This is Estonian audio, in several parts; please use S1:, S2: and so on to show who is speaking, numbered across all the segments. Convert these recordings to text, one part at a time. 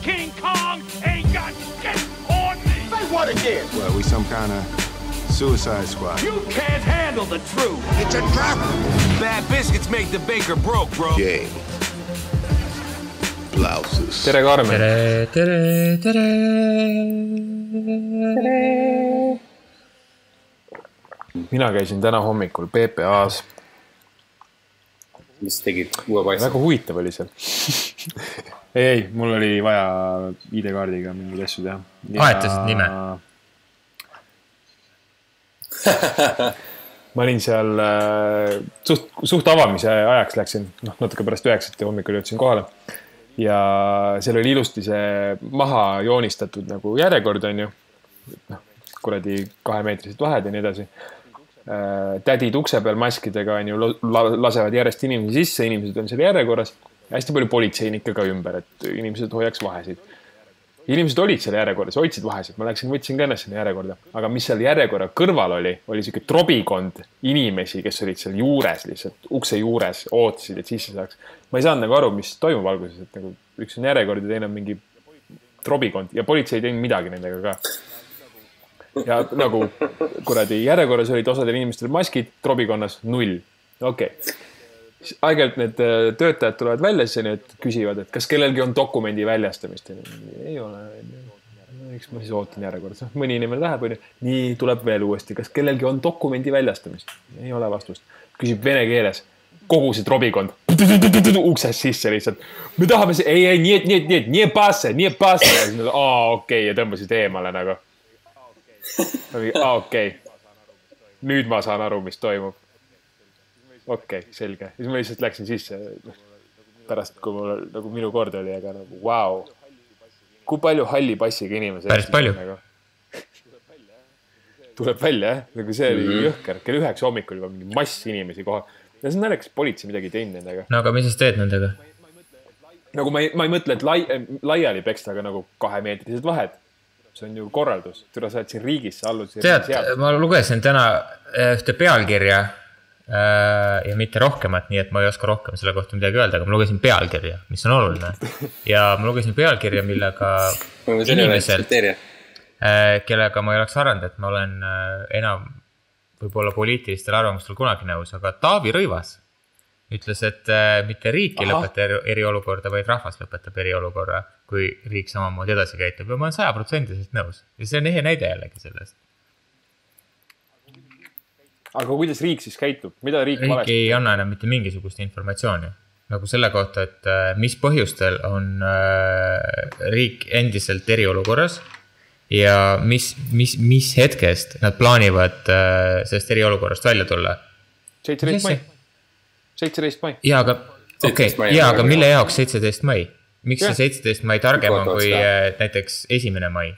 S1: King Kong ain't got shit on me.
S2: Say what again?
S3: Well, we some kind of suicide squad.
S1: You can't handle the truth.
S2: It's a trap.
S4: Bad biscuits make the baker broke, bro.
S3: Game. Blouses.
S5: Tere, Karmen.
S6: Tere.
S5: Mina käisin täna hommikul PPA-s.
S7: Mis tegid uue paista?
S5: Väga huvitav oli seal. ei, mul oli vaja ID-kaardiga mingeid asju teha.
S6: Vahetasid nime?
S5: Ma olin seal suht avamise ajaks läksin. Natuke pärast 9 hommikul jõudsin kohale. Ja seal oli ilusti see maha joonistatud nagu järjekord on ju. Kuradi 2 meetrised vahed ja nii edasi. Tädid ukse peal maskidega on ju lasevad järjest inimesi sisse, inimesed on seal järjekorras. Hästi palju politseinikke ka ümber, et inimesed hoiaks vahesid. Inimesed olid seal järjekorras, hoidsid vahesid. Ma võtsin ka ennast sinna järjekorda. Aga mis seal järjekorra kõrval oli siuke trobikond inimesi, kes olid seal juures lihtsalt, ukse juures, ootasid, et sisse saaks. Ma ei saanud nagu aru, mis toimub alguses, et nagu üks on järjekord ja teine on mingi trobikond ja politsei ei teinud midagi nendega ka. Ja nagu kuradi järjekorras olid osadel inimestel maskid, trobikonnas 0. Okei. Aegelt need töötajad tulevad välja, siis need küsivad, et kas kellelgi on dokumendi väljastamist. Ei ole. Eks ma siis ootan järjekorras. Mõni inimene läheb, nii tuleb veel uuesti. Kas kellelgi on dokumendi väljastamist? Ei ole vastust. Küsib vene keeles. Kogu see trobikond. Ukses sisse lihtsalt. Me tahame see, ei, nii passe. Okei, ja tõmbasid eemale nagu. Okei. Nüüd ma saan aru, mis toimub. Okei, selge. Siis ma lihtsalt läksin sisse pärast, kui mul nagu minu kord oli, aga nagu, wow. Kui palju halli passiga inimesi?
S6: Päris palju.
S5: Nagu. Tuleb välja, Nagu see oli jõhker. Kell 9 hommikul juba mingi mass inimesi koha. Ja see on näleks politsei midagi teinud nendega.
S6: No aga mis siis teed nendega?
S5: Nagu ma ei mõtle, et laiali peksta, aga nagu 2 meetrised vahed. See on ju korraldus. Türa saad siin riigis allusid.
S6: Tead, ma lugesin täna ühte pealkirja ja mitte rohkemat, nii et ma ei oska rohkem selle kohta midagi öelda, aga ma lugesin pealkirja, mis on oluline. Ja ma lugesin pealkirja, millega inimeselt, kellega ma ei oleks arvanud, et ma olen enam võib-olla poliitilistel arvamustel kunagi nõus, aga Taavi Rõivas ütles, et mitte riik ei lõpeta eriolukorda, vaid rahvas lõpetab eriolukorra, kui riik samamoodi edasi käitub. Ja ma olen 100% nõus. Ja see on ehe näide jällegi sellest.
S5: Aga kuidas riik siis käitub? Mida riik
S6: ei anna enam mitte mingisugust informatsiooni. Nagu selle kohta, et mis põhjustel on riik endiselt eriolukorras ja mis hetkest nad plaanivad sellest eriolukorrast välja tulla.
S5: 17. mai.
S6: Jaa, aga mille jaoks 17. mai? Miks see 17. mai targem on kui näiteks 1. mai?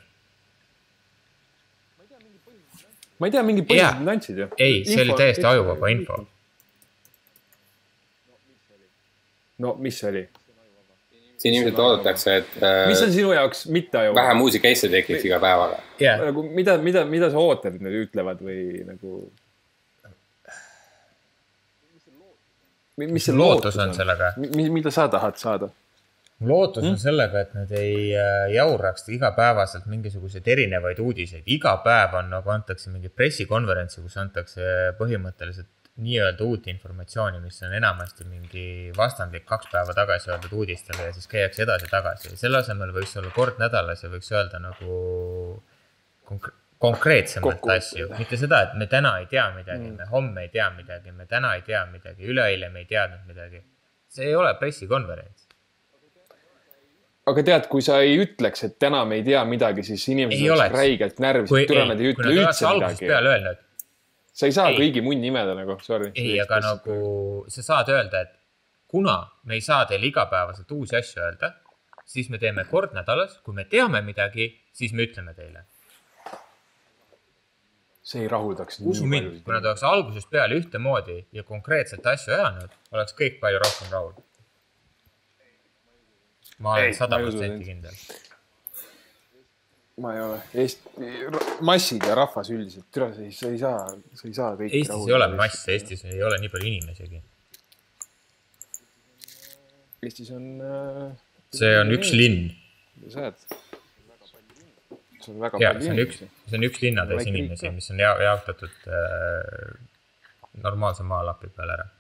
S5: Ma ei tea, mingi põhjused nantsid ju.
S6: Ei, see oli täiesti ajuvaba info.
S5: No, mis see oli?
S7: Siin ilmselt oodatakse, et
S5: mis on sinu jaoks mitte ajuvaba?
S7: vähe muusikaisse tekiks iga päevaga.
S5: Nagu, mida sa ootad, et nad ütlevad või nagu... Mis see lootus on sellega? Mida sa tahad saada?
S6: Lootus on sellega, et nad ei jauraks igapäevaselt mingisuguseid erinevaid uudiseid. Iga päev on nagu antakse mingi pressikonverentsi, kus antakse põhimõtteliselt nii-öelda uut informatsiooni, mis on enamasti mingi vastandlik 2 päeva tagasi öeldud uudistele ja siis käiakse edasi-tagasi. Selle asemel võiks olla kord nädalas ja võiks öelda nagu konkreetsemalt asju. Mitte seda, et me täna ei tea midagi, me homme ei tea midagi, me täna ei tea midagi, üleeile me ei teadnud midagi. See ei ole pressikonverents.
S5: Aga tead, kui sa ei ütleks, et täna me ei tea midagi, siis inimesed oleks räigelt närvis, et türa nad ei ütle üldse midagi. Sa ei saa kõigi munni imeda nagu, sorry.
S6: Ei, aga nagu sa saad öelda, et kuna me ei saa teile igapäevaselt uusi asju öelda, siis me teeme kord nädalas, kui me teame midagi, siis me ütleme teile.
S5: See ei rahuldaks.
S6: Usu mind, kui nad oleks algusest peale ühte moodi ja konkreetselt asju ajanud, oleks kõik palju rohkem rahul. Ma olen 100% kindel.
S5: Ma ei ole. Massid ja rahvas üldiselt. Türa, sa ei saa kõik
S6: Eestis rahul. Ei ole mass, Eestis ei ole nii palju inimesegi.
S5: Eestis on...
S6: See on üks linn.
S5: sa on väga
S6: ja,
S5: palju inimesi.
S6: See on üks linnatäis inimesi, mis on jaotatud normaalse maalapi peale ära.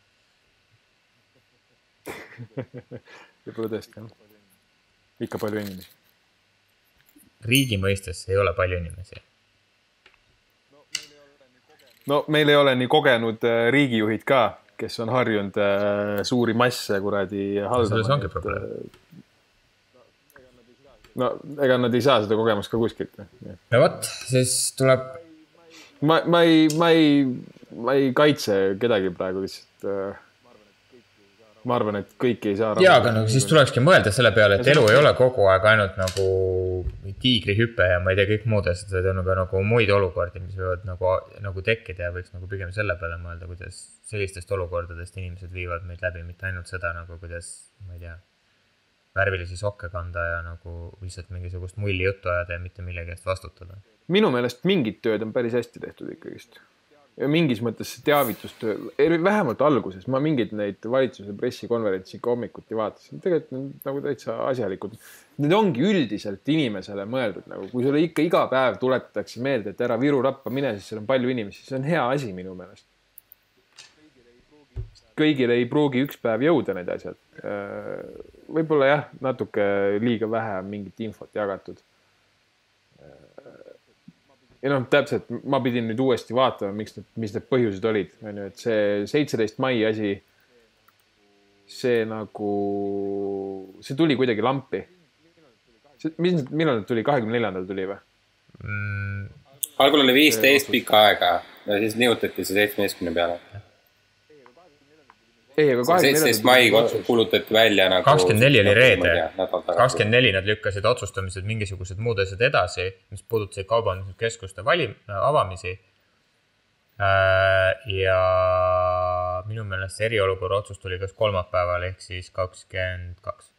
S5: Võib-olla tõesti, jah. Ikka palju inimesi.
S6: Riigi mõistes ei ole palju inimesi.
S5: No meil ei ole nii kogenud riigijuhid ka, kes on harjunud suuri masse kuradi haldama.
S6: Selles ongi probleem.
S5: No ega nad ei saa seda kogemust ka kuskilt.
S6: No võt, siis tuleb...
S5: Ma ei kaitse kedagi praegu lihtsalt. Ma arvan, et kõik ei saa...
S6: Jaa, aga siis tulekski mõelda selle peale, et elu ei ole kogu aeg ainult nagu tiigrihüpe ja ma ei tea kõik muud asjad, see on nagu muid olukordi, mis võivad nagu tekkida ja võiks nagu pigem selle peale mõelda, kuidas sellistest olukordadest inimesed viivad meid läbi, mitte ainult seda nagu kuidas, ma ei tea, värvilisi sokke kanda ja nagu lihtsalt mingisugust mulli juttu ajada ja mitte millegi eest vastutada.
S5: Minu meelest mingid tööd on päris hästi tehtud ikkagist. Ja mingis mõttes teavitustöö, vähemalt alguses, ma mingid neid valitsuse pressikonverentsi hommikuti vaatasin. Tegelikult on nagu täitsa asjalikud. Need ongi üldiselt inimesele mõeldud. Nagu, kui sulle ikka iga päev tuletatakse meelde, et ära Viru rappa mine, siis seal on palju inimesi. See on hea asi minu meelest. Kõigile ei pruugi üks päev jõuda need asjad. Võib-olla jah, natuke liiga vähe mingit infot jagatud. Ja noh, täpselt, ma pidin nüüd uuesti vaatama, mis need põhjused olid. Et see 17. mai asi, see tuli kuidagi lampi. Millal tuli? 24. tuli või?
S7: Algul oli 15 pika aega ja siis nihutati see 17 peale.
S5: Ei, aga
S7: 17. mai kuulutati välja nagu...
S6: 24 oli reede. 24 nad lükkasid otsustamised mingisugused muud asjad edasi, mis puudutasid kaubanduskeskuste avamisi. Ja minu meelest see eriolukorra otsus tuli kas kolmapäeval ehk siis 22.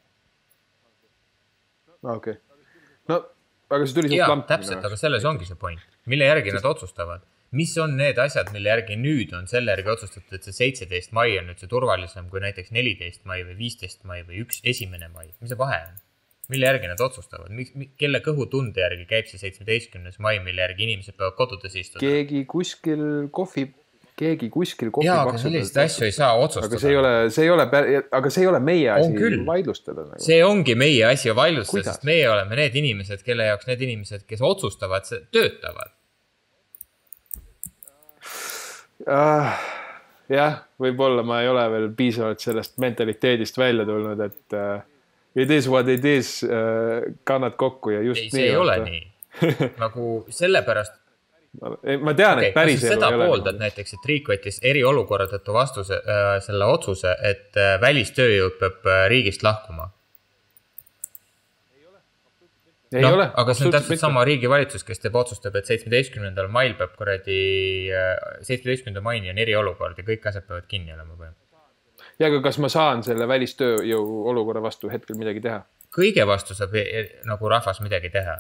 S5: Okei. No, aga see tuli suht lampi.
S6: Täpselt, aga selles ongi see point. Mille järgi nad otsustavad? Mis on need asjad, mille järgi nüüd on selle järgi otsustatud, et see 17. mai on nüüd see turvalisem kui näiteks 14. mai või 15. mai või 1. mai? Mis see vahe on? Mille järgi nad otsustavad? Kelle kõhutunde järgi käib see 17. mai, mille järgi inimesed peavad kodudes istuda?
S5: Keegi kuskil kohvi
S6: Jaa, aga sellised asju ei saa otsustada.
S5: Aga see ei ole meie asi vaidlustada. Nagu.
S6: See ongi meie asi vaidlustada, sest meie oleme need inimesed, kelle jaoks need inimesed, kes otsustavad, töötavad.
S5: Jah, võib-olla ma ei ole veel piisavalt sellest mentaliteedist välja tulnud, et it is what it is, kannad kokku ja just
S6: ei, nii. See ei ole nii. Nagu sellepärast...
S5: Ma tean, et päris elu ei ole.
S6: Seda pooldad näiteks, et riik võttis eriolukorra tõttu vastuse selle otsuse, et välistööjõud peab riigist lahkuma.
S5: Ei ole.
S6: Aga see on täpselt sama riigi valitsus, kes teeb otsustab, et 17. mail peab 17. maini on eriolukord ja kõik asjad peavad kinni olema.
S5: Ja aga kas ma saan selle välistööjõu olukorra vastu hetkel midagi teha?
S6: Kõige vastu saab nagu rahvas midagi teha.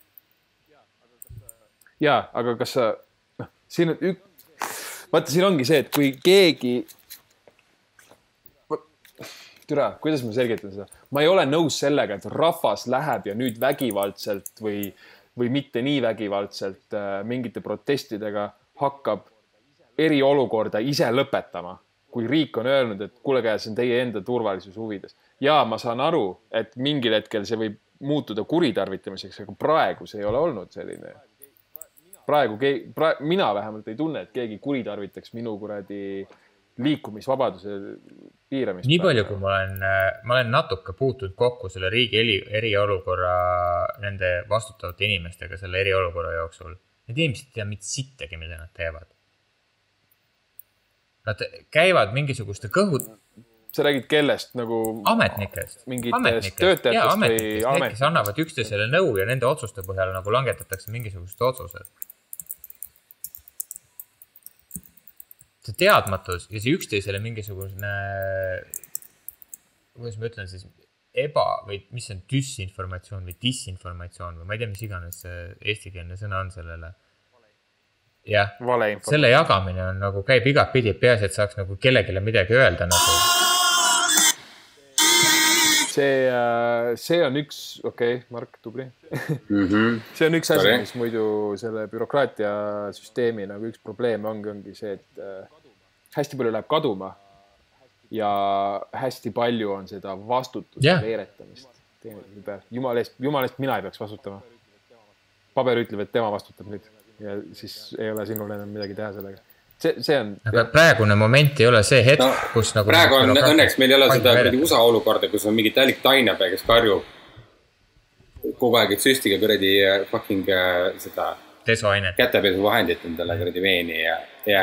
S5: Jaa, aga kas sa... siin on vaata, siin ongi see, et kui keegi... Türa, kuidas ma selgitan seda? Ma ei ole nõus sellega, et rahvas läheb ja nüüd vägivaldselt või mitte nii vägivaldselt mingite protestidega hakkab eriolukorda ise lõpetama. Kui riik on öelnud, et kuule käes on teie enda turvalisuse huvides. Ja ma saan aru, et mingil hetkel see võib muutuda kuritarvitamiseks, aga praegu see ei ole olnud selline. Mina vähemalt ei tunne, et keegi kuritarvitaks minu kuradi liikumisvabaduse piiramist.
S6: Nii palju, kui ma olen natuke puutunud kokku selle riigi eriolukorra nende vastutavate inimestega selle eriolukorra jooksul. Need inimesed ei tea mitte sittagi, mida nad teevad. Nad käivad mingisuguste kõhud...
S5: Sa räägid kellest? Nagu
S6: ametnikest.
S5: Mingitest töötajatest
S6: ja, ametnikest. Need, kes annavad üksteisele nõu ja nende otsuste põhjal nagu langetatakse mingisugused otsused. See teadmatus ja see üksteisele mingisugune, kuidas ma ütlen siis, või mis on düsinformatsioon või disinformatsioon või ma ei tea, mis iganes see eestikeelne sõna on sellele. Jah, selle jagamine on nagu käib igat pidi, et peaasi, et saaks nagu kellegile midagi öelda nagu.
S5: see on üks, Mark, tubli. See on üks asi, mis muidu selle bürokraatia süsteemi nagu üks probleem ongi see, et hästi palju läheb kaduma ja hästi palju on seda vastutust veeretamist. Jumalest mina ei peaks vastutama. Paber ütleb, et tema vastutab nüüd ja siis ei ole sinul enam midagi teha sellega. See on...
S6: Aga praegune moment ei ole see hetk, kus nagu...
S7: Praegu on õnneks meil ei ole seda USA olukorda, kus on mingi täielik tainapea, kes karjub kogu aeg, et süstiga kuradi fucking seda...
S6: Desoainet.
S7: Kätepesu vahendit endale kuradi veeni ja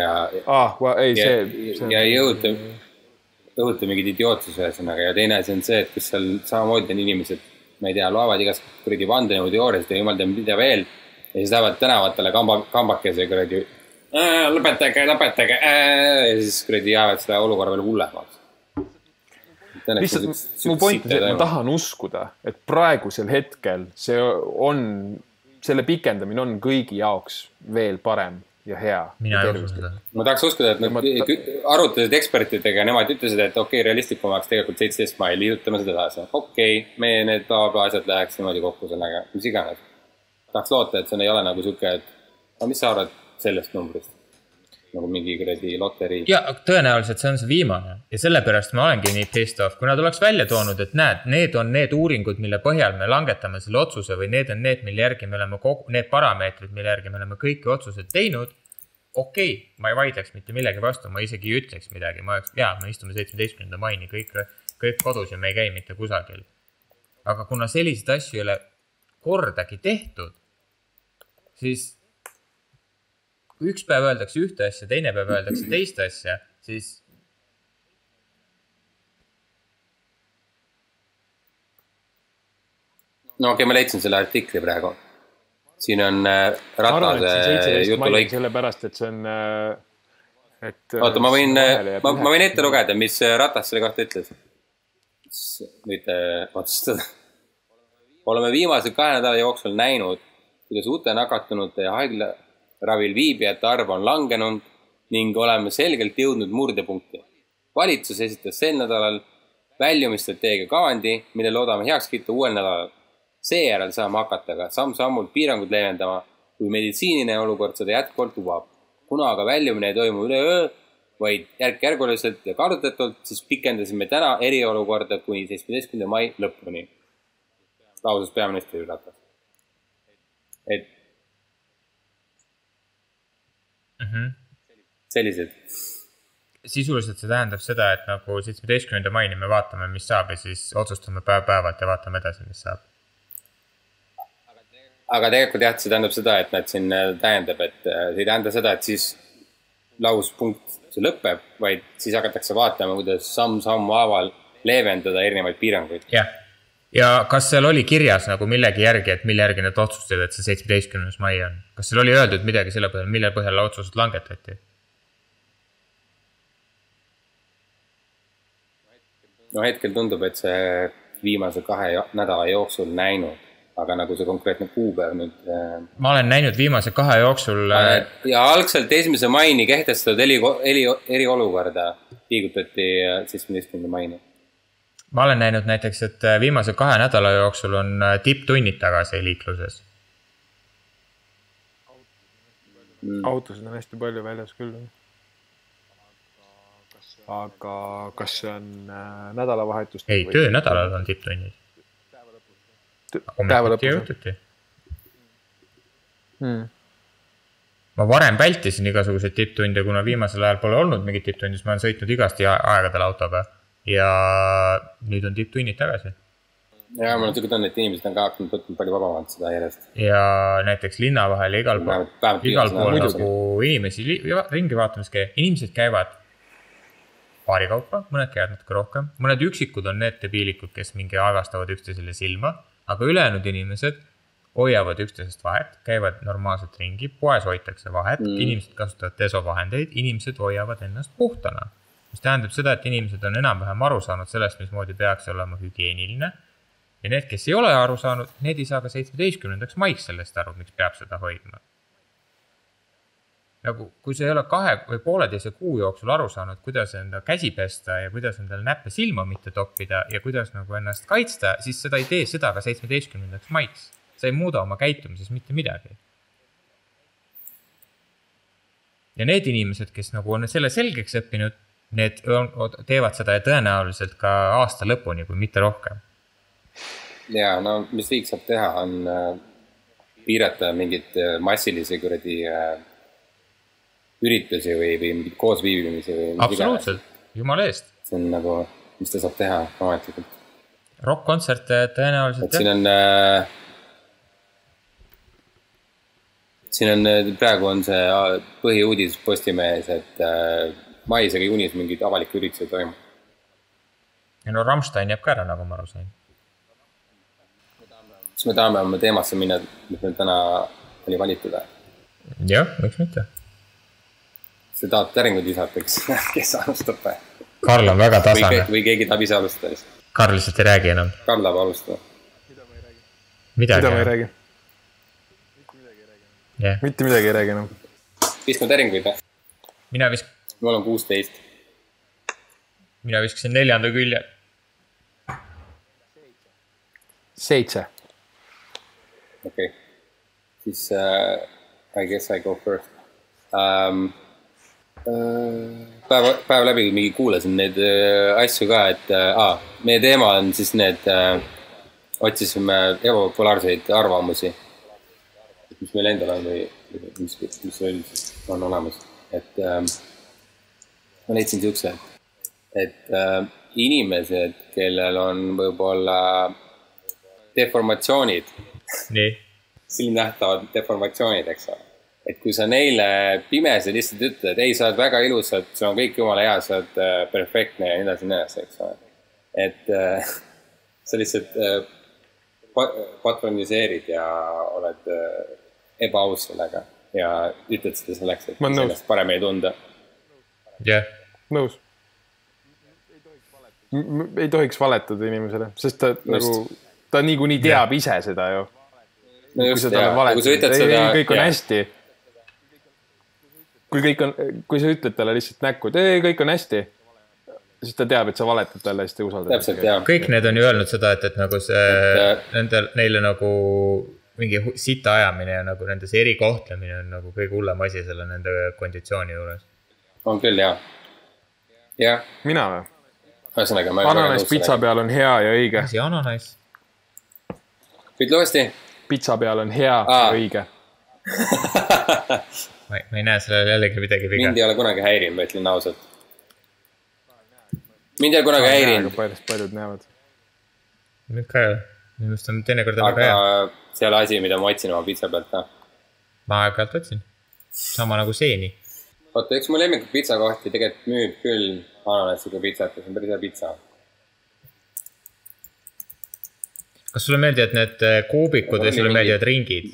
S7: õhuta mingid idiootsus ühesõnaga ja teine asi on see, et kus seal samamoodi on inimesed, ma ei tea, loevad igast kuradi vandenõu teooriasid ja jumal teab mida veel ja siis lähevad tänavatele kambakese kuradi lõpetage ja siis kuradi jäävad seda olukorra veel hullemaks.
S5: Lihtsalt mu point on see, et ma tahan uskuda, et praegusel hetkel selle pikendamine on kõigi jaoks veel parem ja hea.
S6: Mina ei usu seda.
S7: Ma tahaks uskuda, et nad arutasid ekspertidega ja nemad ütlesid, et realistlikumaks tegelikult 17 mai liidutame seda edasi. Me need asjad läheks niimoodi kokku sellega, mis iganes. Tahaks loota, et see ei ole nagu siuke, et mis sa arvad sellest numbrist? Nagu mingi kuradi loterii.
S6: Ja tõenäoliselt see on see viimane ja sellepärast ma olengi nii pissed off. Kui nad oleks välja toonud, et need on need uuringud, mille põhjal me langetame selle otsuse või need on need, mille järgi me oleme need parameetrid, mille järgi me oleme kõiki otsused teinud, ma ei vaidleks mitte millegi vastu, ma isegi ei ütleks midagi. Me istume 17. maini kõik kodus ja me ei käi mitte kusagil. Aga kuna sellised asju ei ole kordagi tehtud, siis kui üks päev öeldakse ühte asja, teine päev öeldakse teist asja, siis
S7: ma leidsin selle artikli praegu. Siin on Ratase jutulõik.
S5: Sellepärast, et see on...
S7: Oota, ma võin ette lugeda, mis Ratas selle kohta ütles. Võite otsustada. Oleme viimase 2 nädala jooksul näinud, kuidas uute nakatunute ja haiglaravil viibijate arv on langenud ning oleme selgelt jõudnud murdepunkti. Valitsus esitas sel nädalal väljumisstrateegia kavandi, mille loodame heaks kiita uuel nädalal. Seejärel saame hakata ka samm-sammult piirangud leevendama, kui meditsiinine olukord seda jätkuvalt lubab. Kuna aga väljumine ei toimu üleöö, vaid järk-järguliselt ja kaalutatult, siis pikendasime täna eriolukorda kuni 17. mai lõpuni. Lausus peaministri Ratas. Et sellised.
S6: Sisuliselt see tähendab seda, et nagu 17. maini me vaatame, mis saab ja siis otsustame päevalt ja vaatame edasi, mis saab.
S7: Aga tegelikult see tähendab seda, et nad siin tähendab, et see ei tähenda seda, et siis lauspunkt see lõpeb, vaid siis hakatakse vaatama, kuidas samm-sammu haaval leevendada erinevaid piiranguid.
S6: Ja kas seal oli kirjas nagu millegi järgi, et mille järgi need otsusted, et see 17. mai on? Kas seal oli öeldud midagi selle põhjal, mille põhjal otsused langetati?
S7: Hetkel tundub, et see viimase 2 nädala jooksul näinud, aga nagu see konkreetne kuupäev nüüd...
S6: Ma olen näinud viimase 2 jooksul...
S7: Ja algselt 1. maini kehtestatud eriolukorda liigutati 17. maini.
S6: Ma olen näinud näiteks, et viimase 2 nädala jooksul on tipptunnid tagasi liikluses.
S5: Autosid on hästi palju väljas küll. Aga kas see on nädalavahetust?
S6: Ei, töönädalal on tipptunnid. Hommikuti ja õhtuti. Ma varem vältisin igasuguseid tipptunde, kuna viimasel ajal pole olnud mingit tipptundi, siis ma olen sõitnud igasti aegadel autoga. Ja nüüd on tipptunnid tagasi.
S7: Ja mul on tükkud on, et inimesed on ka hakanud võtnud palju vabamalt seda järjest.
S6: Ja näiteks linna vahel igal pool nagu inimesi ringi vaatamas käia. Inimesed käivad paari kaupa, mõned käivad natuke rohkem. Mõned üksikud on need debiilikud, kes mingi aegastavad üksteisele silma, aga ülejäänud inimesed hoiavad üksteisest vahet, käivad normaalselt ringi, poes hoitakse vahet, inimesed kasutavad desovahendeid, inimesed hoiavad ennast puhtana. Mis tähendab seda, et inimesed on enam-vähem aru saanud sellest, mismoodi peaks olema hügieeniline. Ja need, kes ei ole aru saanud, need ei saa ka 17. maiks sellest aru, miks peab seda hoidma. nagu kui sa ei ole 2 või pooleteise kuu jooksul aru saanud, kuidas enda käsi pesta ja kuidas endale näppe silma mitte toppida ja kuidas nagu ennast kaitsta, siis seda ei tee seda ka 17. maiks. Sa ei muuda oma käitumises mitte midagi. Ja need inimesed, kes nagu on selle selgeks õppinud, need teevad seda ja tõenäoliselt ka aasta lõpuni, kui mitte rohkem.
S7: Ja, no mis riik saab teha, on piirata mingit massilisi kuradi üritusi või mingit koosviibimisi või
S6: absoluutselt, jumala eest.
S7: See on nagu, mis ta saab teha ametlikult.
S6: Rock-kontserte tõenäoliselt.
S7: Siin on praegu on see põhiuudis Postimehes, et mais ega juunis mingid avalikke üritusi toimub.
S6: Ja no Rammstein jääb ka ära, nagu ma aru sain.
S7: Kas me tahame oma teemasse minna, mis meil täna oli valitud?
S6: Jah, miks mitte?
S7: See tahab täringud visata, kes alustab või?
S6: Karl on väga tasane.
S7: Või keegi tahab ise alustada.
S6: Karl lihtsalt ei räägi enam.
S7: Karl tahab alustada.
S5: Mida ma ei räägi?
S6: Yeah.
S5: Mitte midagi ei räägi enam.
S7: Viskame täringuid või? Mul on 16.
S6: Mina viskasin 4. külje.
S5: 7.
S7: Okei. Siis I guess I go first. Päev läbi mingi kuulasin neid asju ka, et meie teema on siis need otsisime ebapopulaarseid arvamusi, mis meil endal on või mis on olemas. Et ma leidsin siukse, et inimesed, kellel on võib-olla deformatsioonid, silmnähtavad deformatsioonid, eks ole. Et kui sa neile pimesi lihtsalt ütled, ei, sa oled väga ilusad, sul on kõik jumala hea, sa oled perfektne ja nii edasi, eks ole. Et sa lihtsalt patroniseerid ja oled ebaaus sellega ja ütled seda selleks, et sellest parem ei tunda.
S6: Jah.
S5: Nõus. Ei tohiks valetada inimesele, sest ta nagu, ta niikuinii teab ise seda ju.
S7: No just, ja kui sa ütled seda...
S5: Kõik on hästi. Kui sa ütled talle lihtsalt näkku, et ei, kõik on hästi, siis ta teab, et sa valetad talle, siis ta usaldab.
S7: Täpselt, jah.
S6: Kõik need on ju öelnud seda, et nagu see, neile nagu mingi sita ajamine ja nagu nendes erikohtlemine on nagu kõige hullem asi selle nende konditsiooni juures.
S7: On küll, jah. Jah.
S5: Mina või?
S7: Ananas
S5: pitsa peal on hea ja õige.
S6: Asi ananas.
S7: Ütle uuesti.
S5: Pitsa peal on hea ja õige.
S6: Ma ei näe sellele jällegi midagi viga.
S7: Mind ei ole kunagi häirinud, ma ütlen ausalt. Mind ei ole kunagi häirinud.
S5: Paljud näevad.
S6: Nüüd ka ju. Minu just on teinekord väga hea.
S7: Aga see ole asi, mida ma otsin oma pitsa pealt ka.
S6: Ma aeg-ajalt otsin. Sama nagu seeni.
S7: Oota, üks mu lemmikud pitsakohti tegelikult müüb küll ananasiga pitsat, see on päris hea pitsa.
S6: Kas sulle meeldivad need kuubikud või sulle meeldivad ringid?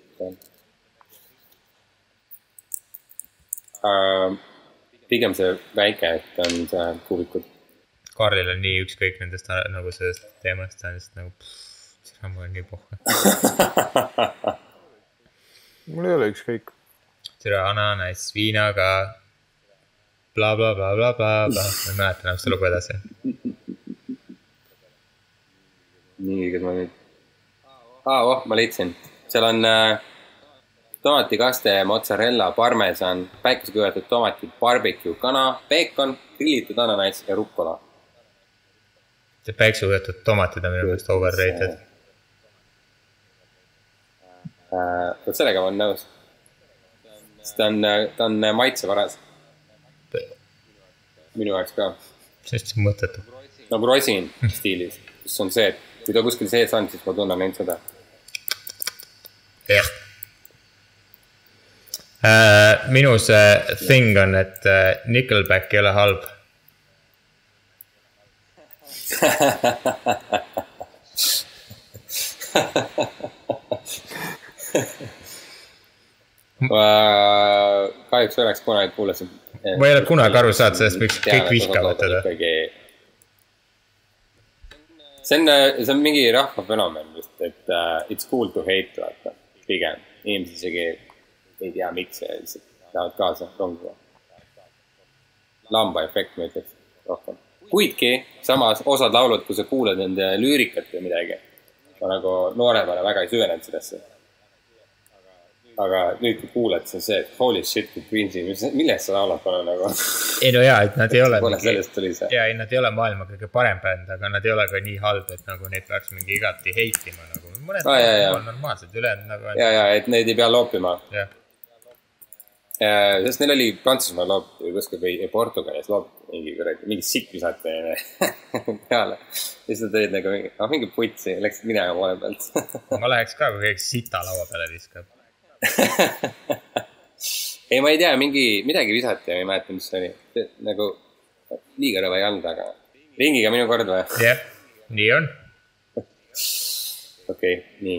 S7: Pigem see väike, et on see kuubikud.
S6: Karlil on nii ükskõik nendest nagu sellest teemast, ta on lihtsalt nagu seda mul on nii pohha.
S5: Mul ei ole ükskõik.
S6: Türa ananas viinaga bla bla bla bla bla bla. Ma mäletan enam seda lugu edasi.
S7: Nii, kas ma nüüd... ma leidsin. Seal on tomatikaste, mozzarella, parmesan, päikesekuivatud tomatid, barbecue, kana, bacon, grillitud ananas ja rukkola.
S6: See päikesekuivatud tomatid on minu meelest overrated.
S7: Võt sellega ma olen nõus. Ta on maitsevaras. Minu jaoks ka.
S6: See on mõttetu.
S7: Nagu rosin stiilis, kus on see, et kui ta kuskil sees on, siis ma tunnen ainult seda.
S6: Jah. Minu see thing on, et Nickelback ei ole halb. Kahjuks oleks kunagi kuulasin. Ma ei ole kunagi aru saad sellest, miks kõik vihkavad teda.
S7: See on mingi rahvafenomen just, et it's cool to hate, vaata. Pigem. Inimesed isegi ei tea, miks see lähevad kaasa rongiga. Lamba efekt, ma ütleks rohkem. Kuidki samas osad laulud, kui sa kuuled nende lüürikat või midagi, ma nagu nooremana väga ei süvenenud sellesse. Aga nüüd kui kuuled, see on see, et holy shit, kui Queensi, millest sa laulad pole nagu?
S6: Ei no jaa, et nad ei ole
S7: nad
S6: ei ole maailma kõige parem bänd, aga nad ei ole ka nii halb, et nagu neid peaks mingi igati heitima nagu. Mõned on normaalsed, ülejäänud nagu...
S7: Ja, et neid ei pea loopima.
S6: Jah.
S7: Sest neil oli Prantsusmaa loopiti või kuskil või Portugalis loopiti mingi sitt visati peale. Ja siis nad olid nagu mingi putsi, läksid minema poole pealt.
S6: Ma läheks ka, kui keegi sita laua peale viskab.
S7: Ei, ma ei tea, midagi visati ja ma ei mäleta, mis see oli. Nagu liiga rõve ei olnud, aga ringiga minu kord või?
S6: Jah, nii on.
S7: Okei, nii.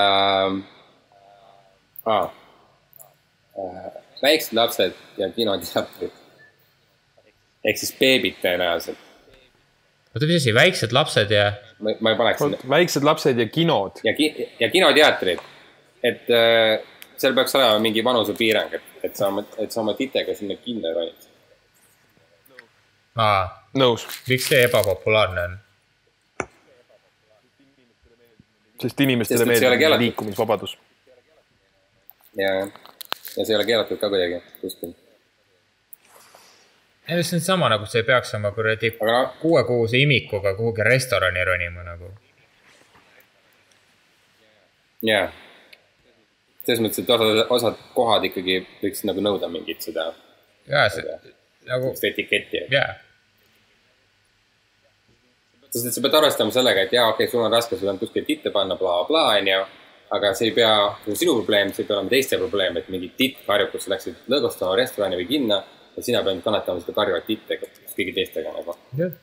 S7: Väiksed lapsed ja kinoteatrid. Ehk siis beebid tõenäoliselt.
S6: Oota, mis asi, väiksed lapsed ja...
S7: Ma ei paneks sinna.
S5: Väiksed lapsed ja kinod.
S7: Ja kinoteatrid. Et seal peaks olema mingi vanuse piirang, et sa oma titega sinna kinno ronid.
S5: Nõus.
S6: Miks see ebapopulaarne on?
S5: Sest inimestele meeldib liikumisvabadus.
S7: Ja see ei ole keelatud ka kuidagi kuskil.
S6: See on sama nagu see peaks oma kuradi 6-kuuse imikuga kuhugi restorani ronima nagu.
S7: Jaa. Selles mõttes, et osad kohad ikkagi võiks nagu nõuda mingit seda
S6: nagu...
S7: etiketti.
S6: Jaa.
S7: Sest et sa pead arvestama sellega, et okei, sul on raske, sul on kuskil titte panna, bla, aga see ei pea, see on sinu probleem, see ei pea olema teiste probleem, et mingi titt karjub, kus sa läksid lõõgustama restorani või kinna, ja sina pead kannatama seda karjuvat titte kõigi teistega nagu.
S6: Jah.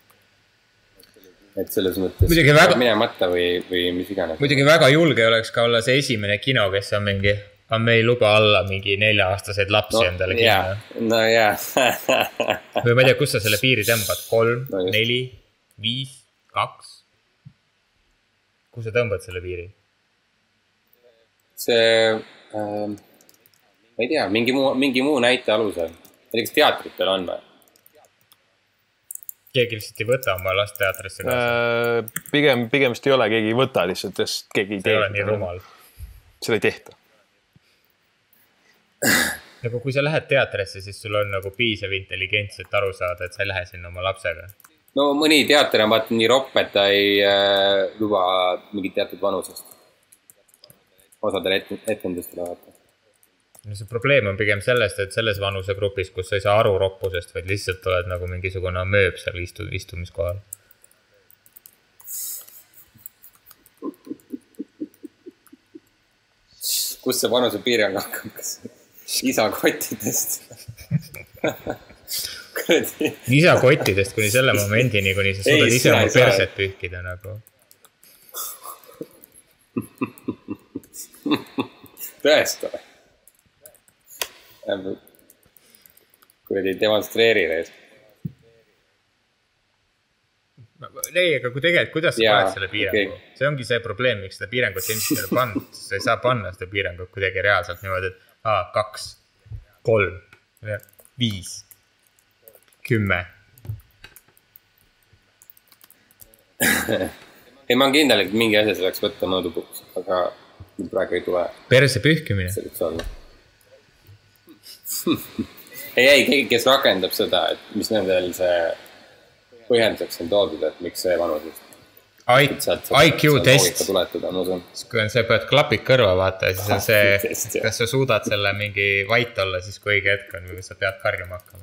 S7: Et selles mõttes minemata või mis iganes.
S6: Muidugi väga julge oleks ka olla see esimene kino, kes on mingi, me ei luba alla mingi 4-aastaseid lapsi endale kinno.
S7: No jaa.
S6: Või ma ei tea, kus sa selle piiri tõmbad? 3, 4, 5, 2? Kus sa tõmbad selle piiri?
S7: See, ma ei tea, mingi muu näite alusel. Kas teatritel on või?
S6: Keegi lihtsalt ei võta oma last teatrisse kaasa?
S5: Pigem vist ei ole, keegi ei võta lihtsalt, sest keegi ei tee.
S6: See ei ole nii rumal.
S5: Seda ei tehta.
S6: Nagu kui sa lähed teatrisse, siis sul on nagu piisav intelligents, et aru saada, et sa ei lähe sinna oma lapsega.
S7: No mõni teater on vaata nii ropp, et ta ei luba mingit teatud vanusest. Osadele etendustele vaata.
S6: No see probleem on pigem sellest, et selles vanusegrupis, kus sa ei saa aru roppusest, vaid lihtsalt oled nagu mingisugune mööb seal istumiskohal.
S7: Kus see vanusepiirang hakkab? Kas isakottidest?
S6: Isakottidest kuni selle momendini, kuni sa suudad ise oma perset pühkida nagu.
S7: Tõesta või? Kuradi demonstreeri reis.
S6: Ei, aga kui tegelikult, kuidas sa paned selle piirangu? See ongi see probleem, miks seda piirangut ilmselt ei ole pannud. Sa ei saa panna seda piirangut kuidagi reaalselt niimoodi, et 2, 3, 5, 10.
S7: Ei, ma on kindel, et mingi asja selleks võtta mõõdupuks, aga praegu ei tule.
S6: Perse pühkimine.
S7: ei, kes rakendab seda, et mis nendel see põhjenduseks on toodud, et miks see vanusest.
S6: IQ test.
S7: Kui
S6: on see, pead klapid kõrva vaata, siis on see, kas sa suudad selle mingi vait olla siis kui õige hetk on või sa pead karjuma hakkama.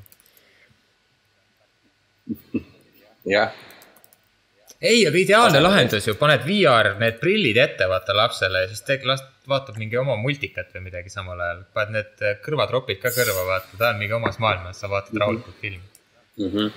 S7: Jah.
S6: Ei, aga ideaalne lahendus ju, paned VR need prillid ette vaata lapsele ja siis vaatab mingi oma multikat või midagi samal ajal. Paned need kõrvatropid ka kõrva vaata, ta on mingi omas maailmas, sa vaatad rahulikult filmi.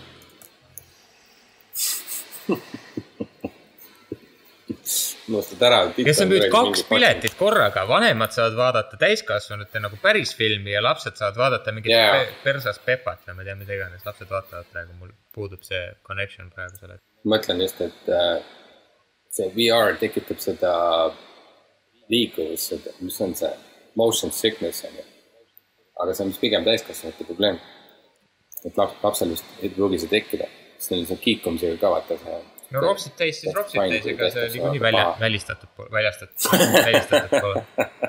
S6: Kes on nüüd 2 piletit korraga, vanemad saavad vaadata täiskasvanute nagu päris filmi ja lapsed saavad vaadata mingit persas pepat või ma tea mida iganes, lapsed vaatavad praegu, mul puudub see connection praegu selle.
S7: Mõtlen just, et see VR tekitab seda liikuvust, mis on see motion sickness. aga see on pigem täiskasvanute probleem. Et lapsel just ei pruugi see tekkida. Sest neil on kiikumisega ka vaata see.
S6: No ropsid täis, siis ropsid täis, ega see niikuinii väljastatud pole.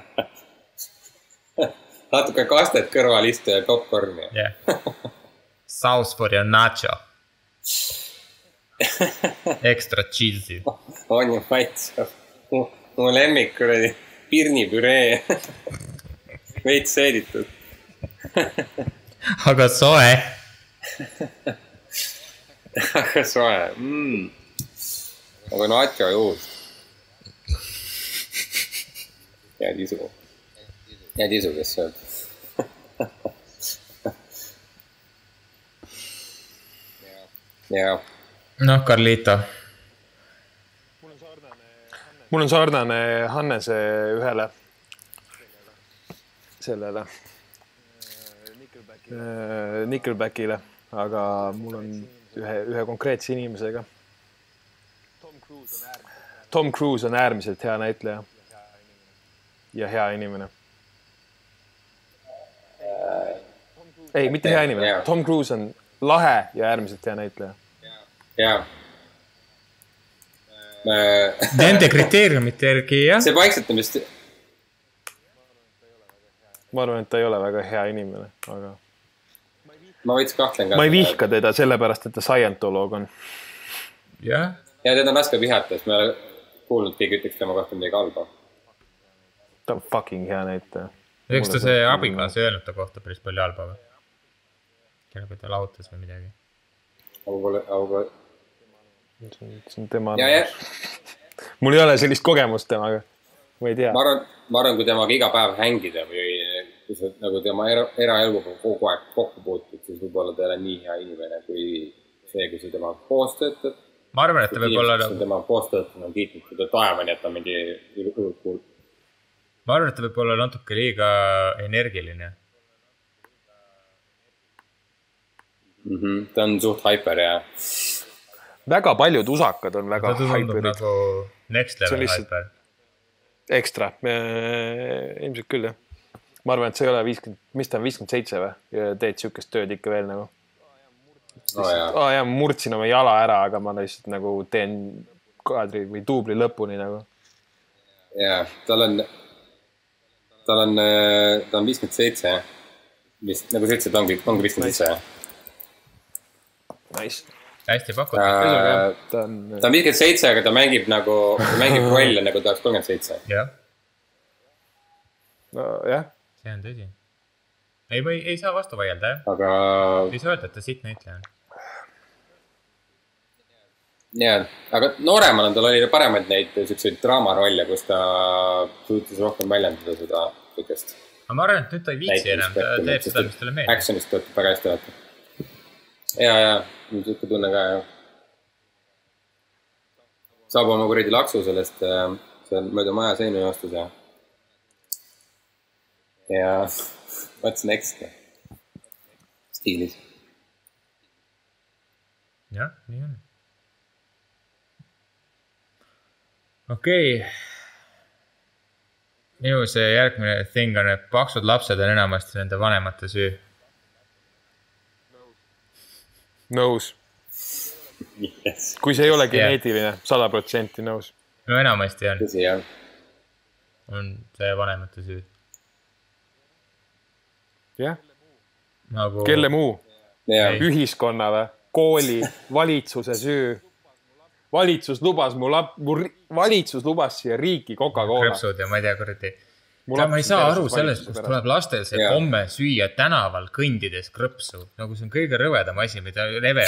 S7: Natuke kastet kõrvalistu ja popcorni.
S6: Yeah. Sauce for your nacho. Extra cheesy.
S7: On ju maitsev. Mu lemmik kuradi pirnipüree. Veits seeditud.
S6: Aga soe.
S7: Aga soe. Aga nacho juust. Jääd isu, kes sööb. Ja.
S6: Noh, Carlito.
S5: Mul on sarnane Hannese ühele sellele Nickelbackile, aga mul on ühe konkreetse inimesega. Tom Cruise on äärmiselt hea näitleja ja hea inimene. Ei, mitte hea inimene. Tom Cruise on lahe ja äärmiselt hea näitleja.
S7: Jaa.
S6: Nende kriteeriumite järgi, jah.
S7: See paiksetamist...
S5: Ma arvan, et ta ei ole väga hea inimene, aga...
S7: Ma võits kahtlen ka.
S5: Ma ei vihka teda sellepärast, et ta scientoloog on.
S6: Jah.
S7: Ja teda on raske vihata, sest ma olen kuulnud, keegi ütleks tema kohta midagi halba.
S5: Ta on fucking hea näitaja.
S6: Eks ta see abikaas öelnud ta kohta päris palju halba või? Kellega ta lahutas või midagi?
S7: Aga...
S5: See on tema... Mul ei ole sellist kogemust temaga. Ma ei tea.
S7: Ma arvan, kui temaga iga päev hängida või kui sa nagu tema eraeluga kogu aeg kokku puutud, siis võib-olla ta ei ole nii hea inimene kui see, kui sa tema koos töötad.
S6: Ma arvan, et ta võib olla...
S7: Tema koos töötad on kiitnud, kui ta taevani, et ta mingi kuul.
S6: Ma arvan, et ta võib olla natuke liiga energiline.
S7: Ta on suht hyper ja...
S5: Väga paljud usakad on väga
S6: hyperid. Ta tundub nagu next level hyper.
S5: Ekstra. Ilmselt küll, jah. Ma arvan, et see ei ole 50, mis ta on 57 või? Ja teed siukest tööd ikka veel nagu. Ja murdsin oma jala ära, aga ma lihtsalt nagu teen kaadri või duubli lõpuni nagu.
S7: Ja, ta on 57. Nagu sa ütlesid, ongi 57.
S5: Nice.
S6: Hästi pakkud.
S7: Ta on 57, aga ta mängib rolle nagu ta oleks 37.
S6: Jah.
S5: No, jah.
S6: See on tõsi. Ei saa vastu vaielda, jah?
S7: Aga...
S6: Ei saa öelda, et ta siit näitleja on.
S7: Jah, aga nooremal on tal oli paremaid neid selliseid draamarolle, kus ta suutis rohkem väljendada seda kõigest.
S6: Aga ma arvan, et nüüd ta ei viitsi enam, ta teeb seda, mis talle meeldib.
S7: Actionist töötab väga hästi vaata. Ja, nüüd ikka tunne ka, jah. Saab oma kuridi laksu sellest, see on mööda maja seinu joostus ja what's next stiilis.
S6: Jah, nii on. Okei. Minu see järgmine thing on, et paksud lapsed on enamasti nende vanemate süü.
S5: Nõus. Yes. Kui see ei ole geneetiline, 100% nõus.
S6: No enamasti on.
S7: Tõsi, jah.
S6: On see vanemate süü.
S5: Jah.
S6: Nagu...
S5: Kelle muu?
S7: Ja.
S5: Ühiskonna või? Kooli, valitsuse süü. Valitsus lubas siia riiki Coca-Cola.
S6: Krõpsud ja ma ei tea, kuradi. Ma ei saa aru sellest, kus tuleb lastel see komme süüa tänaval kõndides krõpsu. Nagu see on kõige rõvedam asi, mida lever.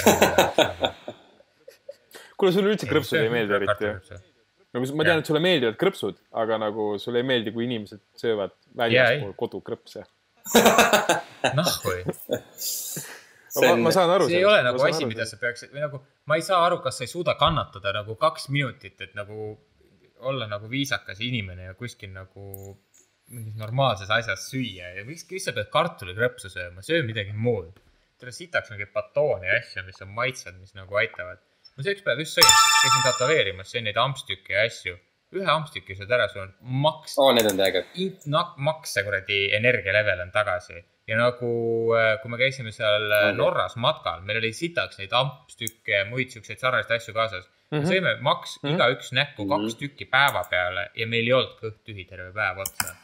S5: Kuule, sulle üldse krõpsud ei meeldi eriti. Ma tean, et sulle meeldivad krõpsud, aga nagu sulle ei meeldi, kui inimesed söövad väljaspool kodu krõpse.
S6: Nahhui.
S5: Ma saan aru.
S6: See ei ole nagu asi, mida sa peaks, või nagu, ma ei saa aru, kas sa ei suuda kannatada nagu 2 minutit, et nagu olla nagu viisakas inimene ja kuskil nagu mingis normaalses asjas süüa ja miks sa pead kartulikrõpsu sööma, söö midagi muud. Tule sitaks mingi batooni ja asju, mis on maitsvad, mis nagu aitavad. Ma see üks päev just käisin tatoveerimas, söön neid ampstükke ja asju. ühe ampstüki sööd ära, sul on maks.
S7: Need on täiega.
S6: Maks see kuradi energia level on tagasi. Ja nagu, kui me käisime seal Norras matkal, meil oli sitaks neid ampstükke ja muid siukseid sarnaseid asju kaasas. Sõime maks iga üks näkku 2 tükki päeva peale ja meil ei olnud kõht tühi terve päev otsa.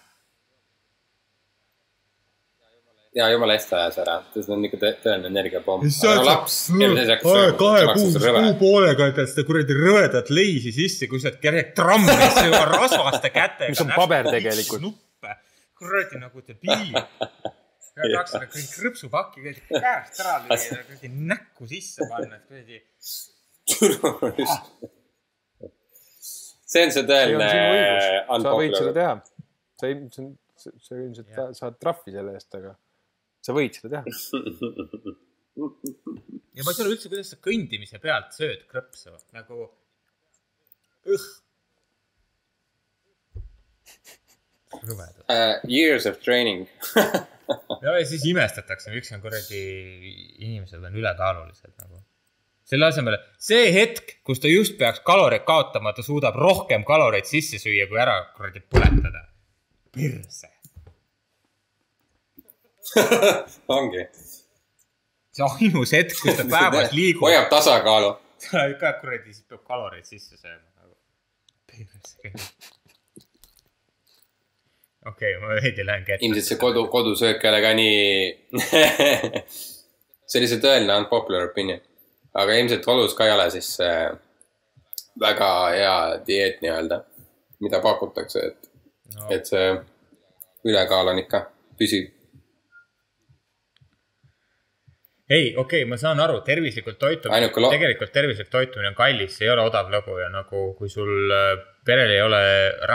S7: Ja jumala hästi ajas ära. See on ikka tõeline energiapomm.
S6: Laps. 2 kuu poolega ütled seda kuradi rõvedat leisi sisse, kui sa oled trammis juba rasvaste kätega.
S5: Mis on paber tegelikult.
S6: Nuppe. Kuradi nagu debiil. Tahaks seda kõik krõpsupakki käest ära lüüa, kuradi näkku sisse panna.
S7: See on see tõeline
S5: sa võid seda teha. Sa ilmselt saad trahvi selle eest, aga sa võid seda teha.
S6: Ja ma ei saa üldse, kuidas sa kõndimise pealt sööd krõpsu. Nagu
S7: Years of training.
S6: Ja siis imestatakse, miks on kuradi inimesed on ülekaalulised nagu. Selle asemel, see hetk, kus ta just peaks kaloreid kaotama, ta suudab rohkem kaloreid sisse süüa, kui ära kuradi põletada. Pirse.
S7: Ongi.
S6: See ainus hetk, kus ta päevas liigub.
S7: Hoiab tasakaalu.
S6: Ta ka kuradi siis peab kaloreid sisse sööma. Pirse. Okei, ma veidi lähen kätte.
S7: Ilmselt see kodusöök ei ole ka nii... see oli see tõeline unpopular opinion. Aga ilmselt kodus ka ei ole siis väga hea dieet nii-öelda, mida pakutakse. Et see ülekaal on ikka püsib.
S6: Ei, okei, ma saan aru, tervislikult toitumine, tegelikult tervislik toitumine on kallis, see ei ole odav lõbu ja nagu kui sul perel ei ole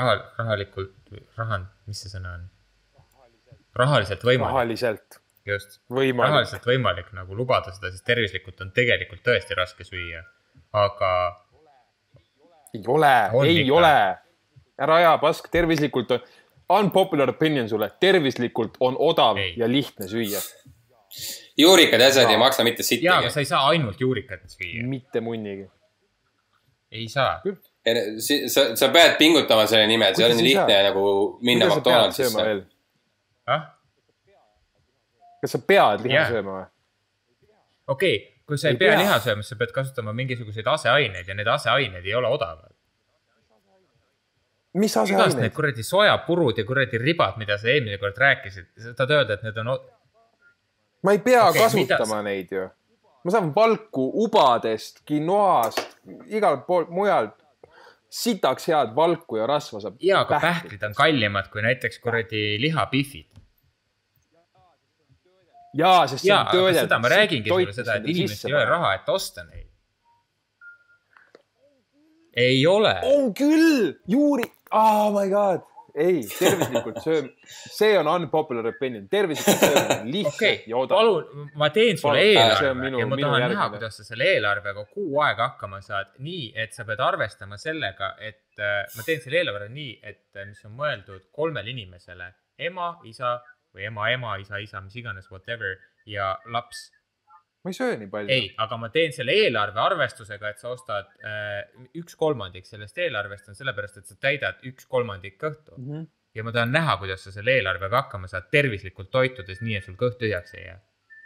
S6: mis see sõna on? Rahaliselt võimalik.
S5: Rahaliselt.
S6: Just. Rahaliselt võimalik nagu lubada seda, siis tervislikult on tegelikult tõesti raske süüa. Aga...
S5: Ei ole. Ära aja pask, tervislikult on... Unpopular opinion sulle. Tervislikult on odav ja lihtne süüa.
S7: Juurikad ja asjad ei maksa mitte sittigi.
S6: Jaa, aga sa ei saa ainult juurikat süüa.
S5: Mitte munnigi.
S6: Ei saa.
S7: Sa pead pingutama selle nime, see on nii lihtne nagu minna McDonaldsisse.
S5: Kas sa pead liha sööma või?
S6: Okei, kui sa ei pea liha sööma, sa pead kasutama mingisuguseid aseaineid ja need aseaineid ei ole odavad.
S5: Mis aseaineid?
S6: Igast need kuradi sojapurud ja kuradi ribad, mida sa eelmine kord rääkisid. Sa tahad öelda, et need on...
S5: Ma ei pea kasutama neid ju. Ma saan valku ubadest, quinoast, igal pool mujal sitaks head valku ja rasva saab.
S6: Jaa, aga pähklid on kallimad kui näiteks kuradi lihapifid.
S5: Jaa, sest see on töödelt.
S6: Aga seda ma räägingi sulle seda, et inimesed ei ole raha, et osta neid. Ei ole.
S5: On küll! Juuri! Oh my god! Ei, tervislikult sööm. See on unpopular opinion. Tervislikult sööm on lihtne ja odav.
S6: Palun, ma teen sulle eelarve ja ma tahan näha, kuidas sa selle eelarvega kuu aega hakkama saad. Nii, et sa pead arvestama sellega, et ma teen selle eelarve nii, et mis on mõeldud 3 inimesele. Ema, isa või ema, isa, mis iganes, whatever, ja laps.
S5: Ma ei söö nii palju.
S6: Ei, aga ma teen selle eelarve arvestusega, et sa ostad 1/3 sellest eelarvest on sellepärast, et sa täidad 1/3 kõhtu. Ja ma tahan näha, kuidas sa selle eelarvega hakkama saad tervislikult toitudes nii, et sul kõht tühjaks ei jää.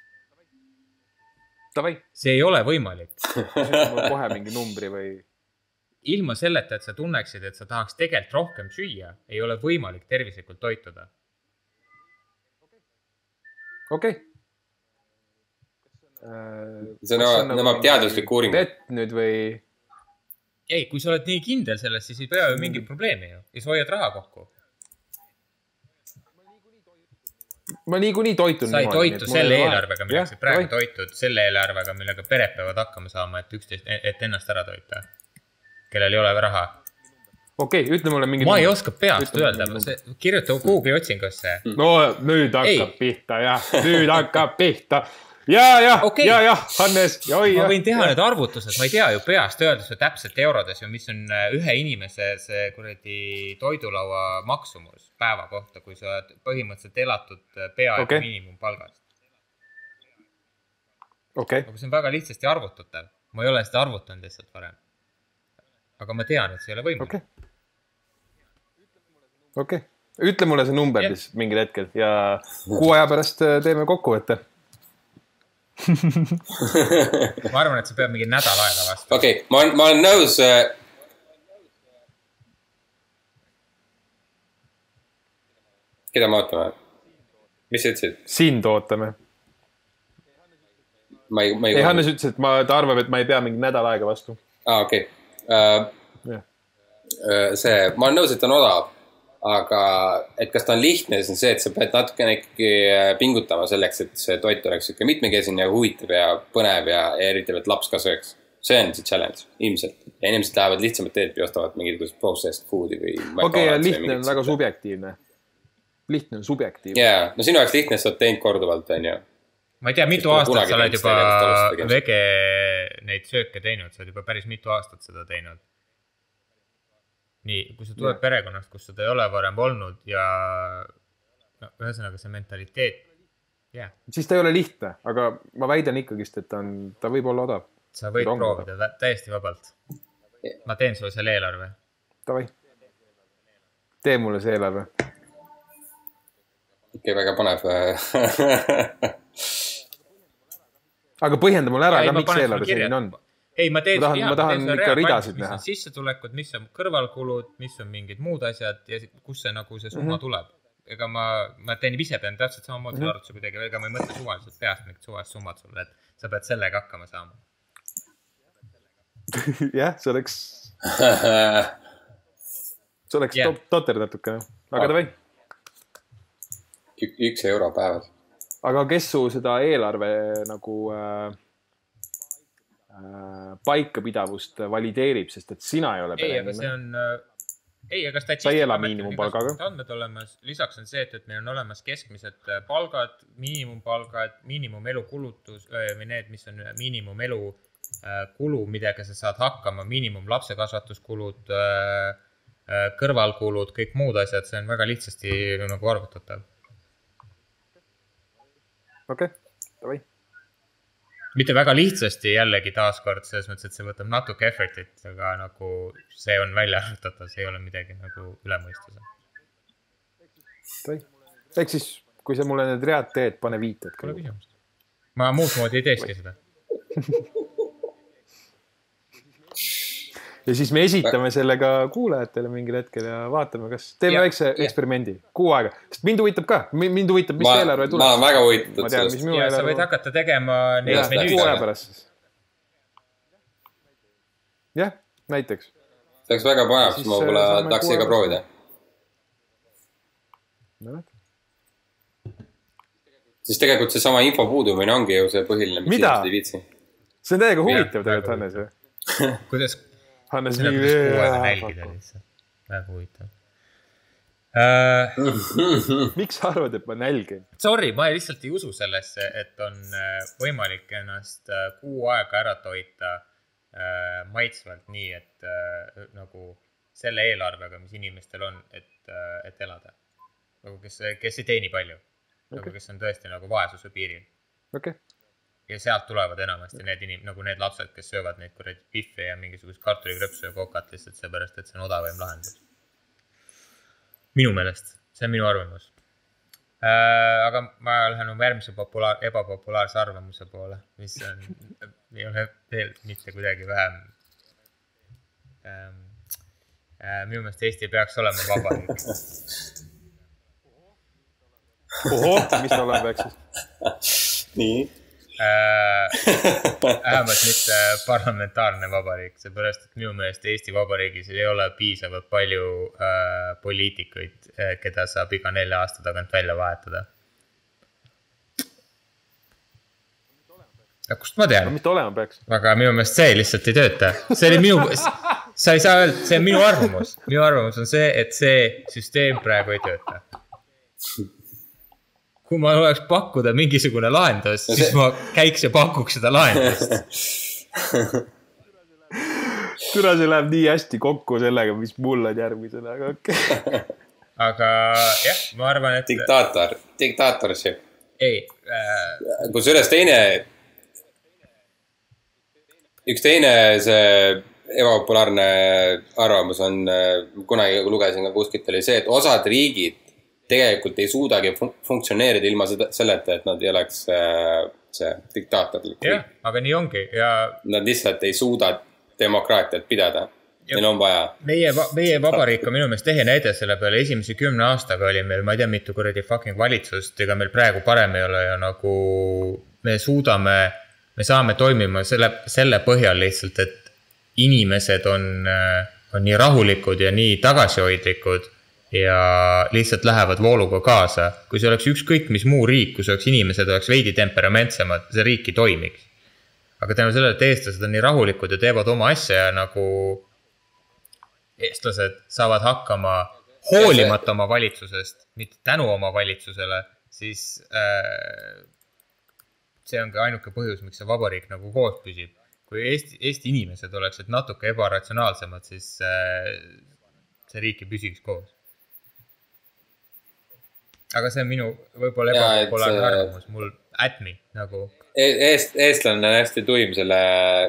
S6: See ei ole võimalik.
S5: Kohe mingi numbri või...
S6: Ilma selleta, et sa tunneksid, et sa tahaks tegelikult rohkem süüa, ei ole võimalik tervislikult toituda.
S5: Okei.
S7: See nõmab teaduslik uuring.
S5: Nüüd või...
S6: Ei, kui sa oled nii kindel sellest, siis ei pea ju mingit probleemi ju. Ja sa hoiad raha kokku.
S5: Ma niikuinii toitun.
S6: Sa ei toitu selle eelarvega, millega sa praegu toitud, selle eelarvega, millega pered peavad hakkama saama, et ennast ära toita. Kellel ei ole raha.
S5: Okei, ütle mulle mingi...
S6: Ma ei oska peast öelda. Kirjuta Google'i otsingusse.
S5: No, nüüd hakkab pihta, jah. Nüüd hakkab pihta. Ja, Hannes, ja oi.
S6: Ma võin teha need arvutused, ma ei tea ju peast öelda see täpselt eurodes ju, mis on ühe inimese see kuradi toidulaua maksumus päeva kohta, kui sa põhimõtteliselt elatud peaaegu miinimumpalgast. Aga see on väga lihtsasti arvutatav. Ma ei ole seda arvutanud lihtsalt varem. Aga ma tean, et see ei ole võimalik.
S5: Okei. Ütle mulle see number siis mingil hetkel ja 6 aja pärast teeme kokkuvõtte.
S6: Ma arvan, et see peab mingi nädal aega vastu.
S7: Okei, ma olen nõus. Keda ma ootame? Mis sa ütlesid?
S5: Sind ootame. Ei, Hannes ütles, et ta arvab, et ma ei pea mingi nädal aega vastu.
S7: Okei. Ma olen nõus, et on odav. Aga et kas ta on lihtne, siis on see, et sa pead natukene ikkagi pingutama selleks, et see toit oleks ikka mitmekesine ja huvitav ja põnev ja eriti, et laps ka sööks. See on see challenge, ilmselt. Ja inimesed lähevad lihtsamad teed ja ostavad mingid processed foodi või...
S5: Okei, ja lihtne on väga subjektiivne. Lihtne on subjektiivne.
S7: Jaa, no sinu jaoks lihtne, sa oled teinud korduvalt, on ju.
S6: Ma ei tea, mitu aastat sa oled juba vege neid sööke teinud, sa oled juba päris mitu aastat seda teinud. Nii, kui sa tuled perekonnast, kus seda ei ole varem olnud ja ühesõnaga see mentaliteet,
S5: siis ta ei ole lihtne, aga ma väidan ikkagist, et ta võib olla odav.
S6: Sa võid proovida täiesti vabalt. Ma teen sulle selle eelarve.
S5: Tavai. Tee mulle see eelarve.
S7: Okei, väga panev.
S5: Aga põhjenda mulle ära, miks see eelarve selline on.
S6: Ei, ma
S5: tahan ikka ridasid näha.
S6: Mis on sissetulekud, mis on kõrvalkulud, mis on mingid muud asjad ja kus see nagu see summa tuleb. Ega ma teen ise pean täpselt samamoodi arvutuse kuidagi, ega ma ei mõtle suvaliselt peast mingid suvalist summad sulle, et sa pead sellega hakkama saama.
S5: Jah, see oleks totter natukene, aga ta või?
S7: 1 euro päevas.
S5: Aga kes su seda eelarve nagu paikapidavust valideerib, sest et sina ei ole
S6: perenemine? Aga
S5: sa ei ela miinimumpalgaga.
S6: Andmed olemas. Lisaks on see, et meil on olemas keskmised palgad, miinimumpalgad, miinimumelukulutus või need, mis on miinimumelu kulu, midagi sa saad hakkama, miinimum lapsekasvatuskulud, kõrvalkulud, kõik muud asjad, see on väga lihtsasti nagu arvutatav.
S5: Okei, davai.
S6: Mitte väga lihtsasti jällegi taaskord, selles mõttes, et see võtab natuke effortit, aga nagu see on välja arvutatav, see ei ole midagi nagu ülemõistuse.
S5: Ehk siis, kui sa mulle need read teed, pane viited.
S6: Pole küsimust. Ma muud moodi ei teeski seda.
S5: Ja siis me esitame sellega kuulajatele mingil hetkel ja vaatame, kas teeme väikse eksperimendi. 6 aega. Sest mind huvitab ka. Mind huvitab, mis eelarve tuleb.
S7: Ma olen väga huvitatud sellest.
S6: Ja sa võid hakata tegema neid menüüd.
S5: 6 aja pärast siis. Jah, näiteks.
S7: See oleks väga panev, siis ma võib-olla tahaks ega proovida. Siis tegelikult see sama info puudumine ongi ju see põhiline, mis inimesed ei viitsi.
S5: See on täiega huvitav tegelikult, Hannes.
S6: Kuidas...
S5: Hannes
S6: nii nälgida lihtsalt. Väga huvitav.
S5: Miks sa arvad, et ma nälgin?
S6: Sorry, ma lihtsalt ei usu sellesse, et on võimalik ennast 6 aega ära toita maitsvalt nii, et nagu selle eelarvega, mis inimestel on, et elada. Nagu kes ei teeni palju. Nagu kes on tõesti nagu vaesuse piiril.
S5: Okei.
S6: Ja sealt tulevad enamasti nagu need lapsed, kes söövad neid kuradi piffe ja mingisugust kartulikrõpsu ja kokat lihtsalt seepärast, et see on odavaim lahendus. Minu meelest. See on minu arvamus. Aga ma lähen järgmise ebapopulaarse arvamuse poole, mis on, ei ole veel mitte kuidagi vähem. Minu meelest Eesti peaks olema vabariik.
S5: Oho, mis ta olema peaks siis?
S7: Nii.
S6: Vähemalt mitte parlamentaarne vabariik, seepärast, et minu meelest Eesti vabariigis ei ole piisavalt palju poliitikuid, keda saab iga 4 aasta tagant välja vahetada. Ja kust ma tean?
S5: Mis ta olema peaks?
S6: Aga minu meelest see lihtsalt ei tööta. See oli sa ei saa öelda, see on minu arvamus. Minu arvamus on see, et see süsteem praegu ei tööta. Kui ma oleks pakkuda mingisugune lahendus, siis ma käiks ja pakuks seda lahendust.
S5: Türa, see läheb nii hästi kokku sellega, mis mul on järgmisena, aga okei.
S6: Aga jah, ma arvan, et...
S7: Diktaatorship.
S6: Ei.
S7: Kus üles üks teine see ebapopulaarne arvamus on, kunagi lugesin ka kuskilt oli see, et osad riigid tegelikult ei suudagi funktsioneerida ilma selleta, et nad ei oleks see diktaatorlik.
S6: Jah, aga nii ongi ja
S7: nad lihtsalt ei suuda demokraatiat pidada. Neil on vaja.
S6: Meie vabariik on minu meelest näide selle peale. Esimese 10 aastaga oli meil, ma ei tea, mitu kuradi fucking valitsust, ega meil praegu parem ei ole ja nagu me saame toimima selle põhjal lihtsalt, et inimesed on nii rahulikud ja nii tagasihoidlikud ja lihtsalt lähevad vooluga kaasa. Kui see oleks ükskõik mis muu riik, kus inimesed oleks veidi temperamentsemad, see riik ei toimiks. Aga tänu sellele, et eestlased on nii rahulikud ja teevad oma asja ja nagu eestlased saavad hakkama hoolimata oma valitsusest, mitte tänu oma valitsusele, siis see on ka ainuke põhjus, miks see vabariik nagu koos püsib. Kui Eesti inimesed oleksid natuke ebaratsionaalsemad, siis see riik ei püsiks koos. Aga see on minu võib-olla ebapopulaarne arvamus, mul ätmi nagu.
S7: Eestlane on hästi tuim selle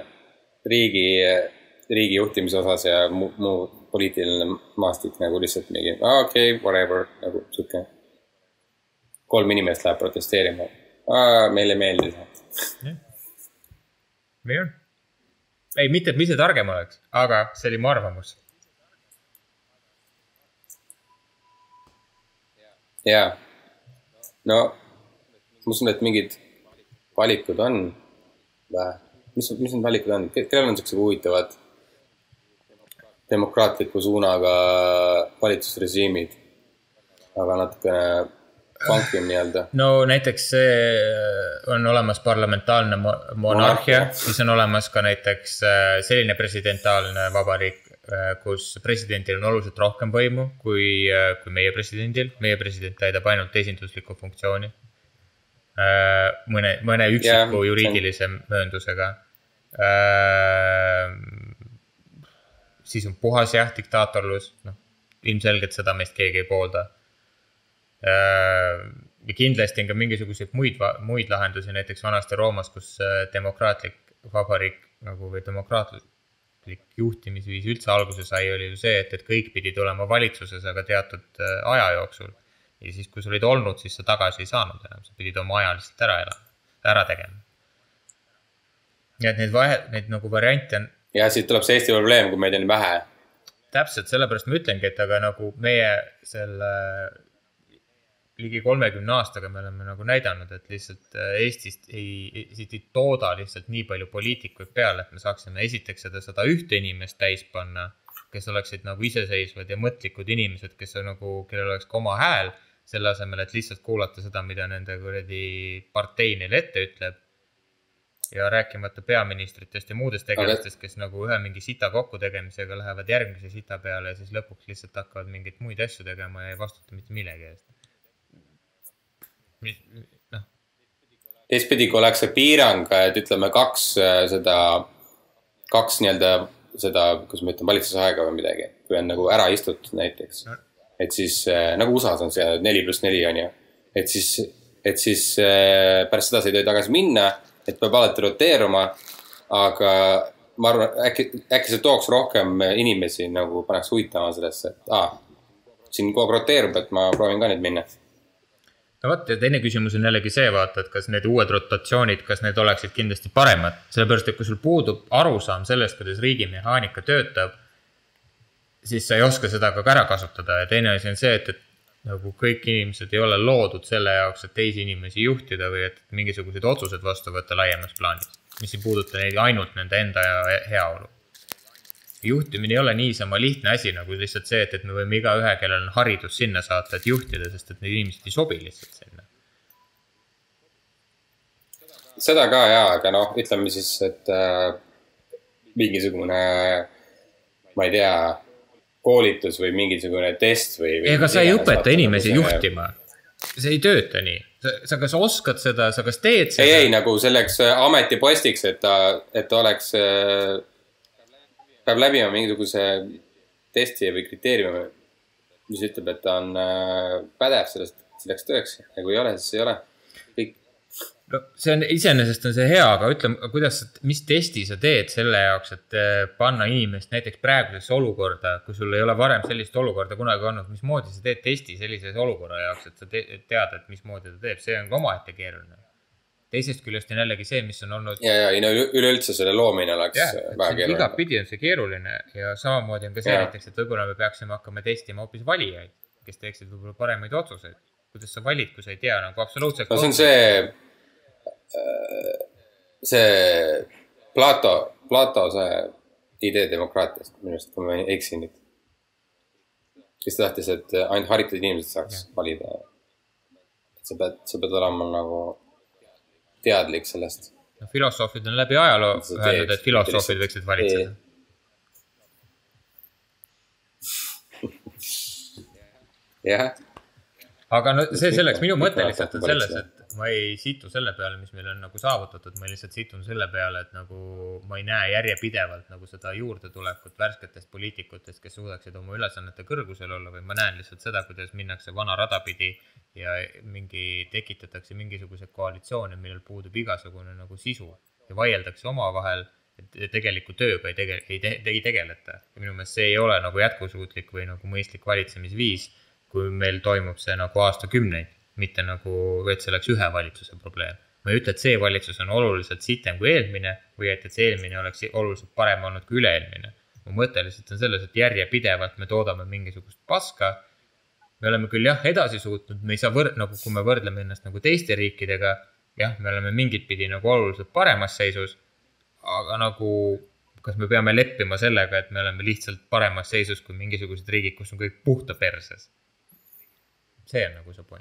S7: riigi juhtimise osas ja muu poliitiline maastik nagu lihtsalt mingi, okei, whatever, nagu suke 3 inimest läheb protesteerima. Meile meeldis.
S6: Nii on. Ei, mitte, et mis see targem oleks, aga see oli mu arvamus.
S7: Jaa. No, ma usun, et mingid valikud on. Mis need valikud on? Kellel on sellised huvitavad demokraatliku suunaga valitsusrežiimid, aga natukene funky nii-öelda.
S6: No näiteks on olemas parlamentaarne monarhia, siis on olemas ka näiteks selline presidentaalne vabariik, kus presidendil on oluliselt rohkem võimu kui meie presidendil. Meie president täidab ainult esinduslikku funktsiooni. Mõne üksiku juriidilise mööndusega. Siis on puhas diktaatorlus. Ilmselgelt seda meist keegi ei poolda. Ja kindlasti on ka mingisuguseid muid lahendusi, näiteks vanasti Roomas, kus demokraatlik vabariik või demokraatlik juhtimisviis üldse alguse sai, oli ju see, et kõik pidi tulema valitsuses, aga teatud aja jooksul. Ja siis, kui sa olid olnud, siis sa tagasi ei saanud enam. Sa pidid oma aja lihtsalt ära tegema. Ja et neid nagu variante on.
S7: Ja siit tuleb see Eesti probleem, kui meid on vähe.
S6: Täpselt, sellepärast ma ütlengi, et aga nagu meie selle ligi 30 aastaga me oleme nagu näidanud, et lihtsalt Eestist ei tooda lihtsalt nii palju poliitikuid peale, et me saaksime esiteks seda 101 inimest täis panna, kes oleksid nagu iseseisvad ja mõtlikud inimesed, kes on nagu, kellel oleks ka oma hääl selle asemel, et lihtsalt kuulata seda, mida nende partei neile ette ütleb. Ja rääkimata peaministritest ja muudest tegelastest, kes nagu ühe mingi sita kokku tegemisega lähevad järgmise sita peale ja siis lõpuks lihtsalt hakkavad mingit muid asju tegema ja ei vastuta mitte millegi eest.
S7: Teistpidi, kui oleks see piirang, et ütleme kaks nii-öelda seda, kus ma ütlen, valitsusaega või midagi, kui on nagu ära istutud näiteks, et siis nagu USAs on see 4+4 on ju, et siis pärast seda sa ei tohi tagasi minna, et peab alati roteeruma, aga ma arvan, äkki see tooks rohkem inimesi nagu paneks huvitama sellesse, et siin kogu roteerub, et ma proovin ka nüüd minna.
S6: No vaata, ja teine küsimus on jällegi see, vaata, et kas need uued rotatsioonid, kas need oleksid kindlasti paremad. Sellepärast, et kui sul puudub arusaam sellest, kuidas riigimehaanika töötab, siis sa ei oska seda ka ära kasutada. Ja teine asi on see, et nagu kõik inimesed ei ole loodud selle jaoks, et teisi inimesi juhtida või et mingisugused otsused vastu võtta laiemas plaanis, mis ei puuduta neid ainult nende enda heaolu. Juhtimine ei ole niisama lihtne asi nagu lihtsalt see, et me võime iga ühe, kellel on haridus sinna saata, et juhtida, sest et need inimesed ei sobi lihtsalt sinna.
S7: Seda ka jaa, aga ütleme siis, et mingisugune, ma ei tea, koolitus või mingisugune test või
S6: ega sa ei õpeta inimesi juhtima. See ei tööta nii. Sa kas oskad seda, sa kas teed seda?
S7: Ei, nagu selleks ametipostiks, et oleks... peab läbima mingisuguse testi või kriteeriumi, mis ütleb, et ta on pädev selleks tööks. Ja kui ei ole, siis ei ole. Kõik
S6: No, see on, iseenesest on see hea, aga ütle, mis testi sa teed selle jaoks, et panna inimest näiteks praegusesse olukorda, kui sul ei ole varem sellist olukorda kunagi olnud, mismoodi sa teed testi sellises olukorra jaoks, et sa tead, et mismoodi ta teeb, see on omaette keeruline. Teisest küljest on jällegi see, mis on olnud... Ja
S7: üleüldse selle loomine oleks väga keeruline.
S6: Iga pidi on see keeruline ja samamoodi on ka see näiteks, et võib-olla me peaksime hakkama testima hoopis valijaid, kes teeksid võib-olla paremaid otsuseid. Kuidas sa valid, kui sa ei tea nagu absoluutselt...
S7: No see on see Plato see idee demokraatiast, minust, kui ma eksin nüüd. Kes tahtis, et ainult haritud inimesed saaks valida. Sa pead olema nagu teadlik sellest.
S6: No, filosoofid on läbi ajaloo öelnud, et filosoofid võiksid valitseda.
S7: Jah.
S6: Aga no see selleks, minu mõte lihtsalt on selles, et ma ei situ selle peale, mis meil on nagu saavutatud, ma lihtsalt situn selle peale, et nagu ma ei näe järjepidevalt nagu seda juurde tulekut värsketest poliitikutest, kes suudaksid oma ülesannete kõrgusel olla, või ma näen lihtsalt seda, kuidas minnakse vana radapidi ja tekitatakse mingisuguse koalitsiooni, millel puudub igasugune nagu sisu ja vaieldakse omavahel, et tegeliku tööga ei tegeleta. Ja minu meelest see ei ole nagu jätkusuutlik või nagu mõistlik valitsemisviis, kui meil toimub see nagu aastakümneid, mitte nagu, et see oleks ühe valitsuse probleem. Ma ei ütle, et see valitsus on oluliselt sitem kui eelmine või et see eelmine oleks oluliselt parem olnud kui üle-eelmine. Mu mõte lihtsalt on selles, et järjepidevalt me toodame mingisugust paska. Me oleme küll edasi suutnud, me ei saa nagu, kui me võrdleme ennast nagu teiste riikidega, me oleme mingit pidi nagu oluliselt paremas seisus, aga nagu, kas me peame leppima sellega, et me oleme lihtsalt paremas seisus kui mingisugused riigid, kus on kõik puhta perses. See on nagu see point.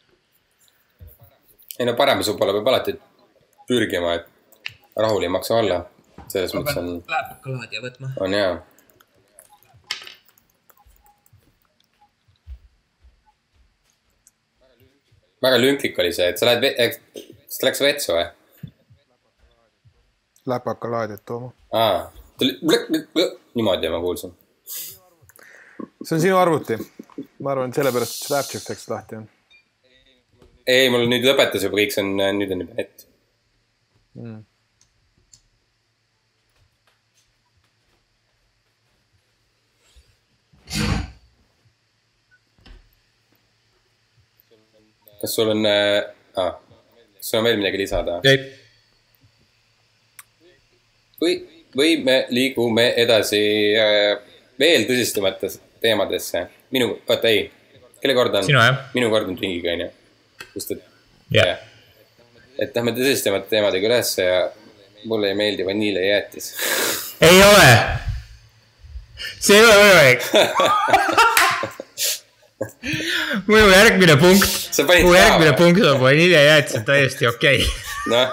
S7: Ei no paremise poole peab alati pürgima, et rahul ei maksa olla. Selles mõttes on...
S6: Läbakalaad võtma.
S7: On hea. Väga lünklik oli see, et sa läks vetsu või?
S3: Läbakalaadiat tooma.
S7: Niimoodi ma kuulsin.
S3: See on sinu arvuti. Ma arvan, et sellepärast, et Snapchat läks lahti on.
S7: Ei, mul nüüd lõpetas juba kõik, nüüd on juba net. Kas sul on veel midagi lisada?
S6: Ei.
S7: Või me liigume edasi veel tõsistamates teemadesse. Kelle kord on?
S6: Sinu, jah?
S7: Minu kord on ringiga, on ju. Just,
S6: et
S7: et me tõsistamad teemadega üles ja mulle ei meeldi vaniilijäätis.
S6: Ei ole! See ei ole võimalik. Mu järgmine punkt on vaniilijäätis on täiesti okei.
S7: Noh.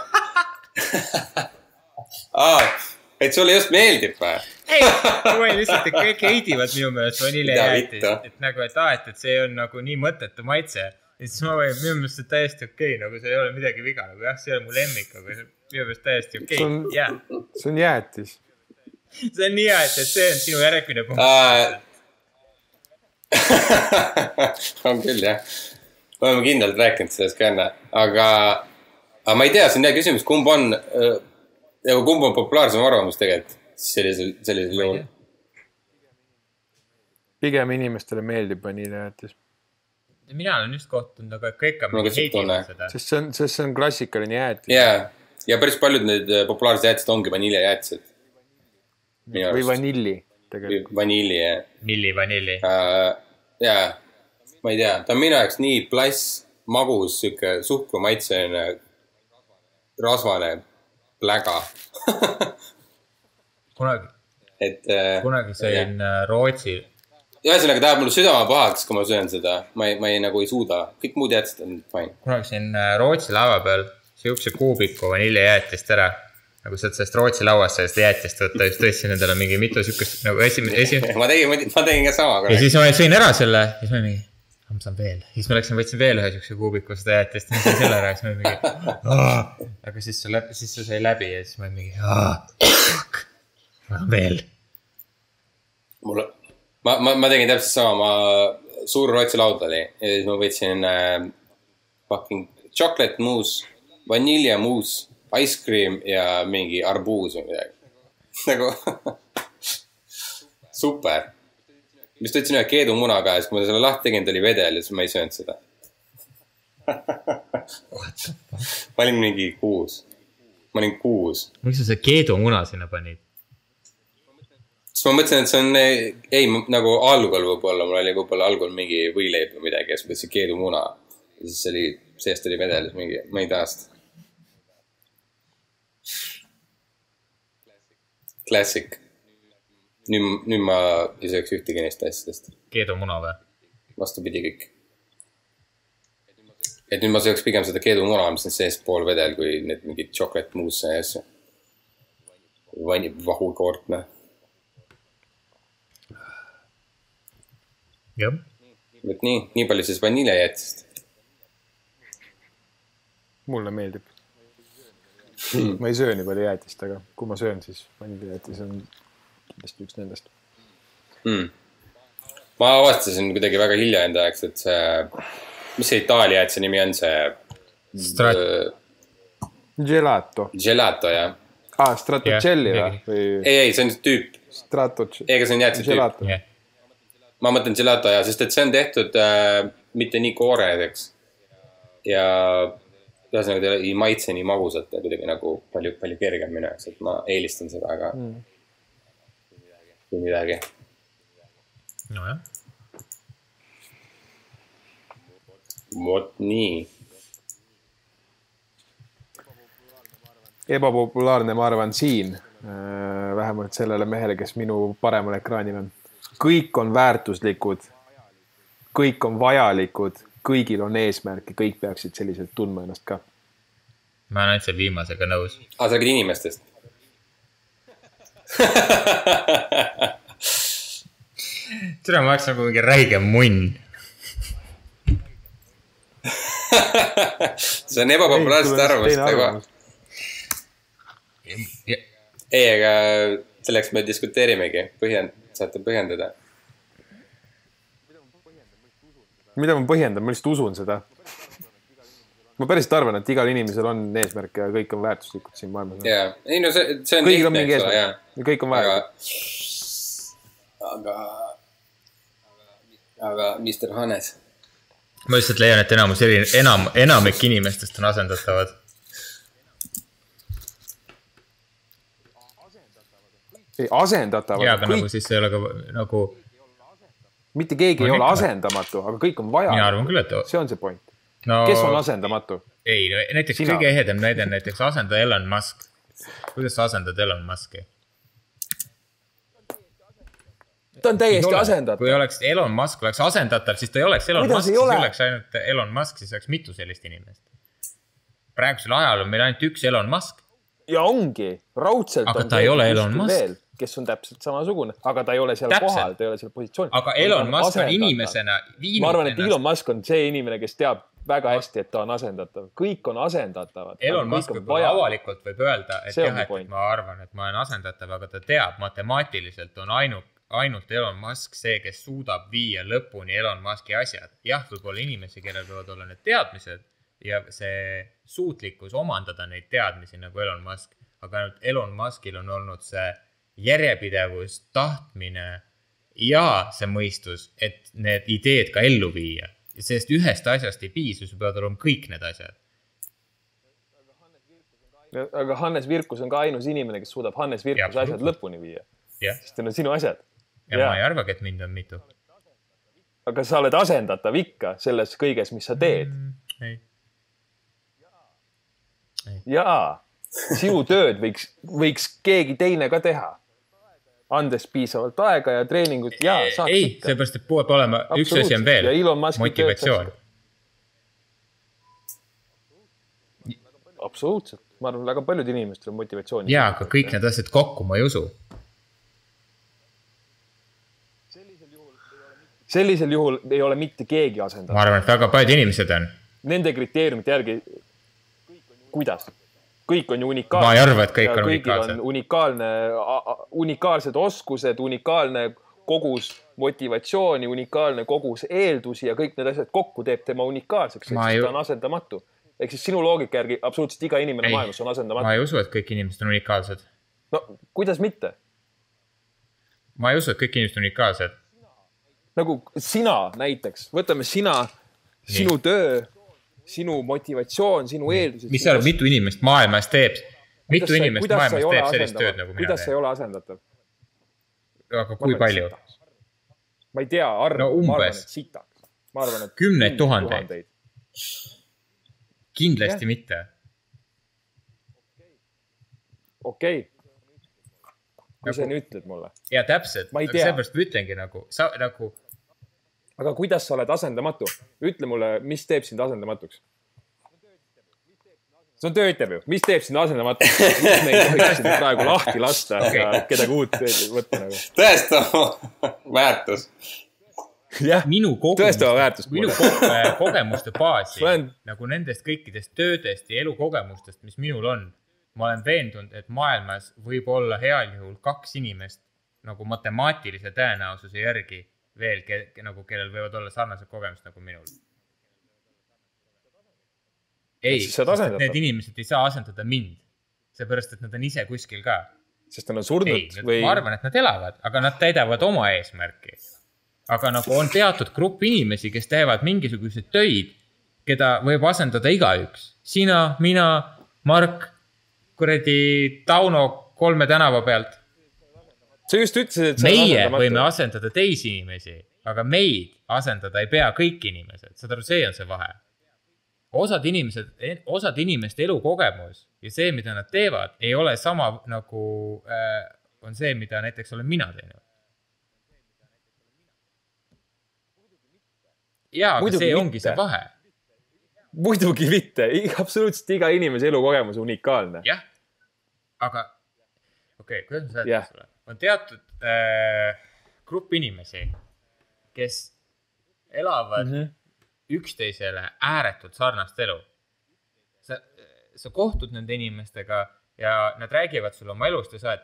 S7: Et sulle just meeldib või?
S6: Ei, ma lihtsalt, et kõik heidivad minu meelest vaniilijäätis. Et nagu, et see on nagu nii mõttetu maitse. Ja siis ma võin, minu meelest see täiesti okei, nagu see ei ole midagi viga. Nagu jah, see on mu lemmik, aga minu meelest täiesti okei.
S3: See on jäätis.
S6: See on nii hea, et see on sinu järgmine punkt.
S7: On küll, jah. Me oleme kindlalt rääkinud sellest ka enne. Aga ma ei tea, see on hea küsimus, kumb on populaarsem arvamus tegelikult sellisel juhul?
S3: Pigem inimestele meeldib vaniilijäätis.
S6: Mina olen just kohtunud, aga kõik on heidinud seda.
S3: Sest see on klassikaline jäätis.
S7: Ja päris paljud need populaarsed jäätised ongi vaniilijäätised.
S3: Või vanilli tegelikult.
S7: Vanilli, jah.
S6: Vanilli.
S7: Ma ei tea, ta on minu jaoks nii magus, suhkru maitseline, rasvane pläga.
S6: Kunagi sõin Rootsi.
S7: Ühesõnaga tahab mulle südama pahaks, kui ma söön seda. Ma ei suuda. Kõik muud jäätised on fine.
S6: Kunagi sõin Rootsi laua peal siukse kuubiku vaniilijäätist ära. Nagu sellest Rootsi lauast sellest jäätist võtta. Just tõesti nendele mingi mitu siukest nagu
S7: Ma tegin ka sama.
S6: Ja siis ma sõin ära selle. Ja siis ma mingi, ma saan veel. Siis ma võtsin veel ühe siukse kuubiku seda jäätist. Ja siis selle ära. Ja siis ma mingi, aga siis see sai läbi. Ja siis ma mingi, ma veel.
S7: Ma tegin täpselt sama, suur Rootsi laud oli ja siis ma võtsin fucking chocolate mousse vaniljamuus, ice cream ja mingi arbuus või midagi. Nagu super. Mis ta ütlesin ühe keedumuna ka, siis kui ma selle lahti tegin, ta oli vedel ja siis ma ei söönud seda. Ma olin mingi 6.
S6: Miks sa see keedumuna sinna panid?
S7: Siis ma mõtlesin, et see on, ei, nagu algul võib-olla, mul oli võib-olla algul mingi võileib või midagi ja siis mõtlesin keedumuna. Ja siis oli, seest oli vedel, mingi mõni aasta. Classic. Nüüd ma ei sööks ühtegi neist asjadest.
S6: Keedumuna või?
S7: Vastupidi kõik. Et nüüd ma sööks pigem seda keedumuna, mis on seest pool vedel, kui need mingid chocolate mousse ja asja. Vahukoortne.
S6: Jah.
S7: Et nii palju siis vaniljajätsist.
S3: Mulle meeldib. Ma ei söö nii palju jäätist, aga kui ma söön, siis vaniljajätis on kindlasti üks nendest.
S7: Ma avastasin kuidagi väga hilja enda ajaks, et see, mis see Itaalia jäätise nimi on, see
S3: Gelato.
S7: Gelato, jah.
S3: Stratocelli või?
S7: Ei, see on tüüp.
S3: Stratocelli.
S7: Ega see on jäätise tüüp.
S6: Yeah.
S7: Ma mõtlen Gelato, ja, sest et see on tehtud mitte nii kooredeks. Ja ühesõnaga ta ei maitse nii magusat ja kuidagi nagu palju kergem minu jaoks, et ma eelistan seda, aga kui midagi.
S6: No jah.
S7: Vot nii.
S3: Ebapopulaarne, ma arvan, siin. Vähemalt sellele mehele, kes minu paremal ekraanil on. Kõik on väärtuslikud. Kõik on vajalikud. Kõigil on eesmärk ja kõik peaksid selliselt tundma ennast ka.
S6: Ma olen ainult selle viimasega nõus.
S7: Sa räägid inimestest?
S6: Tere, ma oleks nagu mingi räige munn.
S7: See on ebapopulaarsed arvamust. Ei, aga selleks me diskuteerimegi. Saate põhjendada.
S3: Mida ma põhjendan? Ma lihtsalt usun seda. Ma päriselt arvan, et igal inimesel on eesmärk ja kõik on väärtuslikud siin maailmas.
S7: Jaa, ei no see on
S3: kõigil on mingi eesmärk. Ja kõik on vajalikud. Aga Mr. Hannes.
S6: Ma lihtsalt leian, et enamik inimestest on asendatavad.
S3: Ei, asendatavad.
S6: Jaa, aga kõik... nagu siis ei ole ka nagu...
S3: Mitte keegi ei ole asendamatu, aga kõik on vaja.
S6: Mina arvan küll, et...
S3: See on see point. No... Kes on asendamatu?
S6: Ei, näiteks kõige ehedem näide on näiteks asenda Elon Musk. Kuidas sa asendad Elon Muski?
S3: Ta on täiesti asendatav.
S6: Kui oleks Elon Musk oleks asendatav, siis ta ei oleks Elon Musk, siis oleks ainult Elon Musk, siis oleks mitu sellist inimest. Praegusel ajal on meil ainult üks Elon Musk.
S3: Ja ongi, raudselt
S6: aga on ta ei ole Elon Musk.
S3: Veel, kes on täpselt samasugune, aga ta ei ole seal kohal, ta ei ole seal positsioonil.
S6: Aga Elon Musk on inimesena viinud
S3: ma arvan, et Elon Musk on see inimene, kes teab väga hästi, et ta on asendatav. Kõik on asendatavad.
S6: Elon Musk avalikult võib öelda, et jah, et ma arvan, et ma olen asendatav, aga ta teab, matemaatiliselt on ainult Elon Musk see, kes suudab viia lõpuni Elon Muski asjad. Jah, võib-olla inimesi, kellel võivad olla need teadmised ja see suutlikkus omandada neid teadmisi nagu Elon Musk. Aga ainult Elon Muskil on olnud see järjepidevus, tahtmine ja see mõistus, et need ideed ka ellu viia. Sest ühest asjast ei piisu, sa peavad olema kõik need asjad.
S3: Aga Hannes Virkus on ka ainus inimene, kes suudab Hannes Virkuse asjad lõpuni viia. Sest need on sinu asjad.
S6: Ja ma ei arvagi, et mind on mitu.
S3: Aga sa oled asendatav ikka selles kõiges, mis sa teed.
S6: Ei.
S3: Jaa, sinu tööd võiks keegi teine ka teha. Andes piisavalt aega ja treeningut. Jaa, saaks
S6: ei,
S3: ikka.
S6: Seepärast, et peab olema üks asi on veel. Motivatsioon.
S3: Absoluutselt. Ma arvan, väga paljud inimestel on motivatsiooni.
S6: Jaa, aga kõik need asjad kokku ma ei usu.
S3: Sellisel juhul ei ole mitte keegi asendatud.
S6: Ma arvan, et väga paljud inimesed on.
S3: Nende kriteeriumite järgi, kuidas? Kõik on ju unikaalne.
S6: Ma ei arva, et kõik on unikaalsed.
S3: On unikaalsed oskused, unikaalne kogus motivatsiooni, unikaalne kogus eeldusi ja kõik need asjad kokku teeb tema unikaalseks, sest ta on asendamatu. Ehk siis sinu loogika järgi absoluutselt iga inimene maailmas on asendamatu.
S6: Ma ei usu, et kõik inimesed on unikaalsed.
S3: No, kuidas mitte?
S6: Ma ei usu, et kõik inimesed on unikaalsed.
S3: Nagu sina näiteks. Võtame sinu töö, sinu motivatsioon, sinu eeldused.
S6: Mis sa arvad, mitu inimest maailmas teeb? Mitu inimest maailmas teeb sellist tööd, nagu mina
S3: kuidas teen? Kuidas ei ole asendatav?
S6: Aga kui palju?
S3: Ma ei tea,
S6: no umbes.
S3: Ma arvan, et
S6: 10 000. Kindlasti mitte.
S3: Okei. Kui sa nüüd ütled mulle?
S6: Ja täpselt.
S3: Ma ei tea.
S6: Seepärast ma ütlengi nagu.
S3: Aga kuidas sa oled asendamatu? Ütle mulle, mis teeb sind asendamatuks? See on töötab ju. Mis teeb sind asendamatuks? Mis me ei tohiks sind praegu lahti lasta ja kedagi uut võtta nagu?
S7: Tõestava väärtus.
S3: Jah, tõestava väärtus.
S6: Minu kogemuste baasi, nagu nendest kõikidest töödest ja elukogemustest, mis minul on, ma olen veendunud, et maailmas võib olla heal juhul 2 inimest nagu matemaatilise tõenäosuse järgi veel, nagu kellel võivad olla sarnased kogemused nagu minul. Ei, need inimesed ei saa asendada mind, seepärast, et nad on ise kuskil ka.
S3: Sest nad on surnud või?
S6: Ma arvan, et nad elavad, aga nad täidavad oma eesmärki. Aga nagu on teatud grupp inimesi, kes teevad mingisuguseid töid, keda võib asendada igaüks. Sina, mina, Mark, kuradi Tauno 3 tänava pealt.
S3: Sa just ütlesid, et
S6: meie võime asendada teisi inimesi, aga meid asendada ei pea kõik inimesed. Saad aru, see on see vahe. Osad inimeste elukogemus ja see, mida nad teevad, ei ole sama nagu on see, mida näiteks olen mina teinud. Jaa, aga see ongi see vahe.
S3: Muidugi mitte. Absoluutselt iga inimese elukogemus on unikaalne.
S6: Jah, aga kuidas ma säätan sulle? On teatud grupp inimesi, kes elavad üksteisele ääretult sarnast elu. Sa kohtud nende inimestega ja nad räägivad sulle oma elust ja sa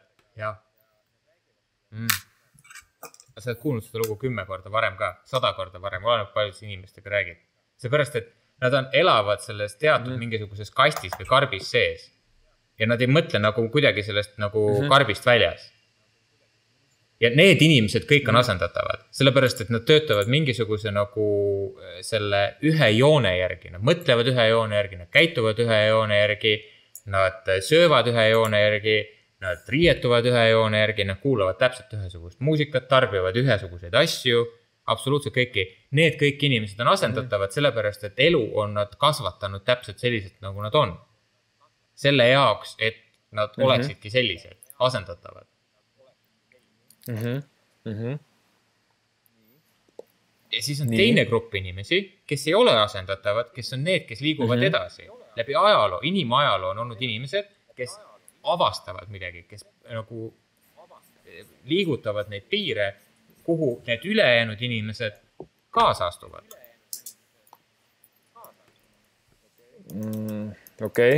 S6: sa oled kuulnud seda lugu 10 korda varem ka, 100 korda varem, oleneb paljud inimestega räägid. Seepärast, et nad elavad selles teatud mingisuguses kastis või karbis sees. Ja nad ei mõtle nagu kuidagi sellest nagu karbist väljas. Ja need inimesed kõik on asendatavad. Sellepärast, et nad töötavad mingisuguse nagu selle ühe joone järgi. Nad mõtlevad ühe joone järgi, nad käituvad ühe joone järgi, nad söövad ühe joone järgi, nad riietuvad ühe joone järgi, nad kuulavad täpselt ühesugust muusikat, tarbivad ühesuguseid asju, absoluutselt kõiki. Need kõik inimesed on asendatavad, sellepärast, et elu on nad kasvatanud täpselt selliselt, nagu nad on. Selle jaoks, et nad oleksidki sellised, asendatavad. Ja siis on teine grupp inimesi, kes ei ole asendatavad, kes on need, kes liiguvad edasi. Läbi ajaloo, inimajaloo on olnud inimesed, kes avastavad midagi, kes nagu liigutavad neid piire, kuhu need ülejäänud inimesed kaasa astuvad.
S3: Okei.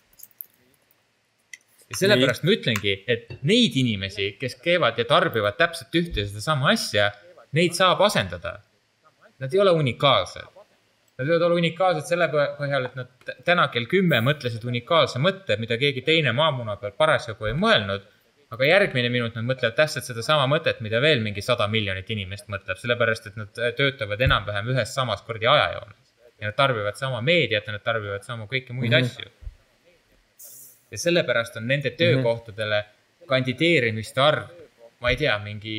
S6: Ja sellepärast ma ütlengi, et neid inimesi, kes käivad ja tarbivad täpselt ühte ja seda sama asja, neid saab asendada. Nad ei ole unikaalsed. Nad võivad olla unikaalsed selle põhjal, et nad täna kell 10 mõtlesid unikaalse mõtte, mida keegi teine maamuna peal parasjagu ei mõelnud, aga järgmine minut nad mõtlevad täpselt seda sama mõtet, mida veel mingi 100 miljonit inimest mõtleb, sellepärast, et nad töötavad enam-vähem ühes samas kordi ajajoones. Ja nad tarbivad sama meediat ja nad tarbivad sama kõiki muid asju. Ja sellepärast on nende töökohtadele kandideerimiste arv, ma ei tea,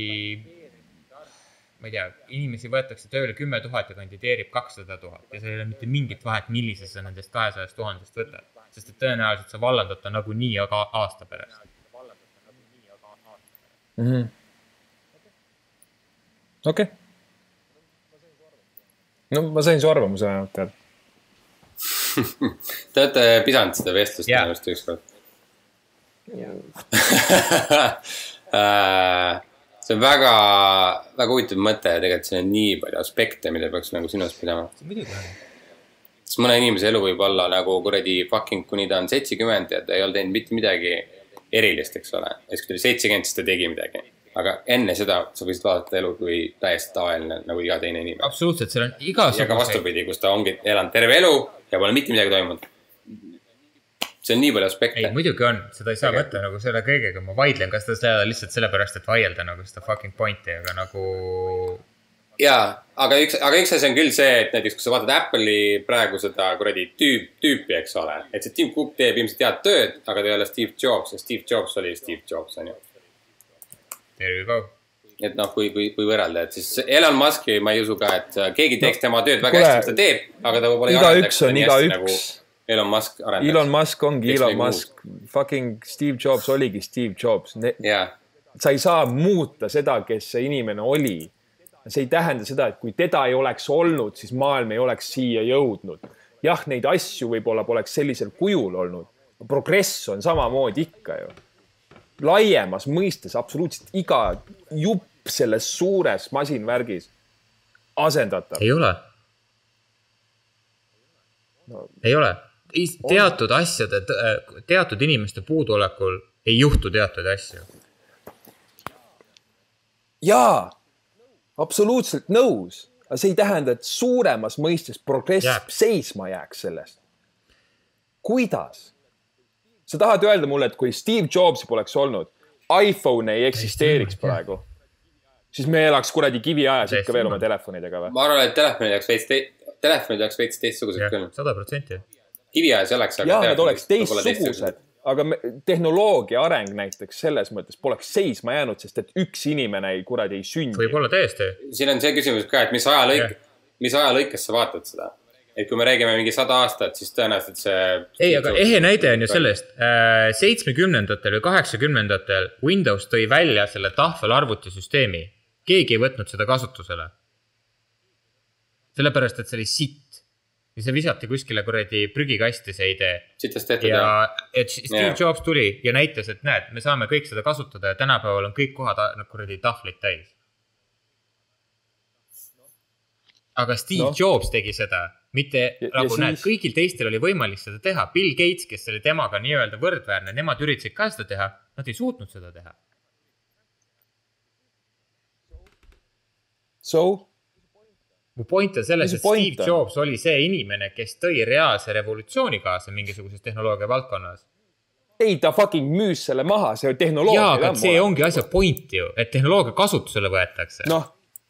S6: inimesi võetakse tööle 10 000 ja kandideerib 200 000 ja see ei ole mitte mingit vahet, millises sa nendest 200 000 võtad, sest et tõenäoliselt sa vallandad ta nagu nii aga aasta pärast.
S3: Okei. No ma sain su arvamuse tead.
S7: Te olete pisanud seda vestlust just ükskord. See on väga huvitav mõte ja tegelikult see on nii palju aspekte, mida peaks nagu sinust pidama. Sest mõne inimese elu võib olla nagu kuradi fucking, kuni ta on 70 ja ta ei ole teinud mitte midagi erilist, eks ole. Ja kui ta oli 70, siis ta tegi midagi. Aga enne seda sa võisid vaadata elu kui täiesti tavaline nagu iga teine inimene.
S6: Absoluutselt, seal on igasuguse.
S7: Ja ka vastupidi, kus ta ongi elanud terve elu ja pole mitte midagi toimunud. See on nii palju aspekte.
S6: Ei, muidugi on, seda ei saa võtta nagu selle kõigega, ma vaidlen, kas seda lihtsalt sellepärast, et vaielda nagu seda fucking pointi, aga nagu...
S7: Jaa, aga üks asi on küll see, et näiteks, kui sa vaatad Apple'i praegu seda kuradi tüüpi, eks ole, et see Tim Cook teeb ilmselt head tööd, aga ta ei ole Steve Jobs ja Steve Jobs oli Steve Jobs, on ju.
S6: There you go.
S7: Et noh, kui võrrelda, et siis Elon Muski ma ei usu ka, et keegi teeks tema tööd väga hästi, mis ta teeb, aga ta võib-olla ei
S3: arendaks nii hästi nagu
S7: Elon Musk arendaks.
S3: Elon Musk ongi Elon Musk. Fucking Steve Jobs oligi Steve Jobs. Sa ei saa muuta seda, kes see inimene oli. See ei tähenda seda, et kui teda ei oleks olnud, siis maailm ei oleks siia jõudnud. Jah, neid asju võib-olla poleks sellisel kujul olnud. Progress on samamoodi ikka ju. Laiemas mõistes absoluutselt iga jupp selles suures masinvärgis asendatav.
S6: Ei ole. No. Ei ole. Teatud asjade, teatud inimeste puudolekul ei juhtu teatud asju.
S3: Jaa, absoluutselt nõus. Aga see ei tähenda, et suuremas mõistes progress seisma jääks sellest. Kuidas? Sa tahad öelda mulle, et kui Steve Jobsi poleks olnud, iPhone ei eksisteeriks praegu, siis me elaks kuradi kivi ajas ikka veel oma telefonidega või?
S7: Ma arvan, et telefonid oleks veits teistsugused küll.
S6: 100%.
S7: Kivi ajas oleks,
S3: aga nad oleks teistsugused, aga tehnoloogia areng näiteks selles mõttes poleks seisma jäänud, sest et üks inimene kuradi ei sündi.
S6: Võib-olla täiesti.
S7: Siin on see küsimus ka, et mis ajalõikes sa vaatad seda. Et kui me räägime mingi 100 aastat, siis tõenäoliselt see...
S6: Ei, aga ehe näide on ju sellest. 70-ndatel või 80-ndatel Windows tõi välja selle tahvelarvutisüsteemi. Keegi ei võtnud seda kasutusele. Sellepärast, et see oli sitt. Ja see visati kuskile kuradi prügikasti see idee.
S7: Sitast tehtud,
S6: ja et Steve Jobs tuli ja näitas, et näed, me saame kõik seda kasutada ja tänapäeval on kõik kohad kuradi tahvlid täis. Aga Steve Jobs tegi seda. Mitte nagu näed, kõigil teistel oli võimalik seda teha. Bill Gates, kes oli temaga nii-öelda võrdväärne, nemad üritasid ka seda teha. Nad ei suutnud seda teha. Mu point on selles, et Steve Jobs oli see inimene, kes tõi reaalse revolutsiooni kaasa mingisuguses tehnoloogia valdkonnas.
S3: Ei, ta fucking müüs selle maha, see tehnoloogia.
S6: Jaa, aga see ongi asja point ju, et tehnoloogia kasutusele võetakse.
S3: Noh.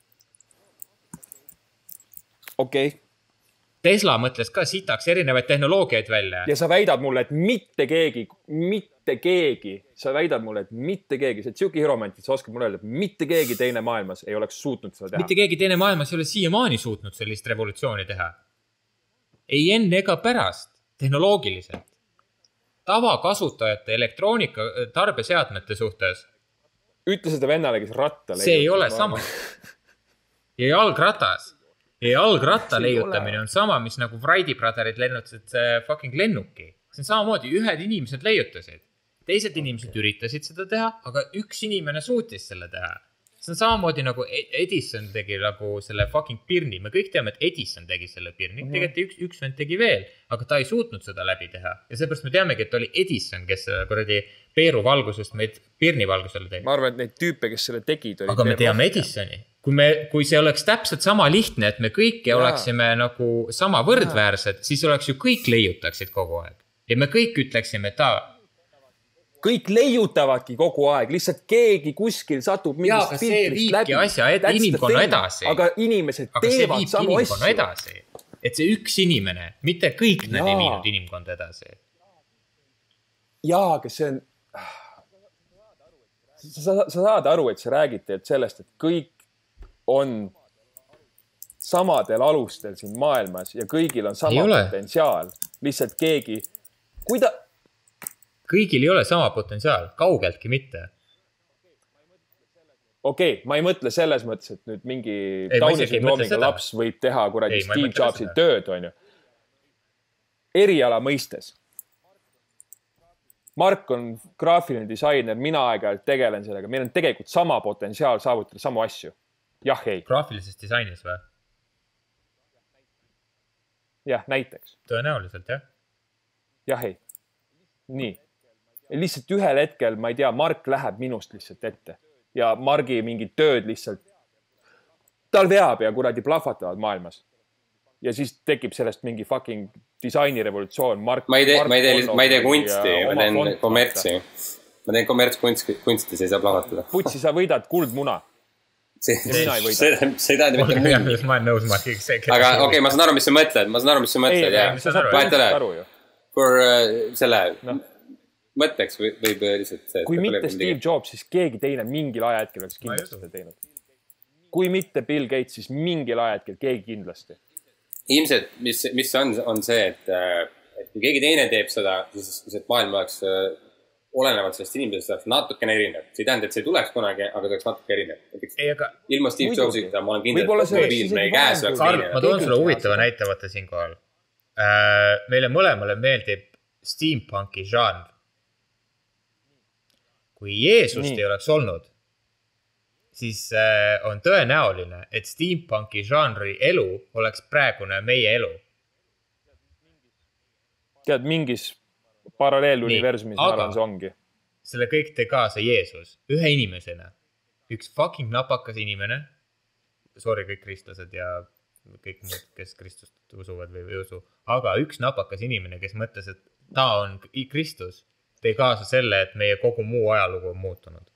S3: Okei.
S6: Tesla mõtles ka sitaks erinevaid tehnoloogiaid välja.
S3: Ja sa väidad mulle, et mitte keegi, see Tsuki Hiromantit, sa oskad mulle öelda, et mitte keegi teine maailmas ei oleks suutnud seda teha.
S6: Mitte keegi teine maailmas ei ole siiamaani suutnud sellist revolutsiooni teha. Ei enne ega pärast, tehnoloogiliselt. Tavakasutajate elektroonika tarbeseadmete suhtes.
S3: Ütle seda vennale, kes ratta leiutab.
S6: See ei ole sama. Ja jalgratas. Ja jalgratta leiutamine on sama, mis nagu Wrighti brotherid lennutasid fucking lennuki. See on samamoodi, ühed inimesed leiutasid. Teised inimesed üritasid seda teha, aga üks inimene suutis selle teha. See on samamoodi nagu Edison tegi nagu selle fucking pirni. Me kõik teame, et Edison tegi selle pirni. Tegelikult üks vend tegi veel, aga ta ei suutnud seda läbi teha. Ja seepärast me teamegi, et oli Edison, kes kuradi Peeru valgusest meid pirni valgusele tegi.
S3: Ma arvan, et neid tüüpe, kes selle tegid, oli
S6: aga me teame Edisoni. Kui see oleks täpselt sama lihtne, et me kõik oleksime nagu sama võrdväärsed, siis oleks ju kõik leiutaksid kogu aeg. Ja me kõik ütleksime, et
S3: kõik leiutavadki kogu aeg, lihtsalt keegi kuskil satub mingist filtrist läbi.
S6: Asja, et inimkonna edasi.
S3: Aga inimesed teevad samu asju.
S6: Edasi. Et see üks inimene, mitte kõik nad ei viinud inimkonda edasi.
S3: Jaa, aga see on... Sa saad aru, et sa räägite sellest, et kõik on samadel alustel siin maailmas ja kõigil on sama potentsiaal. Lihtsalt keegi...
S6: Kõigil ei ole sama potentsiaal, kaugeltki mitte.
S3: Okei, ma ei mõtle selles mõttes, et nüüd mingi Downi sündroomiga laps võib teha kuradi Steve Jobsi tööd, on ju. Eriala mõistes. Mark on graafiline disainer, mina aeg-ajalt tegelen sellega. Meil on tegelikult sama potentsiaal saavutada samu asju. Jah, ei.
S6: Graafilises disainis või?
S3: Jah, näiteks.
S6: Tõenäoliselt, jah.
S3: Jah, ei. Nii. Lihtsalt ühel hetkel, ma ei tea, Mark läheb minust lihtsalt ette. Ja Margi mingid tööd lihtsalt tal veab ja kuradi plahvatavad maailmas. Ja siis tekib sellest mingi fucking
S5: disainirevolutsioon.
S7: Ma ei tee kunsti, ma teen kommertsi. Ma teen kommertskunsti, see saab lahvatada.
S5: Putsi, sa võidad kuldmuna.
S7: See ei tähenda mitte mundi.
S6: Ma olen nõus, Markiks.
S7: Aga okei, ma saan aru, mis sa mõtled. Vahet ole. For selle mõtteks võib lihtsalt see.
S5: Kui mitte Steve Jobs, siis keegi teine mingil ajahetkel oleks kindlasti seda teinud. Kui mitte Bill Gates, siis mingil ajahetkel keegi kindlasti.
S7: Ilmselt, mis on see, et kui keegi teine teeb seda, siis et maailm oleks olenevalt sellest inimesest oleks natukene erinev. See ei tähenda, et see ei tuleks kunagi, aga see oleks natuke erinev. Ilma Steve Jobsita ma olen kindel, et mobiil meie käes oleks erinev.
S6: Ma toon sulle huvitava näitavate siinkohal. Meile mõlemale meeldib steampunki žanr. Kui Jeesust ei oleks olnud, siis on tõenäoline, et steampunki žanri elu oleks praegune meie elu.
S5: Tead, mingis paralleeluniversumis ma arvan, see ongi.
S6: Selle kõik tee kaasa Jeesus, ühe inimesena. Üks fucking napakas inimene. Sorry, kõik kristlased ja kõik muud, kes Kristust usuvad või ei usu. Aga üks napakas inimene, kes mõtles, et ta on Kristus, tõi kaasa selle, et meie kogu muu ajalugu on muutunud.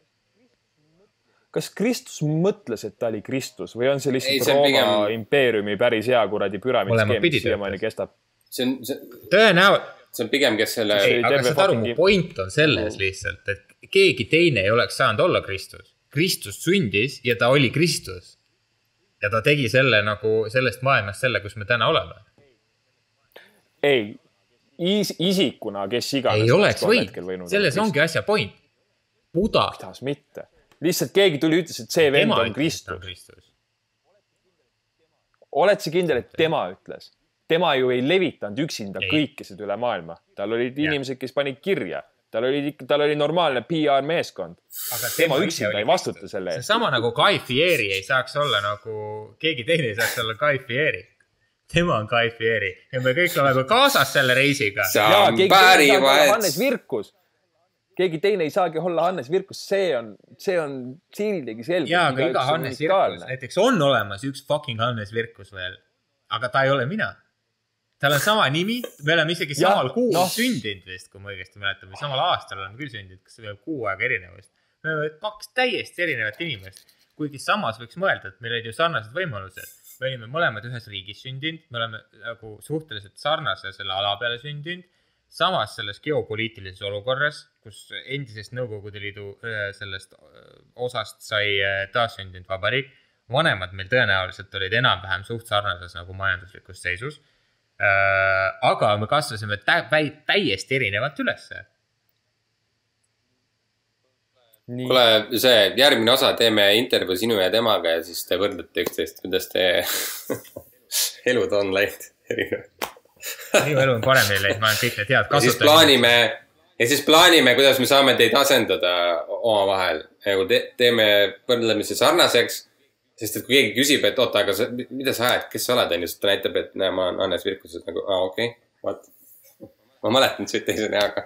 S5: Kas Kristus mõtles, et ta oli Kristus või on see lihtsalt Rooma impeeriumi päris hea kuradi püramidskeem, mis siiamaani kestab?
S6: Tõenäoliselt.
S7: See on pigem, kes selle...
S6: Aga saad aru, mu point on selles lihtsalt, et keegi teine ei oleks saanud olla Kristus. Kristus sündis ja ta oli Kristus. Ja ta tegi selle nagu sellest maailmast selle, kus me täna oleme.
S5: Ei, isikuna, kes iganes.
S6: Ei oleks võinud. Selles ongi asja point. Buda.
S5: Kuidas mitte? Lihtsalt keegi tuli ütles, et see vend on Kristus. Oled sa kindel, et tema ütles? Tema ju ei levitanud üksinda kõikesed üle maailma. Tal olid inimesed, kes panid kirja. Tal oli normaalne PR meeskond. Aga tema üksinda ei vastuta selle eest.
S6: See sama nagu Guy Fieri ei saaks olla nagu... Keegi teine ei saaks olla Guy Fieri. Tema on Guy Fieri. Ja me kõik oleme kaasas selle reisiga.
S5: Keegi teine ei saagi olla Hannes Virkus. See on siin tegi selge.
S6: Jaa, aga iga Hannes Virkus. Näiteks on olemas üks fucking Hannes Virkus veel. Aga ta ei ole mina. Tal on sama nimi. Me oleme isegi samal kuul sündinud vist, kui ma õigesti mäletan. Või samal aastal oleme küll sündinud, kas see veel 6 aega erinevust. Me oleme 2 täiesti erinevat inimest. Kuigi samas võiks mõelda, et meil olid ju sarnased võimalused. Me olime mõlemad ühes riigis sündinud. Me oleme nagu suhteliselt sarnase selle ala peale sündinud. Samas selles geopoliitilises olukorras, kus endisest Nõukogude Liidu sellest osast sai taassündinud vabariik, vanemad meil tõenäoliselt olid enam-vähem suht sarnases nagu majanduslikus seisus. Aga me kasvasime täiesti erinevalt ülesse.
S7: Kuule, see järgmine osa teeme intervjuu sinu ja temaga ja siis te võrdlete üksteist, kuidas te elud on läinud erinevalt.
S6: Minu elu on paremini läinud, ma olen kõik need head kasutanud.
S7: Ja siis plaanime, kuidas me saame teid asendada oma vahel. Teeme võrdlemise sarnaseks, sest et kui keegi küsib, et oota, aga mida sa ajad, kes sa oled, on just ta näitab, et näe, ma olen Hannes Virkus, et nagu, okei, vaat. Ma mäletan see teise näaga.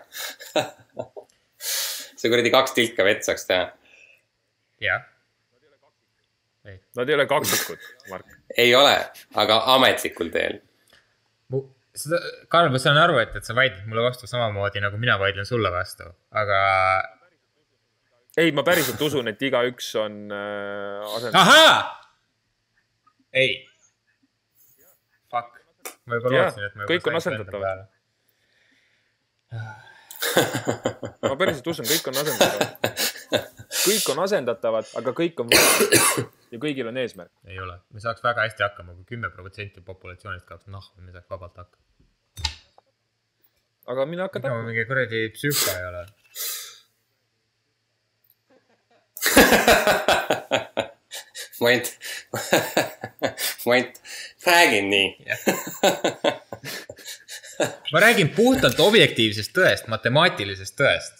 S7: See kuradi 2 tilka vett saaks teha.
S6: Jah.
S5: Nad ei ole kaksikud, Mark.
S7: Ei ole, aga ametlikul teel.
S6: Karl, ma saan aru, et sa vaidled mulle vastu samamoodi, nagu mina vaidlen sulle vastu, aga...
S5: Ei, ma päriselt usun, et iga üks on asendatud.
S6: Ahaa! Ei. Fuck. Ma juba lootsin, et ma juba...
S5: Kõik on asendatavad. Ma päriselt usun, kõik on asendatavad. Kõik on asendatavad, aga kõik on vaja. Ja kõigil on eesmärk.
S6: Ei ole. Me saaks väga hästi hakkama, kui 10% populatsioonist kaoks nahku, me saaks vabalt hakkama.
S5: Aga mina hakkan
S6: hakkama. Mingi kuradi psühka ei ole.
S7: Mait, räägin nii.
S6: Ma räägin puhtalt objektiivsest tõest, matemaatilisest tõest.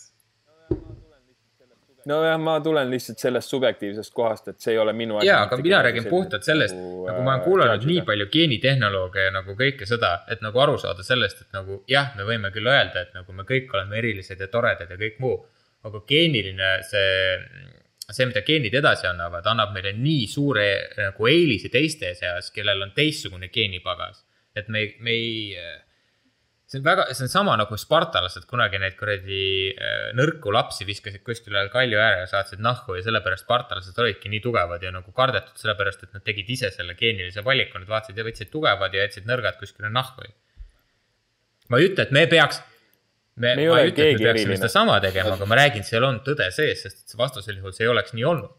S5: No ja ma tulen lihtsalt sellest subjektiivsest kohast, et see ei ole minu...
S6: Jaa, aga mina räägin puhtalt sellest, nagu ma olen kuulanud nii palju geenitehnoloogia ja nagu kõike seda, et nagu aru saada sellest, et nagu jah, me võime küll öelda, et nagu me kõik oleme erilised ja toredad ja kõik muu, aga geeniline see, mida geenid edasi annavad, annab meile nii suure nagu eelisi teiste seas, kellel on teistsugune geenipagas. Et me see on sama nagu spartalased kunagi neid kuradi nõrku lapsi viskasid kuskile kalju ääre ja saatsid nahku ja sellepärast spartalased olidki nii tugevad ja nagu kardetud sellepärast, et nad tegid ise selle geenilise valiku, nad vaatasid ja võtsid tugevad ja jätsid nõrgad kuskile nahku. Ma ei ütle, et me peaksime seda sama tegema, aga ma räägin, seal on tõde sees, sest see vastasel juhul see ei oleks nii olnud.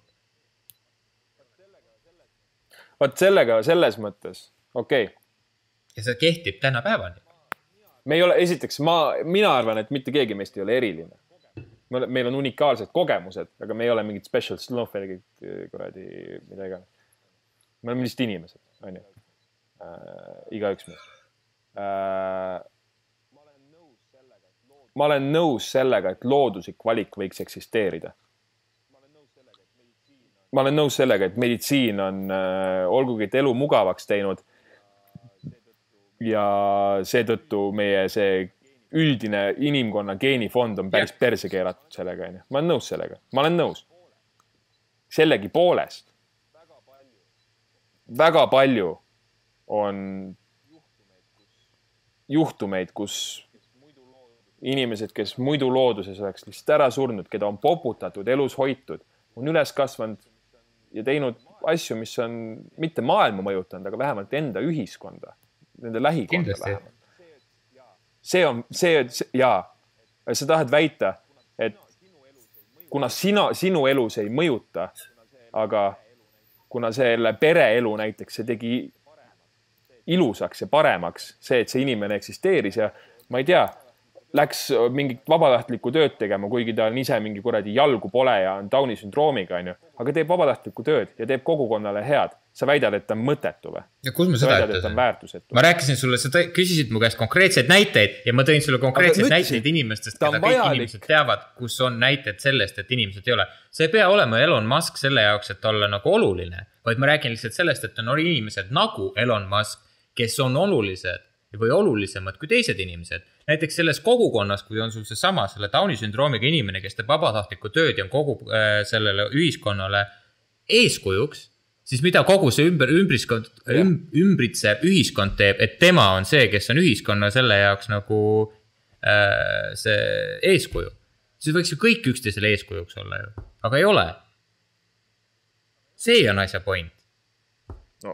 S5: Vaat sellega selles mõttes, okei.
S6: Ja see kehtib täna päevani.
S5: Me ei ole, esiteks, mina arvan, et mitte keegi meist ei ole eriline. Meil on unikaalsed kogemused, aga me ei ole mingid special snowflake'id kuradi midagi. Me oleme lihtsalt inimesed, on ju. Igaüks meist. Ma olen nõus sellega, et looduslik valik võiks eksisteerida. Ma olen nõus sellega, et meditsiin on olgugi et elu mugavaks teinud ja seetõttu meie see üldine inimkonna geenifond on päris perse keeratud sellega. Ma olen nõus sellega. Ma olen nõus. Sellegi poolest väga palju on juhtumeid, kus inimesed, kes muidu looduses oleks lihtsalt ära surnud, keda on poputatud, elus hoitud, on üles kasvanud ja teinud asju, mis on mitte maailma mõjutanud, aga vähemalt enda ühiskonda. Nende lähikonda vähemalt. Sa tahad väita, et kuna sinu elus ei mõjuta, aga kuna selle pereelu näiteks see tegi ilusaks ja paremaks, see, et see inimene eksisteeris ja ma ei tea, läks mingit vabatahtlikku tööd tegema, kuigi ta on ise mingi kuradi jalgu pole ja on Downi sündroomiga, aga teeb vabatahtlikku tööd ja teeb kogukonnale head. Sa väidad, et ta on mõttetu või?
S6: Ja kus ma seda ütlesin? Ma rääkisin sulle, sa küsisid mu käest konkreetseid näiteid ja ma tõin sulle konkreetseid näiteid inimestest, keda kõik inimesed teavad, kus on näited sellest, et inimesed ei ole. See ei pea olema Elon Musk selle jaoks, et olla nagu oluline, vaid ma räägin lihtsalt sellest, et on inimesed nagu Elon Musk, kes on olulised või olulisemad kui teised inimesed. Näiteks selles kogukonnas, kui on sul see sama selle Downi sündroomiga inimene, kes teeb vabatahtlikku tööd ja on kogu sellele ühiskonnale eeskujuks, siis mida kogu see ümbritsev ühiskond teeb, et tema on see, kes on ühiskonna selle jaoks nagu see eeskuju. Siis võiks ju kõik üksteisele eeskujuks olla ju, aga ei ole. See on asja point.
S5: No.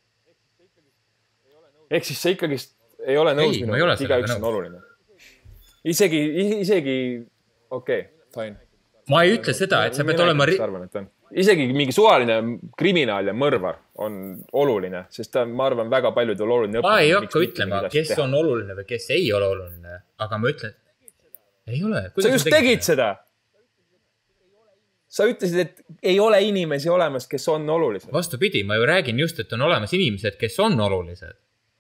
S5: Ehk siis see ikkagi ei ole nõus minuga, et igaüks on oluline. Isegi okei, fine.
S6: Ma ei ütle seda, et sa pead olema...
S5: Isegi mingi suvaline kriminaal ja mõrvar on oluline, sest ta, ma arvan, väga paljud on oluline.
S6: Ma ei hakka ütlema, kes on oluline või kes ei ole oluline, aga ma ütlen, ei ole.
S5: Sa just tegid seda. Sa ütlesid, et ei ole inimesi olemas, kes on olulised.
S6: Vastupidi, ma ju räägin just, et on olemas inimesed, kes on olulised.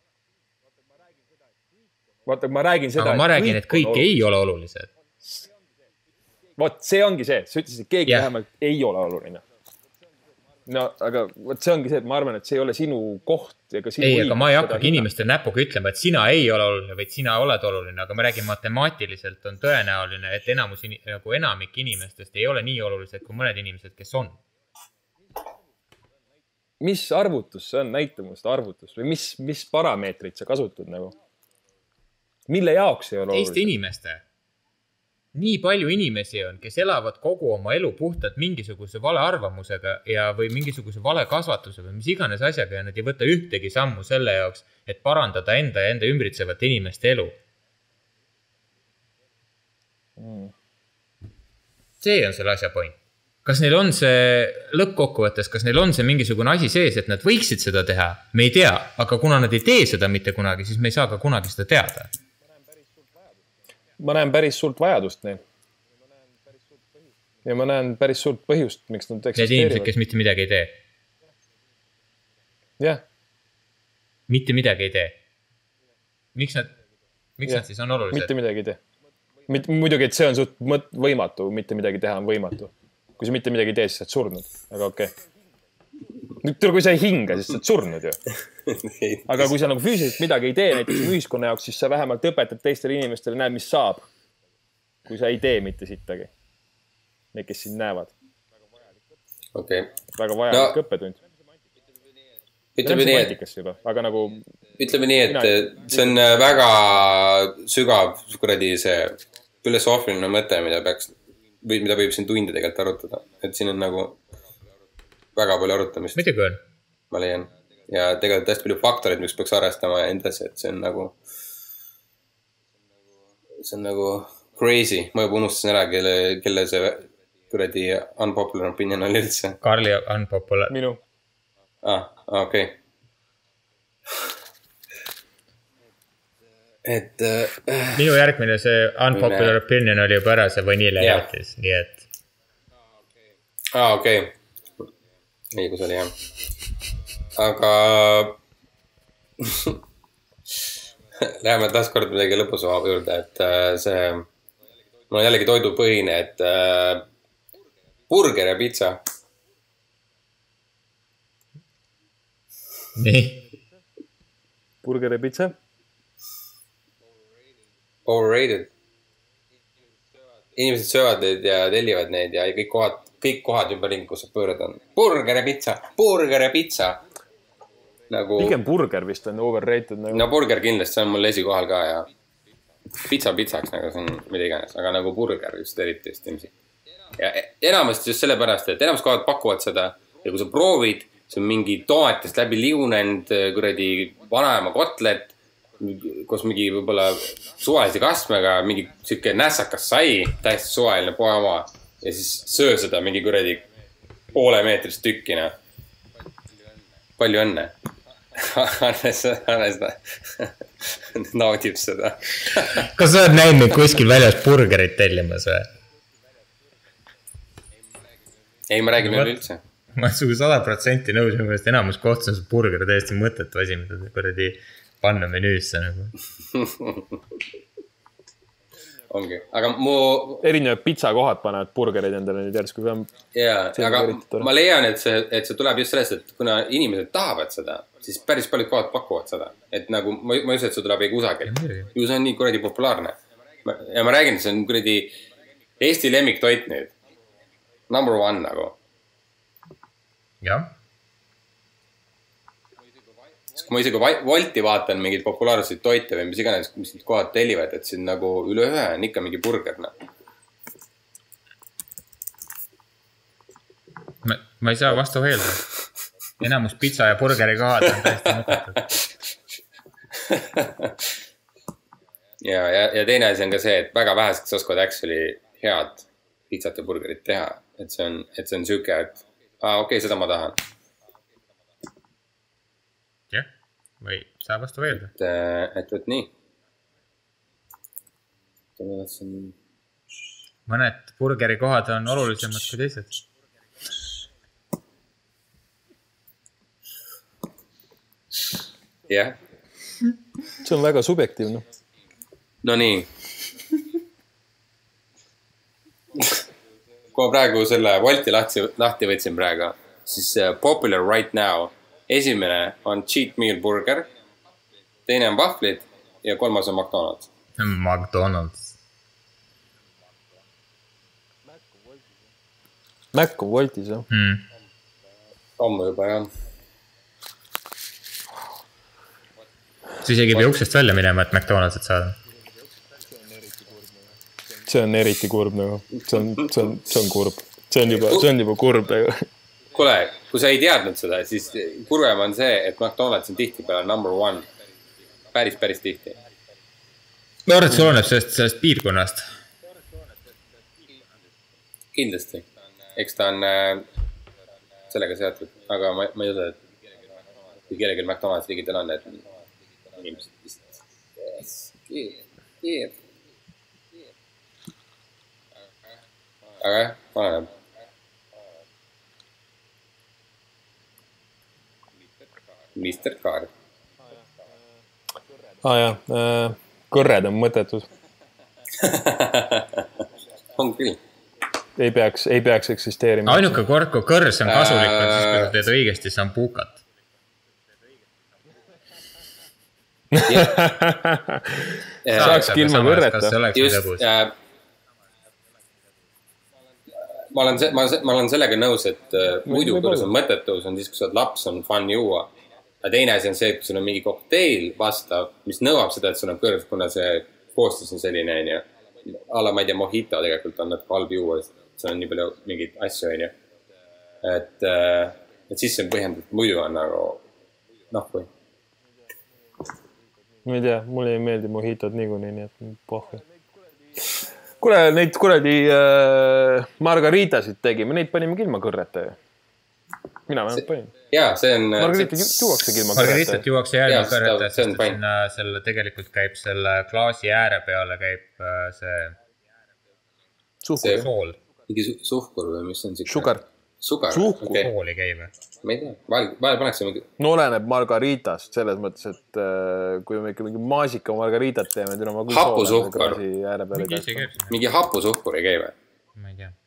S5: Vaata, ma räägin seda,
S6: aga ma räägin, et kõik ei ole olulised.
S5: Vot, see ongi see. Sa ütlesid, et keegi vähemalt ei ole oluline. No, aga vot see ongi see, et ma arvan, et see ei ole sinu koht. Ega sinu
S6: ei, aga ma ei hakkagi inimestele näpuga ütlema, et sina ei ole oluline, vaid sina oled oluline. Aga ma räägin matemaatiliselt on tõenäoline, et enamik inimestest ei ole nii olulised kui mõned inimesed, kes on.
S5: Mis arvutus see on? Näitamust arvutus või mis parameetrid sa kasutad nagu? Mille jaoks ei ole oluline?
S6: Teiste inimeste. Nii palju inimesi on, kes elavad kogu oma elu puhtalt mingisuguse vale arvamusega või mingisuguse vale kasvatuse või mis iganes asjaga ja nad ei võta ühtegi sammu selle jaoks, et parandada enda ja enda ümbritsevate inimeste elu. See on selle asja point. Kas neil on see lõppkokkuvõttes, kas neil on see mingisugune asi sees, et nad võiksid seda teha? Me ei tea, aga kuna nad ei tee seda mitte kunagi, siis me ei saa ka kunagi seda teada.
S5: Ma näen päris suurt vajadust neil. Ja ma näen päris suurt põhjust, miks nad eksisteerivad.
S6: Need inimesed, kes mitte midagi ei tee.
S5: Jah.
S6: Mitte midagi ei tee. Miks nad siis on olulised?
S5: Mitte midagi ei tee. Muidugi, et see on suht võimatu, mitte midagi teha on võimatu. Kui sa mitte midagi ei tee, siis sa oled surnud. Aga okei. Nüüd, kui sa ei hinga, siis sa oled surnud ju. Aga kui sa nagu füüsiliselt midagi ei tee, näiteks ühiskonna jaoks, siis sa vähemalt õpetad teistele inimestele, näed, mis saab. Kui sa ei tee mitte sittagi. Need, kes sind näevad.
S7: Okay.
S5: Väga vajalik õppetund.
S7: Ütleme nii, et...
S5: Aga nagu
S7: ütleme nii, et see on väga sügav kuradi see filosoofiline mõte, mida võib siin tunde tegelikult arutada. Et siin on nagu väga palju arutamist.
S6: Midagi on.
S7: Ma leian. Ja tegelikult hästi palju faktorid, mis peaks arvestama ja endas, et see on nagu crazy. Ma juba unustasin ära, kelle see kuradi unpopular opinion oli üldse.
S6: Karli unpopular.
S5: Minu.
S7: Okei. Et
S6: minu järgmine see unpopular opinion oli juba ära see vaniljejatis, nii et
S7: okei. Õigus oli jah. Aga läheme taas kord midagi lõpusa juurde, et see mul on jällegi toidupõhine, et burger ja pizza.
S6: nii.
S5: Burger ja pizza?
S7: Overrated. Inimesed söövad neid ja tellivad neid ja kõik kohad ümber ringi, kus sa pöörad on. Burger ja pizza. Nagu... Pigem
S5: burger vist on overrated. Nagu...
S7: No burger kindlasti, see on mul esikohal ka ja pitsaks nagu see on mida iganes, aga nagu burger just eriti just ilmselt. Ja enamasti just sellepärast, et enamus kohad pakuvad seda ja kui sa proovid, see on mingi tomatist läbi liunend kuradi vanaema kotlet, koos mingi võib-olla suvalise kasmega, mingi siuke nässakas sai, täiesti suvaline poe oma ja siis söö seda mingi kuradi poole meetrist tükkina. Palju õnne. Hannes naudib seda.
S6: Kas sa oled näinud kuskil väljas burgerit tellimas või?
S7: Ei, ma räägin üldse.
S6: Ma olen sugu 100% nõus, minu meelest enamus kohtus on burger täiesti mõttetu asi, mida kuradi panna menüüsse nagu.
S7: Ongi, aga
S5: erinevad pizzakohad panevad burgerid endale nüüd järsku ka.
S7: Jaa, aga ma leian, et see tuleb just sellest, et kuna inimesed tahavad seda, siis päris paljud kohad pakuvad seda. Et nagu, ma ei usu, et see tuleb ei kusagil. Ju see on nii kuradi populaarne. Ja ma räägin, see on kuradi Eesti lemmiktoit nüüd. Number 1 nagu.
S6: Jah.
S7: Kui ma isegi Wolti vaatan mingeid populaarseid toite või mis iganes, mis need kohad tellivad, et siin nagu üle ühe on ikka mingi burger.
S6: Ma ei saa vastu öelda. Enamus pizza ja burgeri kohad on täiesti mõttetud.
S7: ja teine asi on ka see, et väga väheseks oskavad actually head pizzat ja burgerit teha. Et see on süke, et okei, seda ma tahan.
S6: Jah, või saa vastu öelda.
S7: Et võt nii.
S6: Mõned burgeri kohad on olulisemad kui teised.
S7: Jah.
S5: See on väga subjektiivne.
S7: No nii. Kui ma praegu selle Wolti lahti võtsin praegu, siis popular right now. Esimene on cheat meal burger, teine on vahvlid ja kolmas on McDonald's.
S6: McDonald's.
S5: Mac on Woltis, jah?
S7: Ammu juba, jah.
S6: Sa isegi ei uksest välja minema, et McDonald'sit saada.
S5: See on eriti kurb nagu. See on kurb. See on juba kurb nagu.
S7: Kuule, kui sa ei teadnud seda, siis kurvem on see, et McDonald's on tihti peale number 1. Päris tihti.
S6: Ma arvan, et see oleneb sellest piirkonnast.
S7: Kindlasti. Eks ta on sellega seotud, aga ma ei usu, et kui kellelgi McDonald's ligidel on, et inimesed vist aga jah, oleneb. Mr. Card.
S5: Jah, kõrred on mõttetud.
S7: On küll.
S5: Ei peaks eksisteerima.
S6: Ainuke kord, kui kõrs on kasulik, on siis, kui sa teed õigesti sambukat.
S5: Saaks ilma kõrreta.
S7: Just, ma olen sellega nõus, et muidu kõrs on mõttetus, on siis, kui sa oled laps, on fun juua. aga teine asi on see, et sul on mingi kokteil vastav, mis nõuab seda, et sul on kõrv, kuna see koostis on selline, on ju. Alla, ma ei tea, mojito tegelikult on natuke halb juua, seal on nii palju mingeid asju, on ju. Et siis see on põhjendatud, muidu on nagu, või.
S5: Ma ei tea, mulle ei meeldi mojitod niikuinii, nii et pohvi. Kuule, neid kuradi margaritasid tegime, neid panime ilma kõrreta ju. Mina vähemalt panin.
S7: Jaa, see on...
S5: Margaritat juuakse ilma kõrreta.
S6: Margaritat juuakse ilma kõrreta, sest sinna selle tegelikult käib selle klaasi ääre peale käib see sool.
S7: Mingi suhkur või mis on siuke?
S5: Sugar.
S6: Sool ei käi või?
S7: Ma ei tea, vahel paneks mingi...
S5: No oleneb margaritast selles mõttes, et kui me ikka mingi maasika margaritat teeme, et ma
S7: hapusuhkur. Mingi hapusuhkur ei käi või?
S6: Ma ei tea.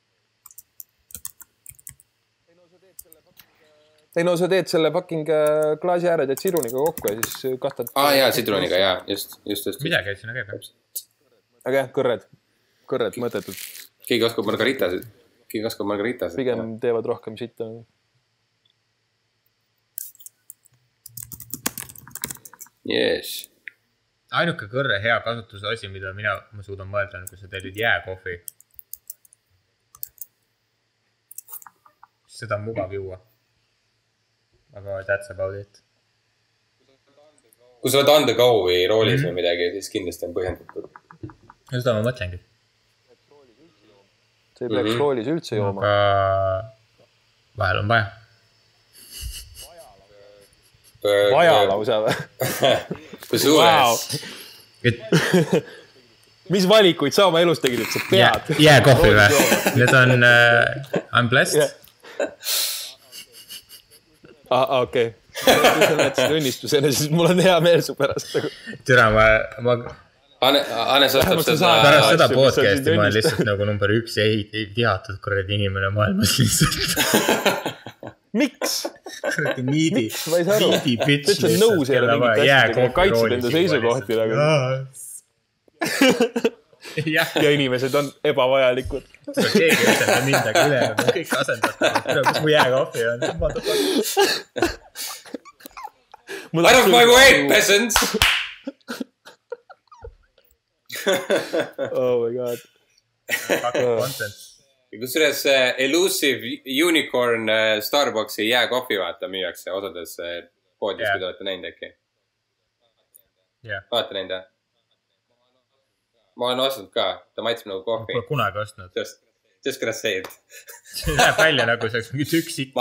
S5: Ei no sa teed selle fucking klaasi ääred ja sidruniga kokku ja siis kastad...
S7: jaa, sidruniga, jaa, just.
S6: Midagi sinna käib.
S5: Aga jah, kõrred mõttetud.
S7: Keegi oskab margaritasid.
S5: Pigem teevad rohkem sitta.
S7: Yes.
S6: Ainuke kõrre hea kasutuse asi, mida ma suudan mõelda, on, kui sa teed jääkohvi. Seda on mugav juua. Aga that's about it.
S7: Kui sa oled on the go või roolis või midagi, siis kindlasti on põhjendatud.
S6: Seda ma mõtlengi.
S5: See ei peaks roolis üldse jooma.
S6: Aga vahel on vaja.
S5: Vaja lausa või?
S7: Kusjuures.
S5: Mis valikuid sa oma elus tegid, et sa pead?
S6: Jääkohvi või? Need on I'm blessed.
S5: Okei. Kui sa näed seda õnnistusena, siis mul on hea meel su pärast.
S6: Türa, ma...
S7: Hannes ostab seda...
S6: Pärast seda podcasti ma olen lihtsalt nagu number 1 ei tihatud kuradi inimene maailmas lihtsalt.
S5: Miks?
S6: Kuradi niidi.
S5: Ma ei saa aru.
S6: Niidi bitch
S5: lihtsalt. Sa nõus ei ole mingit asjadega, kaitsed enda seisukohti. Ja inimesed on ebavajalikud.
S6: Keegi asenda mindagi üle, nad on kõik asendatud. Kus mu jääkohvi on?
S7: Out of my way, peasants!
S5: Oh my god.
S7: Kusjuures Elusive Unicorn Starbucksi jääkohvi vaata müüakse osades poodis, kui te olete näinud äkki. Vaata näinud, jah? Ma olen ostnud ka, ta maitseb nagu kohvi.
S6: Pole kunagi ostnud.
S7: Just gonna say it.
S6: See läheb välja nagu see üks sitta.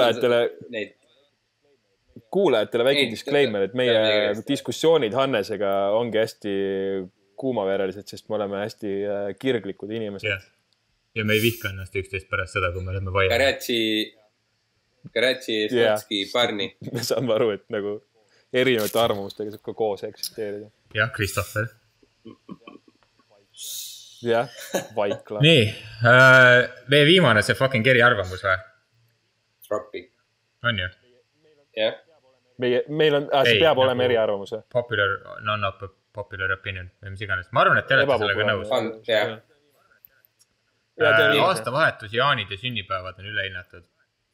S5: Kuulajatele väike disclaimer, et meie diskussioonid Hannesega ongi hästi kuumaverelised, sest me oleme hästi kirglikud inimesed.
S6: Ja me ei vihka ennast üksteist pärast seda, kui me oleme vaja.
S7: Karatsi, Stotski, Barni.
S5: Me saame aru, et nagu erinevate arvamustega saab ka koos eksisteerida.
S6: Jah, Kristoffer.
S5: Jah, Vaikla.
S6: Nii, meie viimane see fucking Keri arvamus või?
S7: Troppi.
S6: On ju?
S7: Jah.
S5: Meil on, see peab olema eriarvamus või?
S6: Popular opinion või mis iganes. Ma arvan, et te olete sellega nõus. Aastavahetus, jaanid ja sünnipäevad on ülehinnatud.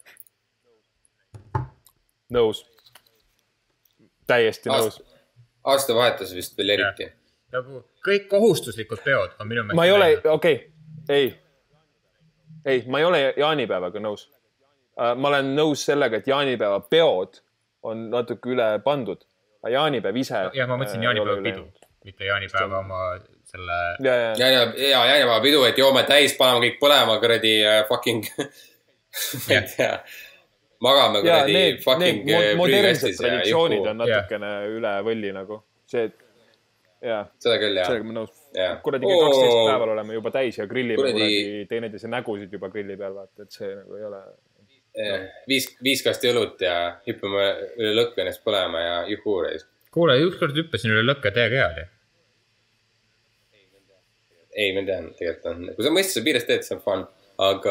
S5: Nõus. Täiesti nõus.
S7: Aastavahetus vist veel eriti.
S6: Nagu kõik kohustuslikud peod on minu meelest.
S5: Ma ei ole, okei. Ei, ma ei ole jaanipäevaga nõus. Ma olen nõus sellega, et jaanipäeva peod on natuke üle pandud. Jaanipäev ise...
S6: Ja ma mõtlesin jaanipäeva pidu, mitte jaanipäeva oma selle...
S7: Jaanipäeva pidu, et joome täis, paneme kõik põlema kuradi fucking... Ma ei tea. Magame kuradi fucking...
S5: Need modernsed traditsioonid on natukene üle võlli nagu. See...
S7: Seda küll, jah.
S5: Sellega ma nõus. Kuradi 12 päeval oleme juba täis ja grillime kuradi teineteise nägusid juba grilli peal, vaata, et see nagu ei ole...
S7: 5 kasti õlut ja hüppame üle lõkke ennast põlema ja juhuu reis.
S6: Kuule, ükskord hüppasin üle lõkke teie kehali.
S7: Ei, ma tean, tegelikult on. Kui sa mõistuse piires teed, see on fun. Aga...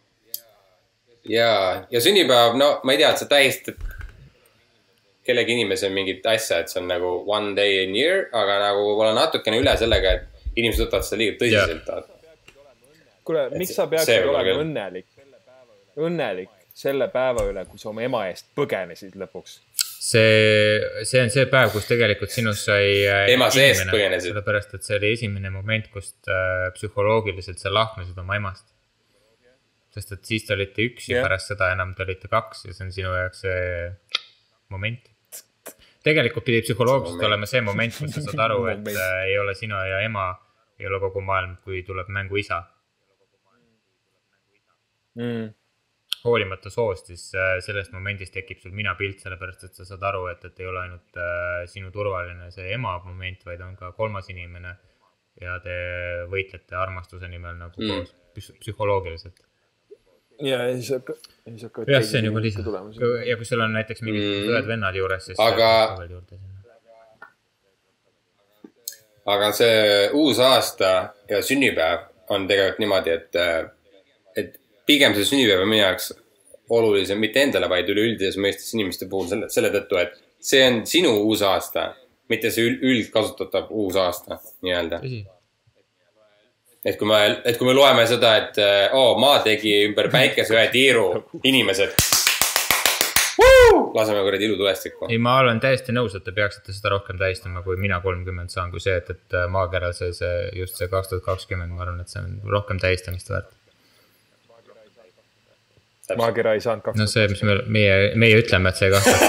S7: Ja sünnipäev, no ma ei tea, et sa tähistad kellegi inimese mingit asja, et see on nagu one day in year, aga nagu võib-olla natukene üle sellega, et inimesed võtavad seda liiga tõsiselt.
S5: Kuule, miks sa peaksid olema õnnelik selle päeva üle, kui sa oma ema eest põgenesid lõpuks?
S6: see on see päev, kus tegelikult sinust sai
S7: ema seest põgenesid.
S6: Sellepärast, et see oli esimene moment, kust psühholoogiliselt sa lahknesid oma emast. Sest et siis te olite üksi pärast seda, enam te olite 2 ja see on sinu jaoks see moment. Tegelikult pidi psühholoogiliselt olema see moment, kus sa saad aru, et ei ole sinu ja ema, ei ole kogu maailm, kui tuleb mängu isa. Hoolimata soost, siis sellest momendist tekib sul mina pilt, sellepärast, et sa saad aru, et ei ole ainult sinu turvaline see ema moment, vaid on ka 3. inimene ja te võitlete armastuse nimel nagu koos psühholoogiliselt.
S3: Ja see
S6: on juba lisa. Ja kui sul on näiteks mingid õed vennad juures, siis
S7: aga see uus aasta ja sünnipäev on tegelikult niimoodi, et pigem see sünnipäev on minu jaoks olulisem, mitte endale, vaid üleüldises mõistes inimeste puhul selle tõttu, et see on sinu uus aasta, mitte see üldkasutatav uus aasta, nii-öelda. Et kui me loeme seda, et maa tegi ümber päikese ühe tiiru inimesed. Laseme kuradi ilutulestikku.
S6: Ei, ma olen täiesti nõus, et te peaksite seda rohkem tähistama, kui mina 30 saan, kui see, et maakeral just see 2020, ma arvan, et see on rohkem tähistamist väärt.
S3: Maakera ei saanud 2020.
S6: No see, mis meie ütleme, et see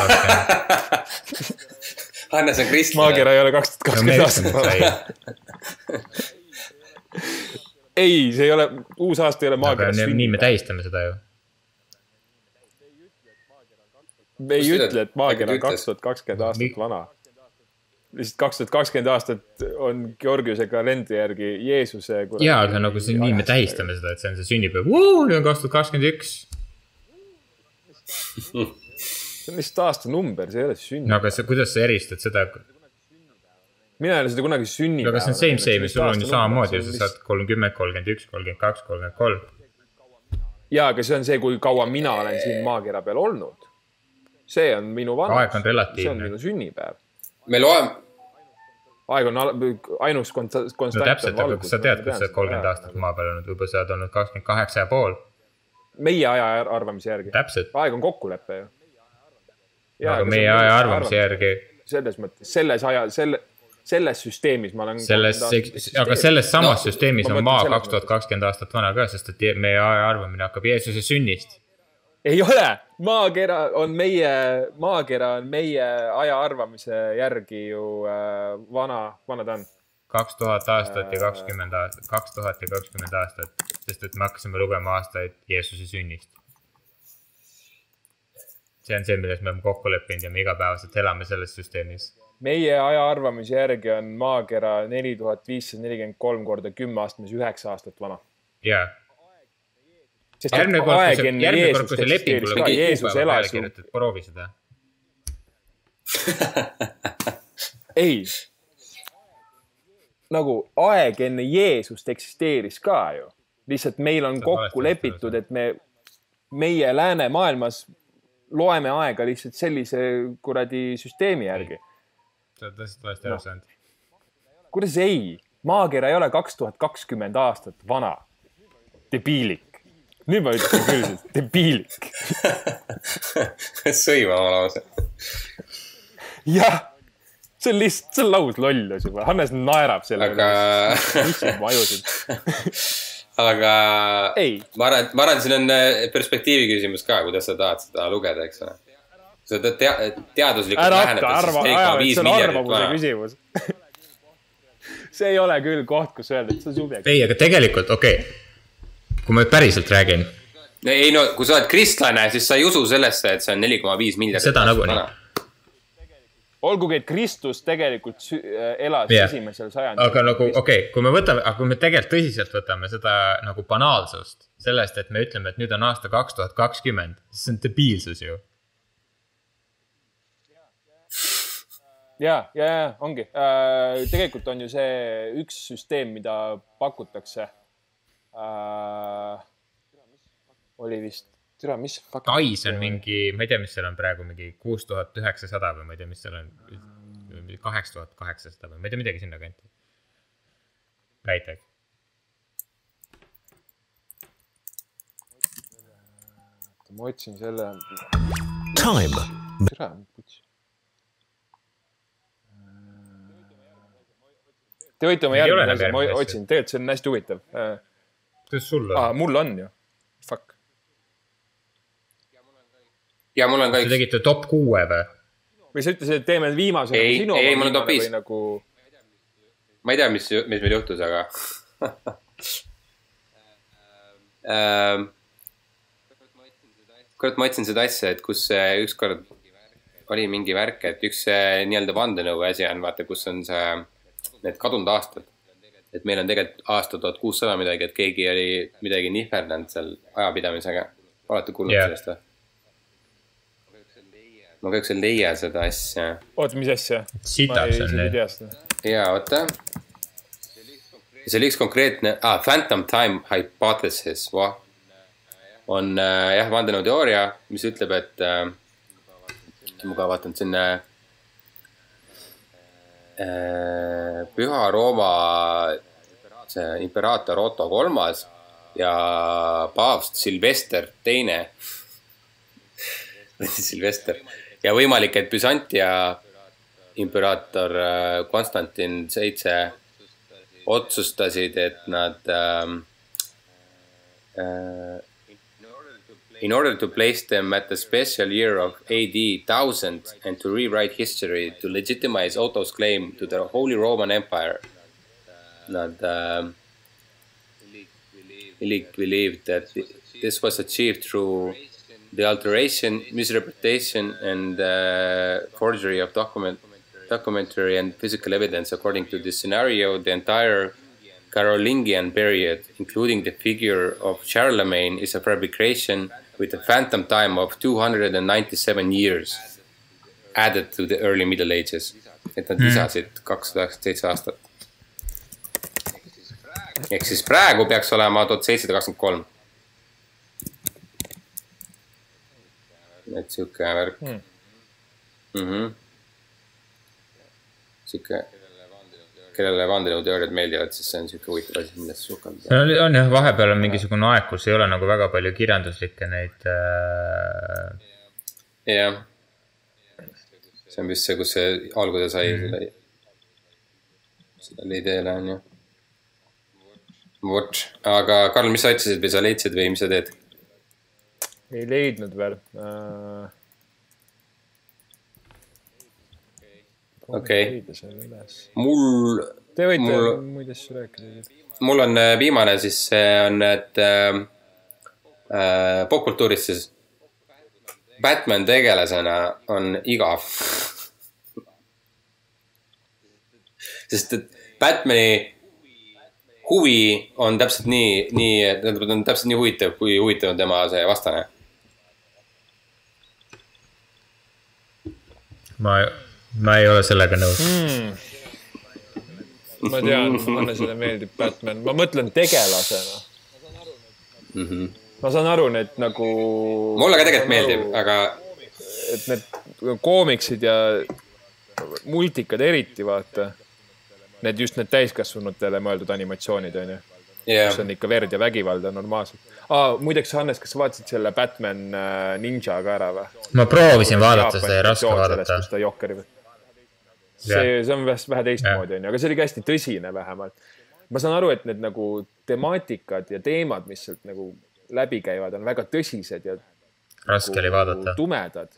S6: 2020.
S7: Hannes on kristlane.
S3: Maakera ei ole 2020 aastat. Ei, see ei ole, uus aasta ei ole maakera sünnipäev.
S6: Nii me tähistame seda ju.
S3: Me ei ütle, et maakera on 2020 aastat vana. Lihtsalt 2020 aastat on Georgiuse kalendri järgi Jeesuse...
S6: Jaa, aga nagu nii me tähistame seda, et see on see sünnipäev. Nüüd on 2021.
S3: See on lihtsalt aasta number, see ei ole sünnipäev.
S6: No aga kuidas sa eristad seda...
S3: Mina ei ole seda kunagi sünnipäeva.
S6: Aga see on same, sul on ju samamoodi, sa saad 30, 31, 32, 33.
S3: Jaa, aga see on see, kui kaua mina olen siin maakera peal olnud. See on minu vanus.
S6: Aeg on relatiivne.
S3: See on minu sünnipäev.
S7: Me loeme.
S3: Aeg on ainus konstantne.
S6: No täpselt, aga kus sa tead, kus sa 30 aastat maa peal olnud, võib-olla sa oled olnud 28,5.
S3: Meie aja arvamise järgi.
S6: Täpselt.
S3: Aeg on kokkulepe ju.
S6: Aga meie aja arvamise järgi.
S3: Selles mõttes, selles süsteemis ma olen...
S6: Aga selles samas süsteemis on maa 2020 aastat vana ka, sest et meie aja arvamine hakkab Jeesuse sünnist.
S3: Ei ole! Maakera on meie aja arvamise järgi ju vana ta on.
S6: 2000 aastat ja 20 aastat, sest et me hakkasime lugema aastaid Jeesuse sünnist. See on see, milles me oleme kokku leppinud ja me igapäevaselt elame selles süsteemis.
S3: Meie aja arvamise järgi on maakera 4543 korda 10 aastames 9 aastat vana.
S6: Jaa. Järgmine kord, kui see lepingule kuupäeva peale kirjutad, proovi seda.
S3: Ei. Nagu aeg enne Jeesust eksisteeris ka ju. Lihtsalt meil on kokku lepitud, et meie lääne maailmas loeme aega lihtsalt sellise kuradi süsteemi järgi.
S6: Sa oled tõesti valesti aru saanud.
S3: Kuidas ei? Maakera ei ole 2020 aastat vana. Debiilik. Nüüd ma ütlen küll, debiilik.
S7: Sõima oma lause.
S3: Jah, see on lihtsalt, see on laus lollus juba. Hannes naerab selle.
S7: Aga
S3: ei.
S7: Ma arvan, siin on perspektiivi küsimus ka, kuidas sa tahad seda lugeda, eks ole. Sa teaduslikult lähenetad, siis 4,5 miljardit vana.
S3: Küsimus. See ei ole küll koht, kus öelda, et see on subjekt.
S6: Ei, aga tegelikult, okei. Kui ma päriselt räägin.
S7: Ei no, kui sa oled kristlane, siis sa ei usu sellesse, et see on 4,5 miljardit
S6: seda nagu
S7: vana.
S3: Olgugi, et Kristus tegelikult elas esimesel sajandil.
S6: Aga nagu, okei, kui me tegelikult tõsiselt võtame seda nagu banaalsust sellest, et me ütleme, et nüüd on aasta 2020, siis see on debiilsus ju.
S3: Ja, ongi. Tegelikult on ju see üks süsteem, mida pakutakse. Oli vist, mis?
S6: Tais on mingi, ma ei tea, mis seal on praegu, mingi 6900 või ma ei tea, mis seal on, 8800 või ma ei tea midagi sinna kanti. Näiteks.
S3: Ma otsin selle...
S2: Time.
S5: Te võite oma järgmine asja, ma otsin, tegelikult see on hästi huvitav.
S6: Kuidas sul on?
S5: Mul on ju. Fuck.
S7: Ja mul on ka
S6: üks. Sa tegite top 6 või?
S5: Või sa ütlesid, et teeme viimase
S7: ei, mul on top 5.
S5: Nagu...
S7: Ma ei tea, mis meil juhtus, aga... kurat, ma otsin seda asja, et kus ükskord oli mingi värk, et üks nii-öelda vandenõu asi on, vaata, kus on see, need kadunud aastad. Et meil on tegelikult aasta 1600 midagi, et keegi oli midagi nihverdanud seal ajapidamisega. Olete kuulnud sellest või? Ma kahjuks ei leia seda asja.
S5: Oota, mis asja?
S6: Sitaks on
S5: ei tea seda.
S7: Jaa, oota. See oli üks konkreetne... Phantom Time Hypothesis. On vandenõuteooria, mis ütleb, et ma ka vaatan sinna Püha Rooma imperaator Otto III ja paavst Silvester II. Silvester. Ja võimalik, et Byzantia imperaator Konstantin VII otsustasid, et nad in order to place them at the special year of AD 1000 and to rewrite history to legitimize Otto's claim to the Holy Roman Empire. Nad believed that this was achieved through the alteration, misrepresentation, and forgery of documentary and physical evidence. According to this scenario, the entire Carolingian period, including the figure of Charlemagne, is a fabrication with a phantom time of 297 years added to the early Middle Ages. Et nad lisasid 297 aastat. Ehk siis praegu peaks olema 1723. Et siuke värk. Siuke, kellele vandenõuteooriad meeldivad, siis see on siuke huvitav asi, millest suhkanda.
S6: On jah, vahepeal on mingisugune aeg, kus ei ole nagu väga palju kirjanduslikke neid...
S7: Jah. See on vist see, kus see alguse sai selle ideele on ju. Vot. Aga Karl, mis sa otsisid või sa leidsid või mis sa teed?
S5: Ei leidnud veel.
S7: Okei.
S5: Te võite muid asju rääkida.
S7: Mul on viimane siis see on, et popkultuuris siis Batman tegelasena on igav. Sest et Batmani huvi on täpselt nii huvitav, kui huvitav on tema see vastane.
S6: Ma ei ole sellega nõus.
S5: Ma tean, Hannesele meeldib Batman. Ma mõtlen tegelasena. Ma saan aru, et nagu...
S7: Mulle ka tegelikult meeldib, aga...
S5: Et need koomiksid ja multikad eriti, vaata. Need just need täiskasvanutele mõeldud animatsioonid, on ju. Kus on ikka verd ja vägivalda normaalselt. Muideks, Hannes, kas sa vaatasid selle Batman Ninja ka ära või?
S6: Ma proovisin vaadata, seda ei raske vaadata.
S5: See on vähe teistmoodi, aga see oli hästi tõsine vähemalt. Ma saan aru, et need nagu temaatikad ja teemad, mis sealt nagu läbi käivad, on väga tõsised ja
S6: raske oli vaadata.
S5: Tumedad.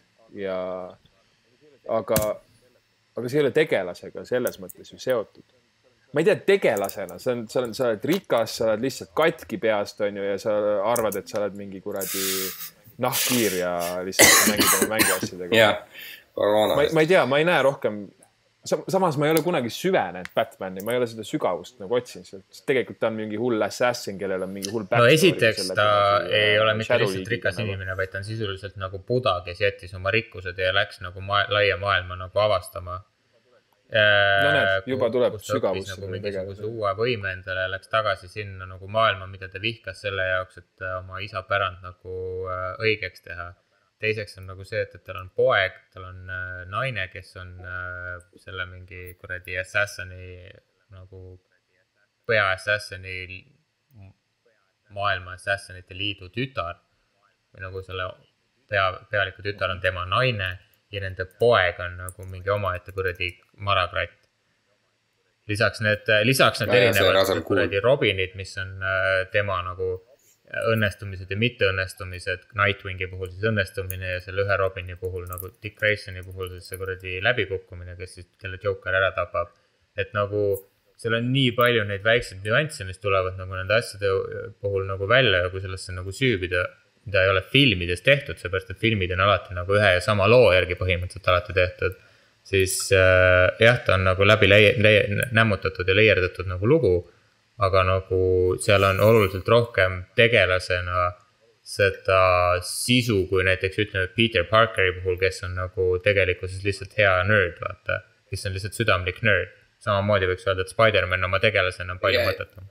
S5: Aga see ei ole tegelasega selles mõttes ju seotud. Ma ei tea, tegelasena, sa oled rikas, sa oled lihtsalt katki peast, on ju, ja sa arvad, et sa oled mingi kuradi nahkkiir ja lihtsalt mängid oma mänguasjadega. Ma ei tea, ma ei näe rohkem... Samas ma ei ole kunagi süvenenud Batmani, ma ei ole seda sügavust nagu otsin. Tegelikult ta on mingi hull assassin, kellel on mingi hull backstory.
S6: No esiteks ta ei ole mitte lihtsalt rikas inimene, vaid ta on sisuliselt nagu Buda, kes jättis oma rikkused ja läks nagu laia maailma nagu avastama.
S5: No näed, juba tuleb sügavus.
S6: Nagu mingisuguse uue võime endale läks tagasi sinna nagu maailma, mida ta vihkas selle jaoks, et oma isa pärand nagu õigeks teha. Teiseks on nagu see, et tal on poeg, tal on naine, kes on selle mingi kuradi assassini, nagu pea-assassini, maailma assassinite liidu tütar. Või nagu selle pealiku tütar on tema naine ja nende poeg on nagu mingi omaette kuradi marakratt. lisaks need erinevad kuradi Robinid, mis on tema nagu õnnestumised ja mitteõnnestumised, Nightwingi puhul siis õnnestumine ja selle ühe Robini puhul nagu Dick Graysoni puhul siis see kuradi läbikukkumine, kes siis kelle Joker ära tapab. Et nagu seal on nii palju neid väikseid nüansse, mis tulevad nagu nende asjade puhul nagu välja ja kui sellesse nagu süübida, mida ei ole filmides tehtud, seepärast et filmid on alati nagu ühe ja sama loo järgi põhimõtteliselt alati tehtud, siis jah, ta on nagu läbi nämmutatud ja leierdatud nagu lugu, aga nagu seal on oluliselt rohkem tegelasena seda sisu, kui näiteks ütleme Peter Parkeri puhul, kes on nagu tegelikkuses lihtsalt hea nerd, vaata, kes on lihtsalt südamlik nerd. Samamoodi võiks öelda, et Spider-Man oma tegelasena on palju mõtetum.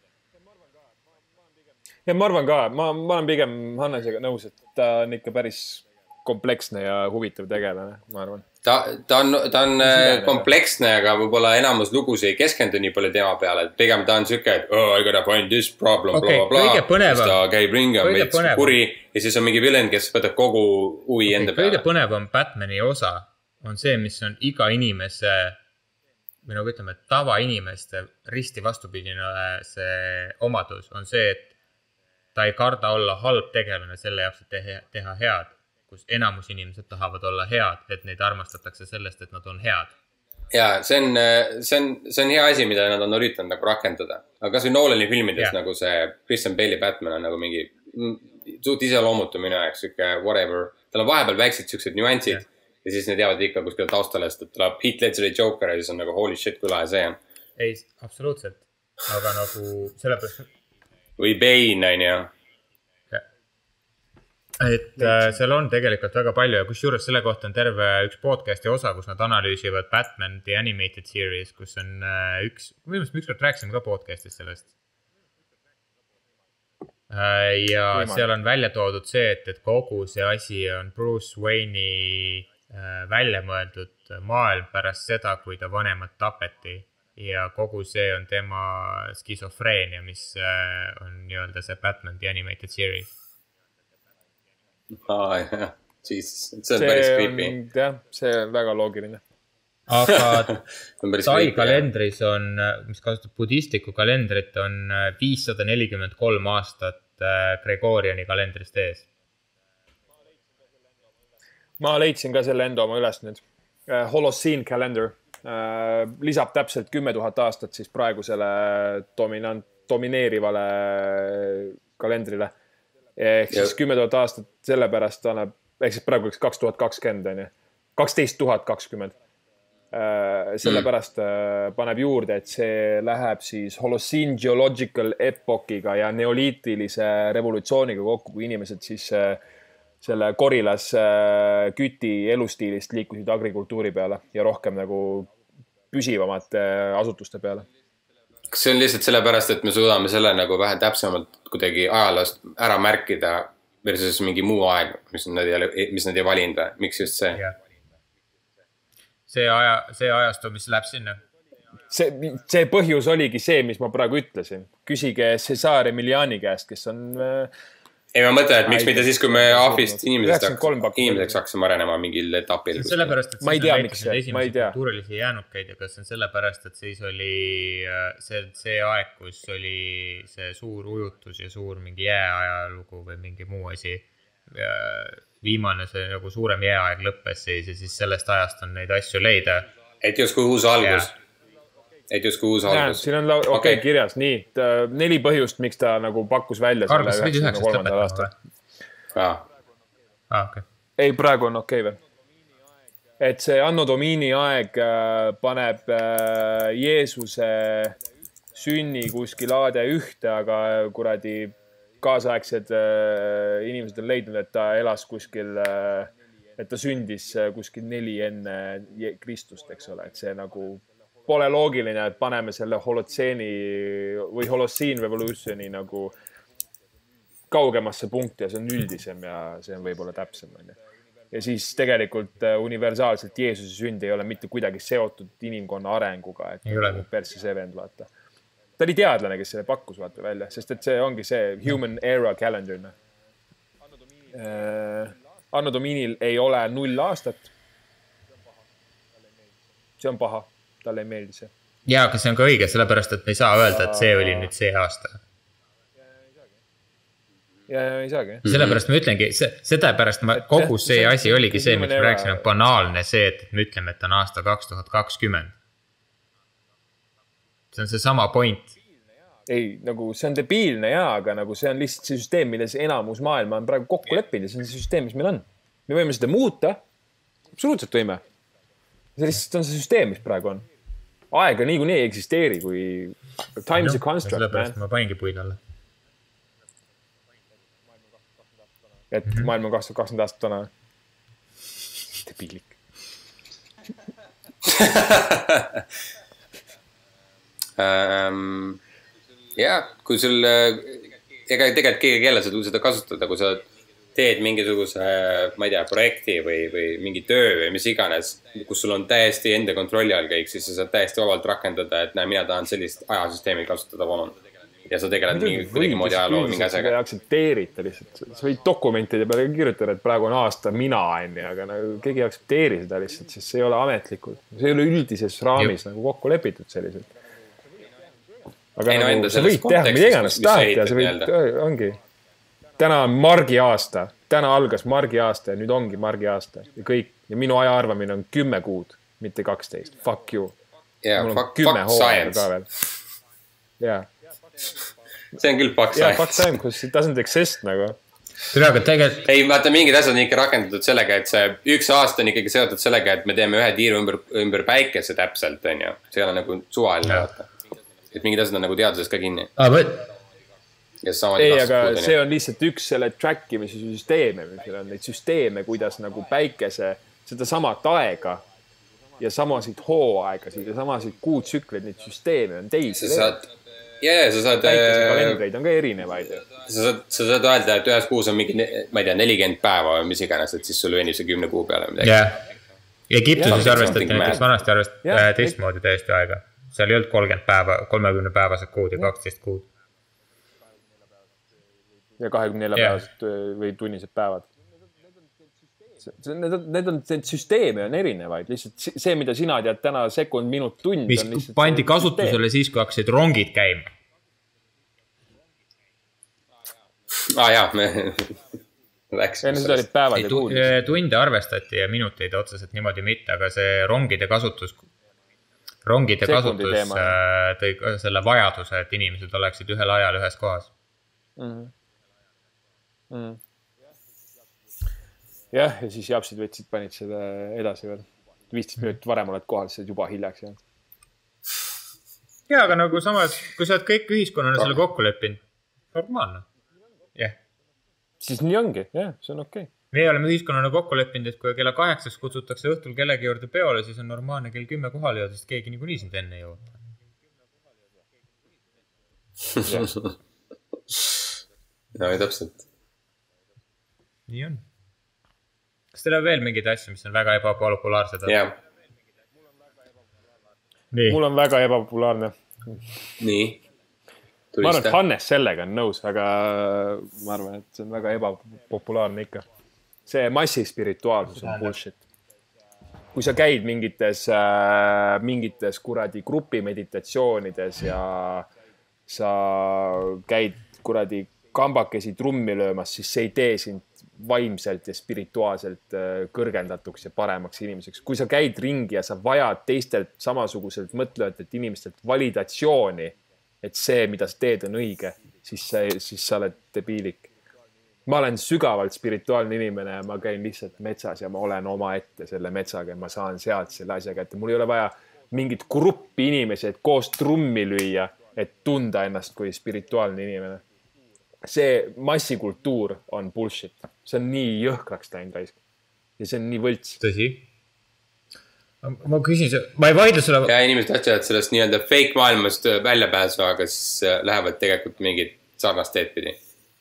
S5: Ja ma arvan ka, ma olen pigem Hannesega nõus, et ta on ikka päris kompleksne ja huvitav tegelane, ma arvan.
S7: Ta on kompleksne, aga võib-olla enamus lugus ei keskendu nii palju tema peale, et pigem ta on siuke, et I gotta find this problem, siis ta käib ringi, on veits kuri ja siis on mingi villain, kes võtab kogu huvi enda peale.
S6: Kõige põnevam Batmani osa on see, mis on iga inimese, või nagu ütleme, tavainimeste risti vastupidine see omadus on see, et ta ei karda olla halb tegelane selle jaoks, et teha head, kus enamus inimesed tahavad olla head, et neid armastatakse sellest, et nad on head.
S7: Ja, see on hea asi, mida nad on üritanud nagu rakendada. Aga kas või Nolani filmides nagu see Christian Bale'i Batman on nagu mingi suht iseloomutu minu jaoks, whatever. Tal on vahepeal väiksed siuksed nüansid ja siis need jäävad ikka kuskil taustale, sest tuleb Heath Ledgeri Joker ja siis on nagu holy shit, kui lahe see on.
S6: Ei, absoluutselt. Aga nagu sellepärast...
S7: Või Bane, on ju.
S6: Et seal on tegelikult väga palju ja kusjuures selle kohta on terve üks podcasti osa, kus nad analüüsivad Batman The Animated Series, kus on ükskord rääkisime ka podcastist sellest. Ja seal on välja toodud see, et kogu see asi on Bruce Wayne'i välja mõeldud maailm pärast seda, kui ta vanemad tapeti ja kogu see on tema skisofreenia, mis on nii-öelda see Batman The Animated Series.
S7: Jesus, see on päris creepy.
S5: Jah, see on väga loogiline.
S6: Aga Tai kalendris on, mis kasutab budistlikku kalendrit, on 543 aastat Gregoriani kalendrist ees.
S5: Ma leidsin ka selle enda oma üles nüüd. Holocene calendar lisab täpselt 10 000 aastat siis praegusele domineerivale kalendrile. Ehk siis 10 000 aastat sellepärast annab, ehk siis praegu 2020, 12 020. Sellepärast paneb juurde, et see läheb siis Holocene geological epochiga ja neoliitilise revolutsiooniga kokku, kui inimesed siis selle korilas küti elustiilist liikusid agrikultuuri peale ja rohkem nagu püsivamate asutuste peale.
S7: Kas see on lihtsalt sellepärast, et me suudame selle nagu vähe täpsemalt kuidagi ajaloost ära märkida versus mingi muu aeg, mis nad ei valinud? Miks just see?
S6: See ajastu, mis läheb sinna.
S5: See põhjus oligi see, mis ma praegu ütlesin. Küsige Cesar Emiliani käest, kes on...
S7: Ei, ma mõtlen, et miks mitte siis, kui me ahvist inimeseks hakkasime arenema mingil etapil.
S6: See on sellepärast, et
S5: ma ei tea, miks
S6: esimesi kultuurilisi jäänukeid ja kas on sellepärast, et siis oli see aeg, kus oli see suur ujutus ja suur mingi jääajalugu või mingi muu asi. Viimane see nagu suurem jääaeg lõppes siis ja siis sellest ajast on neid asju leida.
S7: Et justkui uus algus.
S5: Siin on okei kirjas, nii. 4 põhjust, miks ta nagu pakkus välja
S6: selle 93. aastal.
S7: Okay.
S5: Ei, praegu on okei veel. Et see Anno Domini aeg paneb Jeesuse sünni kuskil AD1, aga kuradi kaasaegsed inimesed on leidnud, et ta elas kuskil, et ta sündis kuskil 4 enne Kristust, eks ole. Et see nagu pole loogiline, et paneme selle Holocene või Holocene Revolutioni nagu kaugemasse punkti ja see on üldisem ja see on võib-olla täpsem. Ja siis tegelikult universaalselt Jeesuse sünd ei ole mitte kuidagi seotud inimkonna arenguga, et persse see vend vaata. Ta oli teadlane, kes selle pakkus vaata välja, sest et see ongi see human era calendar. Anno Dominil ei ole 0 aastat. See on paha. Talle ei meeldi see.
S6: ja, aga see on ka õige, sellepärast, et me ei saa öelda, et see oli nüüd see aasta.
S5: Ja ei saagi.
S6: Sellepärast ma ütlengi, sedapärast kogu see asi oligi see, miks ma rääkisin, banaalne see, et me ütleme, et on aasta 2020. See on see sama point.
S5: Ei, nagu see on debiilne aga nagu see on lihtsalt see süsteem, milles enamus maailma on praegu kokku leppinud ja see on see süsteem, mis meil on. Me võime seda muuta. Absoluutselt võime. See lihtsalt on see süsteem, mis praegu on. Aega niikuinii ei eksisteeri, kui time is a construct.
S6: Sellepärast ma paningi puid alla.
S5: Et maailm on 2020 aastat vana. Debiilik.
S7: Ja, kui sul, ega tegelikult keegi kelle sa seda kasutada, kui sa teed mingisuguse, ma ei tea, projekti või mingi töö või mis iganes, kus sul on täiesti enda kontrolli all kõik, siis sa saad täiesti vabalt rakendada, et näe, mina tahan sellist ajasüsteemi kasutada, palun. Ja sa tegeled mingi moodi ajaloo mingi asjaga.
S5: Sa aktsepteerita lihtsalt. Sa võid dokumentide peale kirjutada, et praegu on aasta mina, aga nagu keegi ei aktsepteeri seda lihtsalt, sest see ei ole ametlikult. See ei ole üldises raamis nagu kokku lepitud selliselt. Aga ei, nagu, sa võid teha, mida iganes tahad ja sa võid, ongi. Täna on Margi aasta. Täna algas Margi aasta ja nüüd ongi Margi aasta. Ja kõik. Ja minu aja arvamine on 10 kuud, mitte 12. Fuck you.
S7: Yeah, fuck science.
S5: Yeah.
S7: See on küll fuck science.
S5: Yeah, fuck science, because it doesn't exist nagu.
S7: Ei, vaata, mingid asjad on ikka rakendatud sellega, et see üks aasta on ikkagi seotud sellega, et me teeme ühe tiiru ümber päikese täpselt, on ju. See ei ole nagu suvaline, vaata. Et mingid asjad on nagu teaduses ka kinni.
S5: Ei, aga see on lihtsalt üks selle trackimise süsteeme, mis on neid süsteeme, kuidas nagu päikese, seda samat aega ja samasid hooaegasid ja samasid kuutsükleid, neid süsteeme on teisi.
S7: Sa saad
S5: päikese kalendreid on ka erinevaid.
S7: Sa saad öelda, et ühes kuus on mingi, ma ei tea, 40 päeva või mis iganes, et siis sul venib see 10 kuu peale midagi.
S6: Egiptuses arvestati näiteks vanasti arvestati teistmoodi täiesti aega. Seal ei olnud 30 päevased kuud ja 12 kuud.
S5: Ja 24 päevased või tunnised päevad. Need on süsteeme on erinevaid. Lihtsalt see, mida sina tead täna sekund, minut, tund.
S6: Mis pandi kasutusele siis, kui hakkasid rongid käima.
S7: Jaa, me läksime
S6: sellest. Tunde arvestati ja minuteid otseselt niimoodi mitte, aga see rongide kasutus tõi selle vajaduse, et inimesed oleksid ühel ajal ühes kohas.
S5: Jah, ja siis japsid võtsid, panid seda edasi veel. 15 minutit varem oled kohal, siis juba hiljaks.
S6: Ja, aga nagu samas, kui sa oled kõik ühiskonnana selle kokku leppinud, normaalne.
S5: Siis nii ongi, see on okei.
S6: Me oleme ühiskonnana kokku leppinud, et kui kella 8 kutsutakse õhtul kellegi juurde peole, siis on normaalne kell 10 kohal jõuda, sest keegi niikuinii sind enne jõuab.
S7: No, täpselt.
S6: Nii on. Kas teil on veel mingeid asju, mis on väga ebapopulaarsed?
S7: Jah.
S5: Mul on väga ebapopulaarne.
S7: Nii.
S5: Ma arvan, et Hannes sellega on nõus, aga ma arvan, et see on väga ebapopulaarne ikka. See massispirituaalsus on bullshit. Kui sa käid mingites kuradi grupimeditatsioonides ja sa käid kuradi kambakesi trummi löömas, siis see ei tee sind vaimselt ja spirituaalselt kõrgendatuks ja paremaks inimeseks. Kui sa käid ringi ja sa vajad teistelt samasuguselt mõtlevatelt inimestelt validatsiooni, et see, mida sa teed, on õige, siis sa oled debiilik. Ma olen sügavalt spirituaalne inimene ja ma käin lihtsalt metsas ja ma olen oma ette selle metsaga ja ma saan sealt selle asjaga ette. Mul ei ole vaja mingit gruppi inimesi, et koos trummi lüüa, et tunda ennast kui spirituaalne inimene. See massikultuur on bullshit. See on nii jõhkraks läinud raisk. Ja see on nii võlts.
S6: Tõsi? Ma küsin, ma ei vaidle sulle...
S7: Ja inimesed tahtavad sellest nii-öelda fake maailmast välja pääsu, aga siis lähevad tegelikult mingid sarnast teed pidi.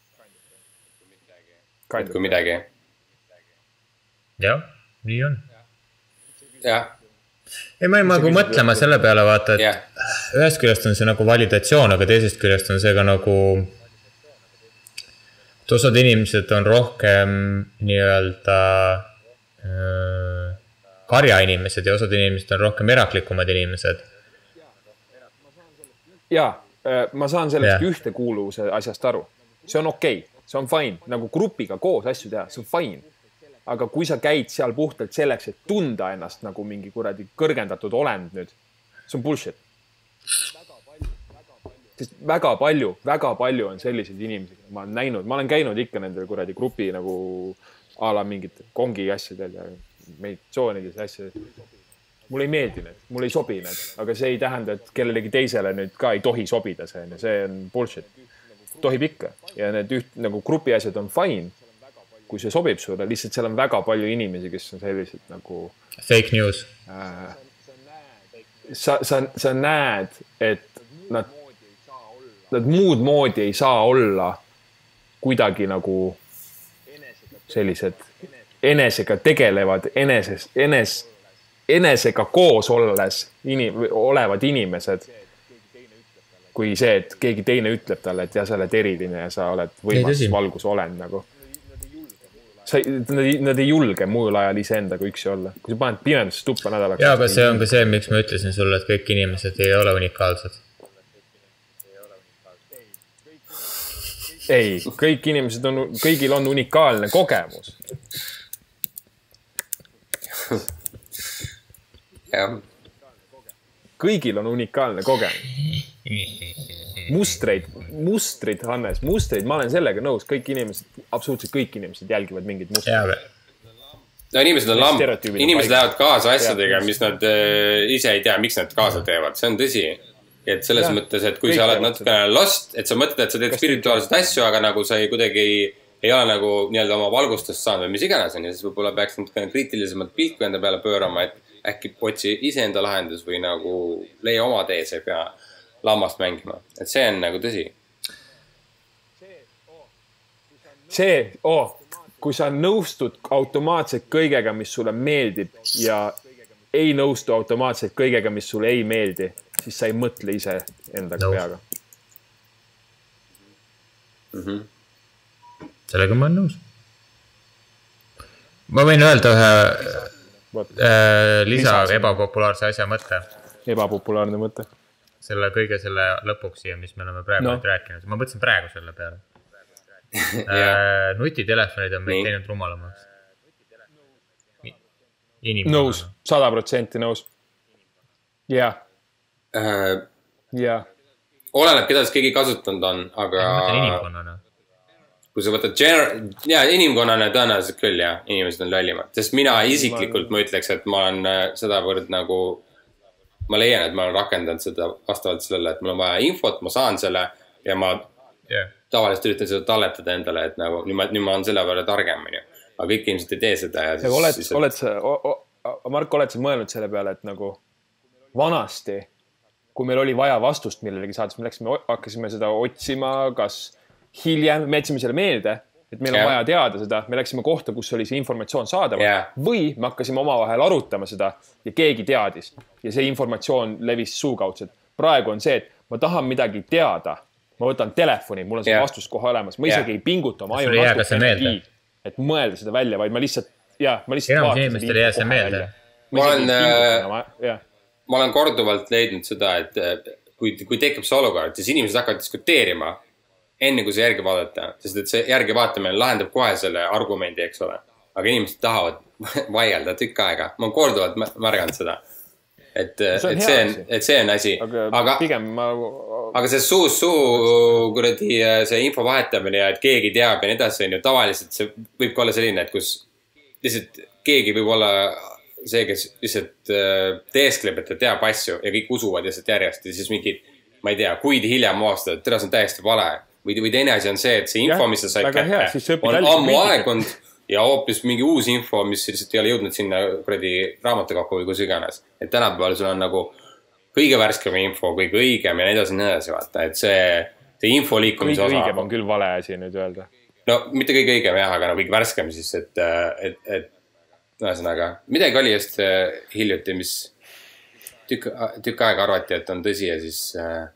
S7: Kui midagi.
S6: Jah, nii on.
S7: Jah.
S6: Ei, ma ei magu mõtlema selle peale vaata, et ühest küljest on see nagu validatsioon, aga teisest küljest on see ka nagu et osad inimesed on rohkem nii-öelda karjainimesed ja osad inimesed on rohkem eraklikumad inimesed.
S5: jaa, ma saan sellest ühtekuuluvuse asjast aru. See on okei, see on fine. Nagu grupiga koos asju teha, see on fine. Aga kui sa käid seal puhtalt selleks, et tunda ennast nagu mingi kuradi kõrgendatud olend nüüd, see on bullshit. Sest väga palju on selliseid inimesi. Ma olen käinud ikka nendel kuradi grupi nagu a la mingit kongi asjadel ja meditsioonides asjadel. Mulle ei meeldi need, mulle ei sobi need, aga see ei tähenda, et kellelegi teisele nüüd ka ei tohi sobida see on bullshit. Tohib ikka ja need nagu grupi asjad on fine, kui see sobib sulle, lihtsalt seal on väga palju inimesi, kes on sellised nagu
S6: fake news.
S5: Sa näed, et nad muud moodi ei saa olla kuidagi nagu sellised enesega tegelevad, enesega koos olevad inimesed, kui see, et keegi teine ütleb talle, et ja sa oled eriline ja sa oled võimas valgusolend nagu. Nad ei julge muul ajal iseendaga üksi olla. Kui sa paned pimedasse tuppa nädalaks.
S6: Jaa, aga see on ka see, miks ma ütlesin sulle, et kõik inimesed ei ole unikaalsed.
S5: Ei, kõigil on unikaalne kogemus. Kõigil on unikaalne kogemus. Mustrid, Hannes, ma olen sellega nõus. Absoluutselt kõik inimesed jälgivad mingid mustrid.
S7: No, inimesed on inimesed lähevad kaasa asjadega, mis nad ise ei tea, miks nad kaasa teevad. See on tõsi. Et selles mõttes, et kui sa oled natukene lost, et sa mõtled, et sa teed spirituaalset asju, aga nagu sa kuidagi ei ole nagu nii-öelda oma valgustust saanud või mis iganes on ja siis võib-olla peaks natukene kriitilisemalt pilku enda peale pöörama, et äkki otsi iseenda lahendus või nagu leia oma tee, sa ei pea lammast mängima. Et see on nagu tõsi.
S5: Kui sa nõustud automaatselt kõigega, mis sulle meeldib ja ei nõustu automaatselt kõigega, mis sulle ei meeldi, siis sa ei mõtle ise endaga peaga.
S6: Sellega ma olen nõus. Ma võin öelda ühe lisa ebapopulaarse asja mõtte.
S5: Ebapopulaarne mõte.
S6: Selle kõige selle lõpuks siia, mis me oleme praegu rääkinud. Ma mõtlesin praegu selle peale. Nutitelefonid on meid teinud rumalamaks.
S5: Nõus, 100% nõus. Jah.
S7: Oleneb, keda keegi kasutanud on, aga
S6: inimkonnana.
S7: Kui sa võtad inimkonnana tõenäoliselt küll ja inimesed on lollimad, sest mina isiklikult ma ütleks, et ma olen sedavõrd nagu ma leian, et ma olen rakendanud seda vastavalt sellele, et mul on vaja infot, ma saan selle ja ma tavaliselt üritan seda talletada endale, et nagu nüüd ma olen selle võrra targem, aga kõik inimesed ei tee seda ja
S5: Mark, oled sa mõelnud selle peale, et nagu vanasti, kui meil oli vaja vastust millelegi saades, me hakkasime seda otsima, kas hiljem, me jätsime selle meelde, et meil on vaja teada seda, me läksime kohta, kus oli see informatsioon saadaval või me hakkasime omavahel arutama seda ja keegi teadis ja see informatsioon levis suukaudselt. Praegu on see, et ma tahan midagi teada, ma võtan telefoni, mul on see vastus kohe olemas, ma isegi ei pinguta oma aju natuke, et mõelda seda välja, vaid ma lihtsalt
S6: enam inimestel jää see meelde.
S7: Ma olen korduvalt leidnud seda, et kui tekib see olukord, siis inimesed hakkavad diskuteerima enne kui see järgi vaadata, sest et see järgi vaatamine lahendab kohe selle argumendi, eks ole. Aga inimesed tahavad vaielda tükk aega. Ma olen korduvalt märganud seda. Et see on asi. Aga see suu kuradi see info vahetamine ja et keegi teab ja nii edasi on ju tavaliselt see võib ka olla selline, et kus lihtsalt keegi võib olla see, kes lihtsalt teeskleb, et ta teab asju ja kõik usuvad lihtsalt järjest ja siis mingi, ma ei tea, kuid hiljem aastad, et see on täiesti vale. Või teine asi on see, et see info, mis sa said kätte, on ammu aegunud ja hoopis mingi uus info, mis lihtsalt ei ole jõudnud sinna kuradi raamatukappu või kus iganes. Et tänapäeval sul on nagu kõige värskem info, kõige õigem ja nii edasi vaata, et see info liikumise osa.
S5: Kõige õigem on küll vale asi nüüd öelda.
S7: No mitte kõige õigem jah, aga kõige värskem siis, et ühesõnaga, midagi oli just hiljuti, mis tükk aega arvati, et on tõsi ja siis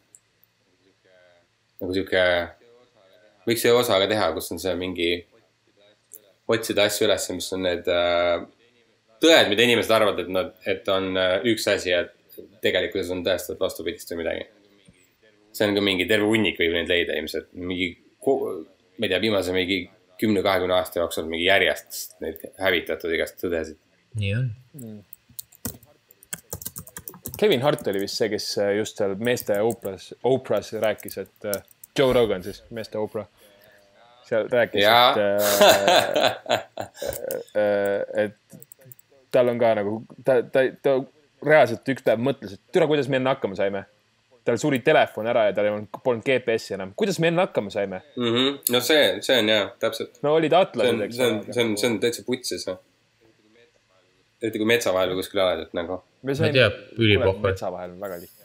S7: nagu siuke võiks see osa ka teha, kus on see mingi otsida asju üles, mis on need tõed, mida inimesed arvavad, et on üks asi ja tegelikult on tõestatud vastupidist või midagi. see on ka mingi terve hunnik võib neid leida ilmselt. Mingi, ma ei tea, viimase mingi 10-20 aasta jooksul mingi järjest neid hävitatud igast tõdesid.
S6: Nii on.
S5: Kevin Hart oli vist see, kes just seal meeste Oprah's rääkis, et Joe Rogan siis, meeste Oprah. Seal rääkis, et tal on ka nagu, ta reaalselt üks päev mõtles, et türa, kuidas me enne hakkama saime. Tal suri telefon ära ja tal polnud GPS-i enam. Kuidas me enne hakkama saime?
S7: No see on jah, täpselt.
S5: No olid atlased, eks.
S7: See on täitsa putsis. Eriti kui metsa vahel või kuskil aledalt nagu.
S6: Ma teab, ülipohver.
S5: Metsa vahel on väga lihtne.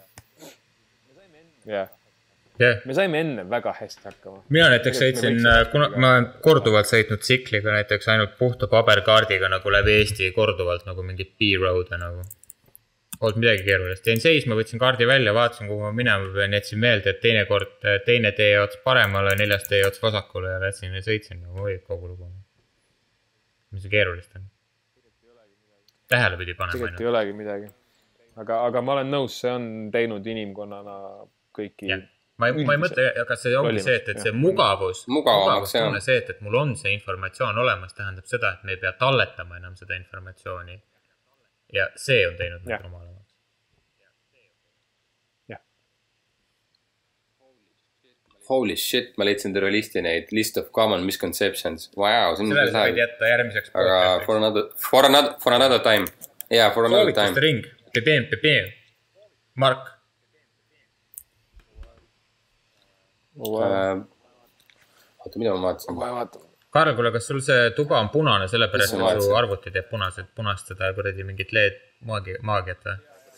S5: Me saime enne väga hästi hakkama.
S6: Mina näiteks sõitsin, kuna ma olen korduvalt sõitnud tsikliga näiteks ainult puhta paberkaardiga nagu läbi Eesti korduvalt nagu mingit B-road'e nagu. Olnud midagi keerulist. Jäin seisma, võtsin kaardi välja, vaatasin, kuhu ma minema pean, jätsin meelde, et teine tee ots paremale, 4. tee ots vasakule ja lätsin ja sõitsin nagu või kogu lugu. Mis see keerulist on? Tähele pidi panema.
S5: Tegelikult ei olegi midagi. Aga ma olen nõus, see on teinud inimkonnana kõiki...
S6: Ja. Ma ei mõtle, aga see ongi see, et see mugavus tunne see, et mul on see informatsioon olemas, tähendab seda, et me ei pea talletama enam seda informatsiooni. Ja see on teinud need rumalamaks.
S5: Jah.
S7: Holy shit, ma leidsin terve listi neid list of common misconceptions. Wow,
S6: selle sa võid jätta järgmiseks
S7: podcast'iks. For another time. Yeah, for another time.
S6: Soovituste ring. Pepeem. Mark.
S7: Oota, mida ma vaatasin?
S6: Karl, kuule, kas sul see tuba on punane, sellepärast et su arvuti teeb punast seda kuradi mingit LED maagiat või?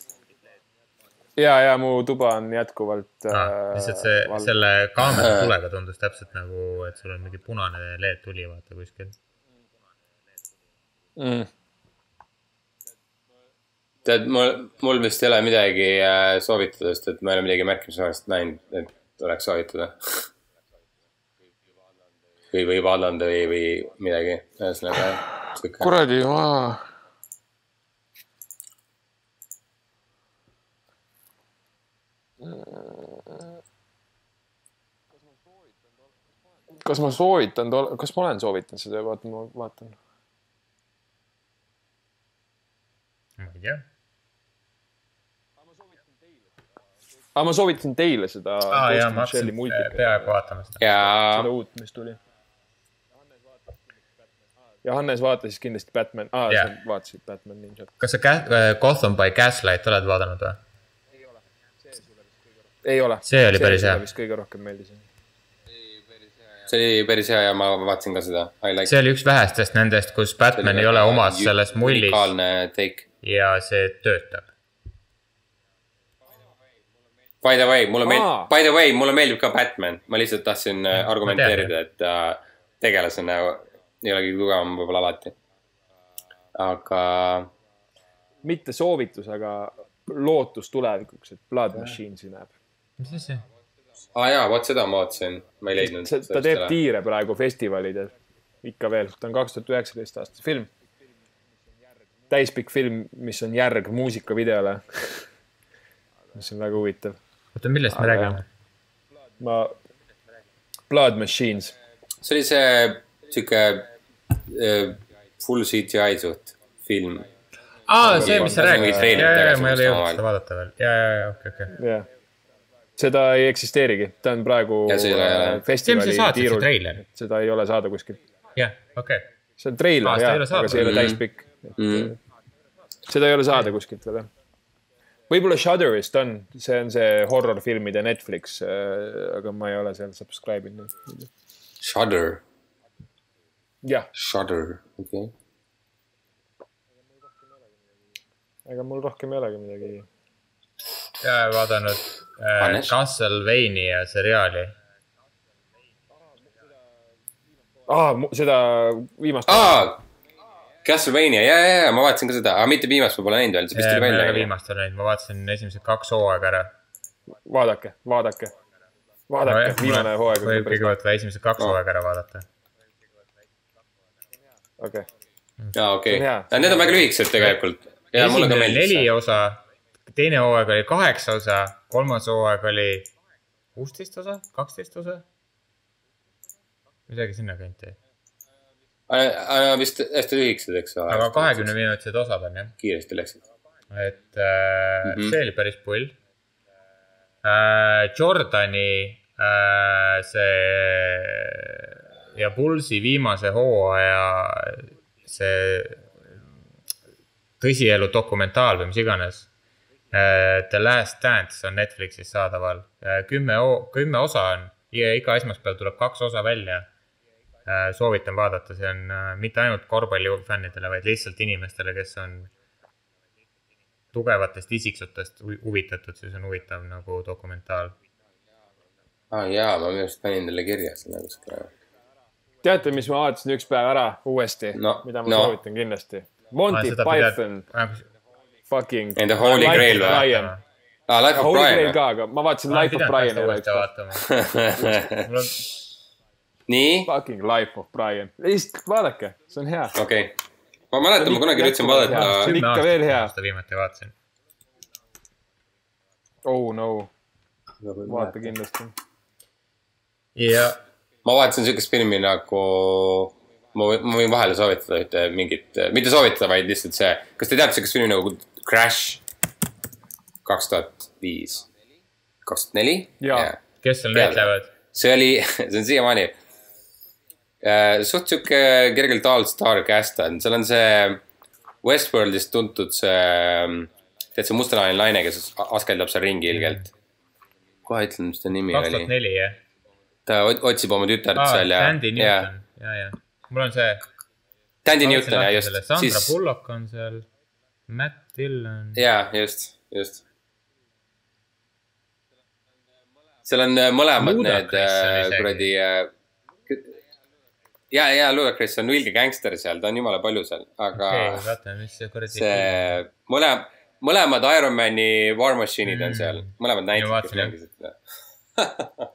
S5: Ja mu tuba on jätkuvalt...
S6: Lihtsalt selle kaamera tulega tundus täpselt nagu, et sul on mingi punane LED tuli vaata kuskil.
S7: Tead, mul vist ei ole midagi soovitadest, et ma ei ole midagi märkimisväärselt näinud, et oleks soovitada. Või vaadlanda või midagi.
S5: Kuradi, Kas ma olen soovitanud seda? Vaatan.
S6: Ma ei tea.
S5: Ma soovitasin teile seda
S6: ma peaaegu vaatama seda.
S5: Seda uut, mis tuli. Ja Hannes vaatas kindlasti Batman. Sa vaatasid Batman Ninja.
S6: Kas sa Gotham by Gaslight oled vaadanud või?
S5: Ei ole.
S6: See oli päris hea.
S5: See kõige rohkem meeldis.
S7: See oli päris hea ja ma vaatasin ka seda.
S6: See oli üks vähestest nendest, kus Batman ei ole omas selles mullis.
S7: Unikaalne take.
S6: Ja see töötab.
S7: By the way, mulle meeldib ka Batman. Ma lihtsalt tahtsin argumenteerida, et tegelasena ei olegi tugevam võib-olla alati. Aga...
S5: Mitte soovitus, aga lootus tulevikuks, et Blood Machine siin näeb.
S6: Mis see?
S7: Jaa, vaat seda ma vaatasin. Ma ei leidnud.
S5: Ta teeb tiire praegu festivalidel. Ikka veel. Ta on 2019 aastas film. Täispikk film, mis on järg muusikavideole. Mis on väga huvitav.
S6: Oota, millest me räägime?
S5: Blood Machines.
S7: See oli see full CGI suht film.
S6: See, mis sa räägid. Ma ei ole jõudnud seda vaadata veel. Okay.
S5: Seda ei eksisteerigi. Ta on praegu festivali tiirul. Seda ei ole saada kuskil.
S6: Jah, okei.
S5: See on treiler, aga see ei ole täispikk. Seda ei ole saada kuskilt veel. Võib-olla Shudderist on. See on see horror-filmide Netflix, aga ma ei ole seal subscribe'inud.
S7: Shudder?
S5: Jah.
S7: Shudder, okei.
S5: Ega mul rohkem ei olegi midagi.
S6: Vaadanud Castlevania seriaali.
S5: Seda viimast.
S7: Castlevania, ma vaatasin ka seda, aga mitte viimast ma pole näinud veel, see vist tuli välja.
S6: Ma viimast olen näinud, ma vaatasin esimesed 2 hooaega ära.
S5: Vaadake, viimane hooaeg.
S6: Võib kõigepealt esimesed 2 hooaega ära vaadata.
S5: Okei.
S7: Need on väga lühikesed tegelikult.
S6: Esimene 4 osa, teine hooaeg oli 8 osa, 3. hooaeg oli 16 osa, 12 osa? Midagi sinna kanti.
S7: Vist hästi lühikesed, eks ole.
S6: Aga 20 minutised osad on, jah.
S7: Kiiresti läksid.
S6: Et see oli päris pull. Jordani see ja Bullsi viimase hooaja see tõsielu dokumentaal või mis iganes. The Last Dance on Netflixis saadaval. 10 osa on. Iga esmaspäev tuleb 2 osa välja. Soovitan vaadata. See on mitte ainult korvpallifännidele, vaid lihtsalt inimestele, kes on tugevatest isiksutest huvitatud. See on huvitav nagu dokumentaal.
S7: Jaa, ma just panin talle kirja sinna kuskile.
S3: Teate, mis ma vaatasin üks päev ära uuesti, mida ma soovitan kindlasti? Monty Python. Fucking.
S7: And the Holy Grail või? Life of Brian.
S3: Holy Grail ka, aga ma vaatasin Life of Brian üle.
S7: Nii?
S3: Fucking Life of Brian. Lihtsalt vaadake, see on hea.
S7: Okei. Ma mäletan, ma kunagi üritasin vaadata.
S3: See on ikka veel hea.
S6: Aasta viimati vaatasin.
S3: Oh no. Vaata kindlasti.
S6: Ja.
S7: Ma vaatasin sellist filmi nagu, ma võin vahele soovitada ühte mingit, mitte soovitada, vaid lihtsalt see, kas te teate sellist filmi nagu Crash 2005, 2004?
S3: Jaa.
S6: Kes seal näitlevad?
S7: See on siiamaani. Suht siuke kergelt all-star cast on. Seal on see Westworldist tuntud see mustanahaline naine, kes askeldab seal ringi ilgelt. Kohe ütlen, mis ta nimi oli.
S6: 2004, jah.
S7: Ta otsib oma tütart seal ja...
S6: Tandy Newton, ja. Mul on see...
S7: Tandy Newton, ja just.
S6: Sandra Bullock on seal, Matt Dillon...
S7: Jaa, just. Seal on mõlemad need kuradi... Jaa, Ludacris on ilge gangster seal, ta on jumala palju seal, aga...
S6: Okei, vaata, mis see kuradi...
S7: See... Mõlemad Iron Mani War Machine'id on seal. Mõlemad näited, kes mängisid.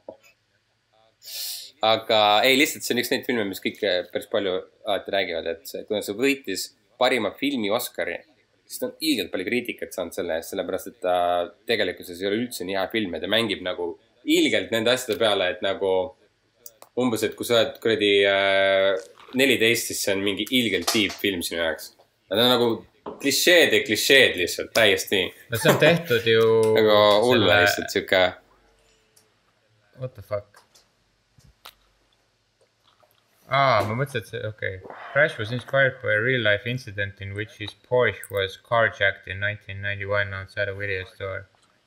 S7: Aga ei, lihtsalt see on üks neid filme, mis kõik päris palju alati räägivad, et kui see võitis parima filmi Oscari, siis ta on ilgelt palju kriitikat saanud selle eest, sellepärast, et ta tegelikkuses ei ole üldse nii hea film, ja ta mängib nagu ilgelt nende asjade peale, et nagu umbes, et kui sa oled kuradi 14, siis see on mingi ilgelt deep film sinu jaoks. Nad on nagu klišeed lihtsalt, täiesti.
S6: No see on tehtud ju...
S7: Nagu hulle lihtsalt siuke...
S6: What the fuck? Ma mõtlesin, et see, okei. Crash was inspired by a real-life incident in which his Porsche was carjacked in 1991 outside a video store.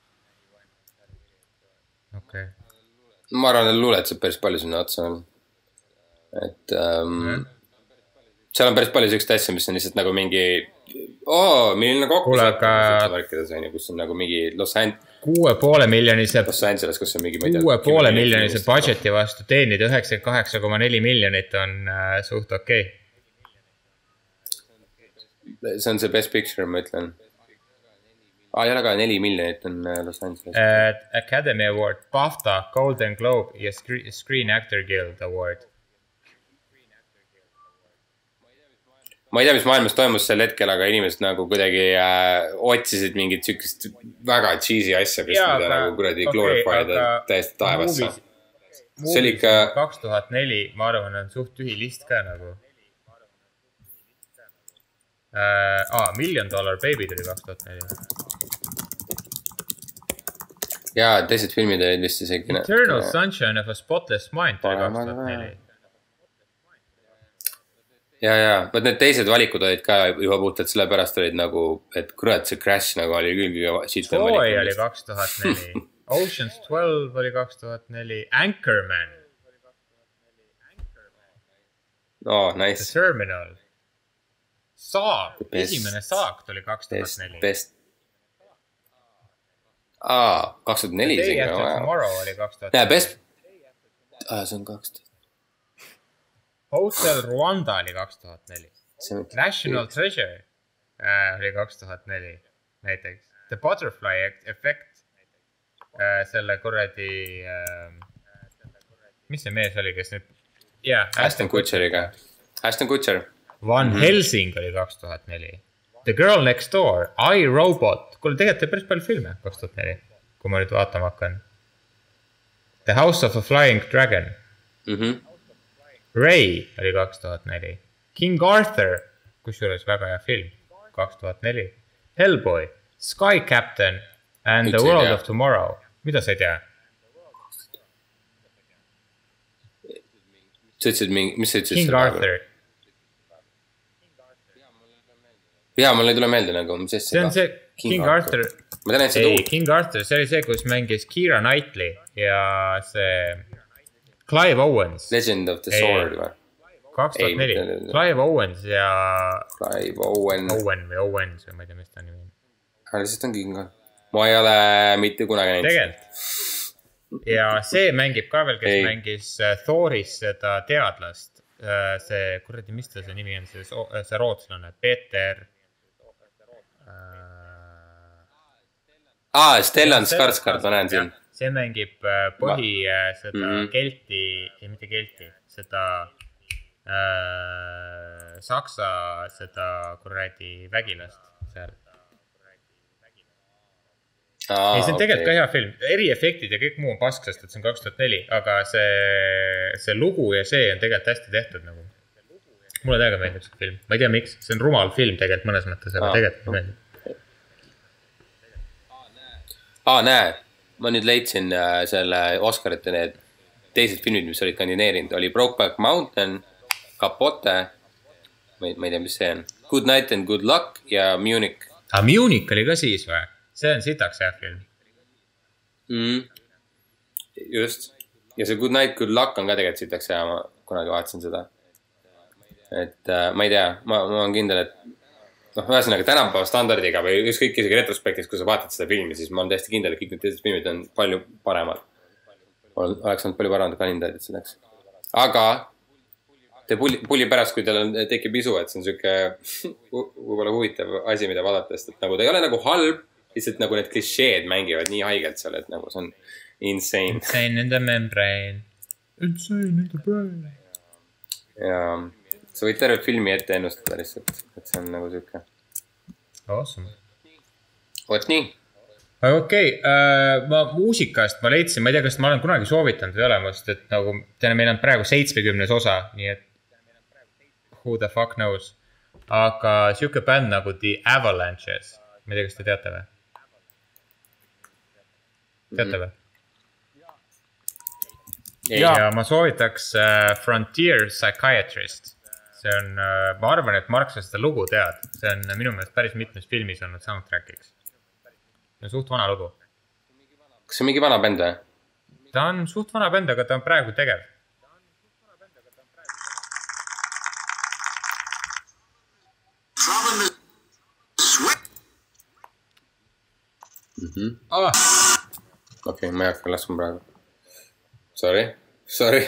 S6: Okei.
S7: Ma arvan, et luulet saab päris palju sinna otsa. Et seal on päris palju sellist asja, mis on lihtsalt nagu mingi milline kokku kus on nagu mingi Los Angeles,
S6: 6,5 miljonise
S7: kus on mingi
S6: 6,5 miljonise budgeti vastu teenida 98,4 miljonit on suht okei.
S7: See on see best picture, ma ütlen. Ei ole ka 4 miljonit on Los Angeles.
S6: Academy Award, BAFTA, Golden Globe ja Screen Actor Guild Award.
S7: Ma ei tea, mis maailmas toimus sel hetkel, aga inimesed nagu kuidagi otsisid mingit sükist väga cheesy asja, mis mida nagu kuradi glorify'da täiesti taevasse. See oli ikka...
S6: 2004, ma arvan, on suht tühi list ka nagu. $1 Million Baby tuli 2004.
S7: Jaa, teised filmid olid vist isegi...
S6: Eternal Sunshine of a Spotless Mind tuli 2004.
S7: Ja, vaat need teised valikud olid ka juba puhtalt selle pärast olid nagu, et kurat, see Crash nagu oli küll
S6: Troy oli 2004, Ocean's 12 oli 2004, Anchorman.
S7: Nice.
S6: The Terminal. Saag, esimene Saag tuli 2004.
S7: 2004 isegi.
S6: Day After Tomorrow oli 2004.
S7: Näe, best... see on 2000.
S6: Hotel Rwanda oli 2004. National Treasure oli 2004 näiteks. The Butterfly Effect. Selle kuradi... mis see mees oli, kes nüüd...
S7: Ashton Kutcheriga. Ashton Kutcher.
S6: Van Helsing oli 2004. The Girl Next Door. iRobot. Kuule, tegelikult päris palju filme 2004, kui ma nüüd vaatama hakkan. The House of a Flying Dragon. Ray oli 2004. King Arthur, kusjuures väga hea film, 2004. Hellboy, Sky Captain and The World of Tomorrow. Mida sa ei tea?
S7: Sa ütlesid mingi, mis sa ütlesid?
S6: King Arthur.
S7: Jaa, mul ei tule meelde nagu, mis
S6: see on see King Arthur.
S7: Ma tean, et see
S6: ei, King Arthur, see oli see, kus mängis Keira Knightley ja see Clive Owens.
S7: Legend of the Sword või?
S6: 2004. Clive Owens ja
S7: Clive Owen.
S6: Owen või Owens või ma ei tea, mis ta nimi on.
S7: Lihtsalt on King Arthur. Ma ei ole mitte kunagi näinud.
S6: Tegelikult. Ja see mängib ka veel, kes mängis Thoris seda teadlast. See, kuradi, mis ta see nimi on, see rootslane, Peter.
S7: Stellan Skarsgård, ma näen siin.
S6: See mängib seda kelti, ei mitte kelti, seda saksa, seda kuradi vägilast seal. Ei, see on tegelikult ka hea film. Eriefektid ja kõik muu on pask, sest et see on 2004, aga see lugu ja see on tegelikult hästi tehtud nagu. Mulle täiega meeldib see film. Ma ei tea, miks. See on rumal film tegelikult mõnes mõttes, aga tegelikult meeldib.
S7: Näe. Ma nüüd leidsin selle Oscarite need teised filmid, mis olid kandineerinud. Oli Brokeback Mountain, Capote, ma ei tea, mis see on. Good Night and Good Luck ja Munich.
S6: Munich oli ka siis või? See on sitaks hea film.
S7: Just. Ja see Good Night, Good Luck on ka tegelikult sitaks hea. Ma kunagi vaatasin seda. Et ma ei tea. Ma olen kindel, et ühesõnaga tänapäeva standardiga või ükskõik isegi retrospektis, kui sa vaatad seda filmi, siis ma olen täiesti kindel, et kõik need teised filmid on palju paremad. Oleks olnud palju paremad kandidaadid selleks. Aga te pulli pärast, kui teil tekib isu, et see on siuke võib-olla huvitav asi, mida vaadata, sest et nagu ta ei ole nagu halb, lihtsalt nagu need klišeed mängivad nii haigelt seal, et nagu see on insane.
S6: Insane in the membrane. Insane in the brain.
S7: Ja sa võid terve filmi ette ennustada lihtsalt, et see on nagu siuke.
S6: Awesome.
S7: Oot nii.
S6: Aga okei, ma muusikast ma leidsin, ma ei tea, kas ma olen kunagi soovitanud või olemast, et nagu meil on praegu 70 osa, nii et who the fuck knows. Aga siuke bänd nagu The Avalanches, ma ei tea, kas te teate või? Teate või? Ja ma soovitaks Frontier Psychiatrist. See on, ma arvan, et Mark sa seda lugu tead. See on minu meelest päris mitmes filmis olnud soundtrackiks. See on suht vana lugu.
S7: Kas see on mingi vana bänd või?
S6: Ta on suht vana bänd, aga ta on praegu tegev. Okei, ma ei hakka laskma praegu. Sorry.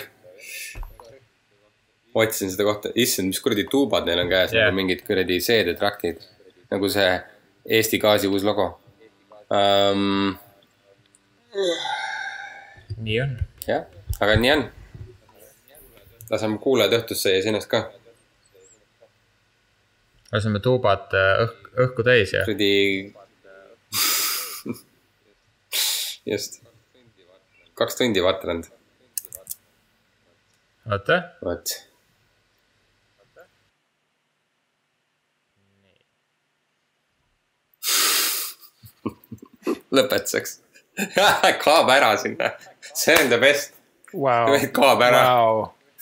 S6: Otsisin seda kohta. Issand, mis kuradi tuubad neil on käes, nagu mingid kuradi CD-trakid. Nagu see Eesti Gaasi uus logo. Nii on.
S7: Jah, aga nii on. Laseme kuulajad õhtusse ja sinust ka.
S6: Laseme tuubad õhku täis ja.
S7: Kuradi... Just. 2 tundi vaatanud.
S6: Oota.
S7: Oot. Lõpetuseks. Kaab ära sinna. See on the best.
S3: Wow.
S7: Kaab ära.
S3: Wow.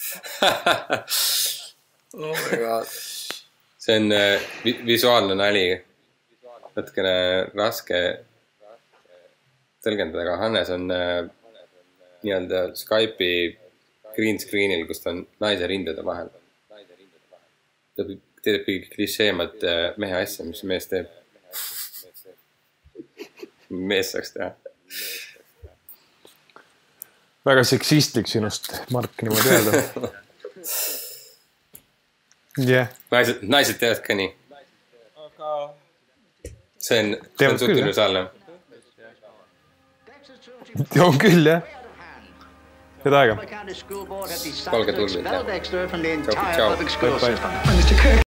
S7: Oh my god. See on visuaalne nali. Natukene raske tõlgendada, aga Hannes on nii-öelda Skype'i green screenil, kus ta on naise rindade vahel. Ta teeb kõige klišeemad mehe asja, mis mees teeb. Mees saaks teha.
S3: Väga seksistlik sinust, Mark, niimoodi öelda. Yeah.
S7: Naised teevad ka nii. See on suht universaalne.
S3: On küll, jah. Head aega.
S7: Olge tulbid. Tšau.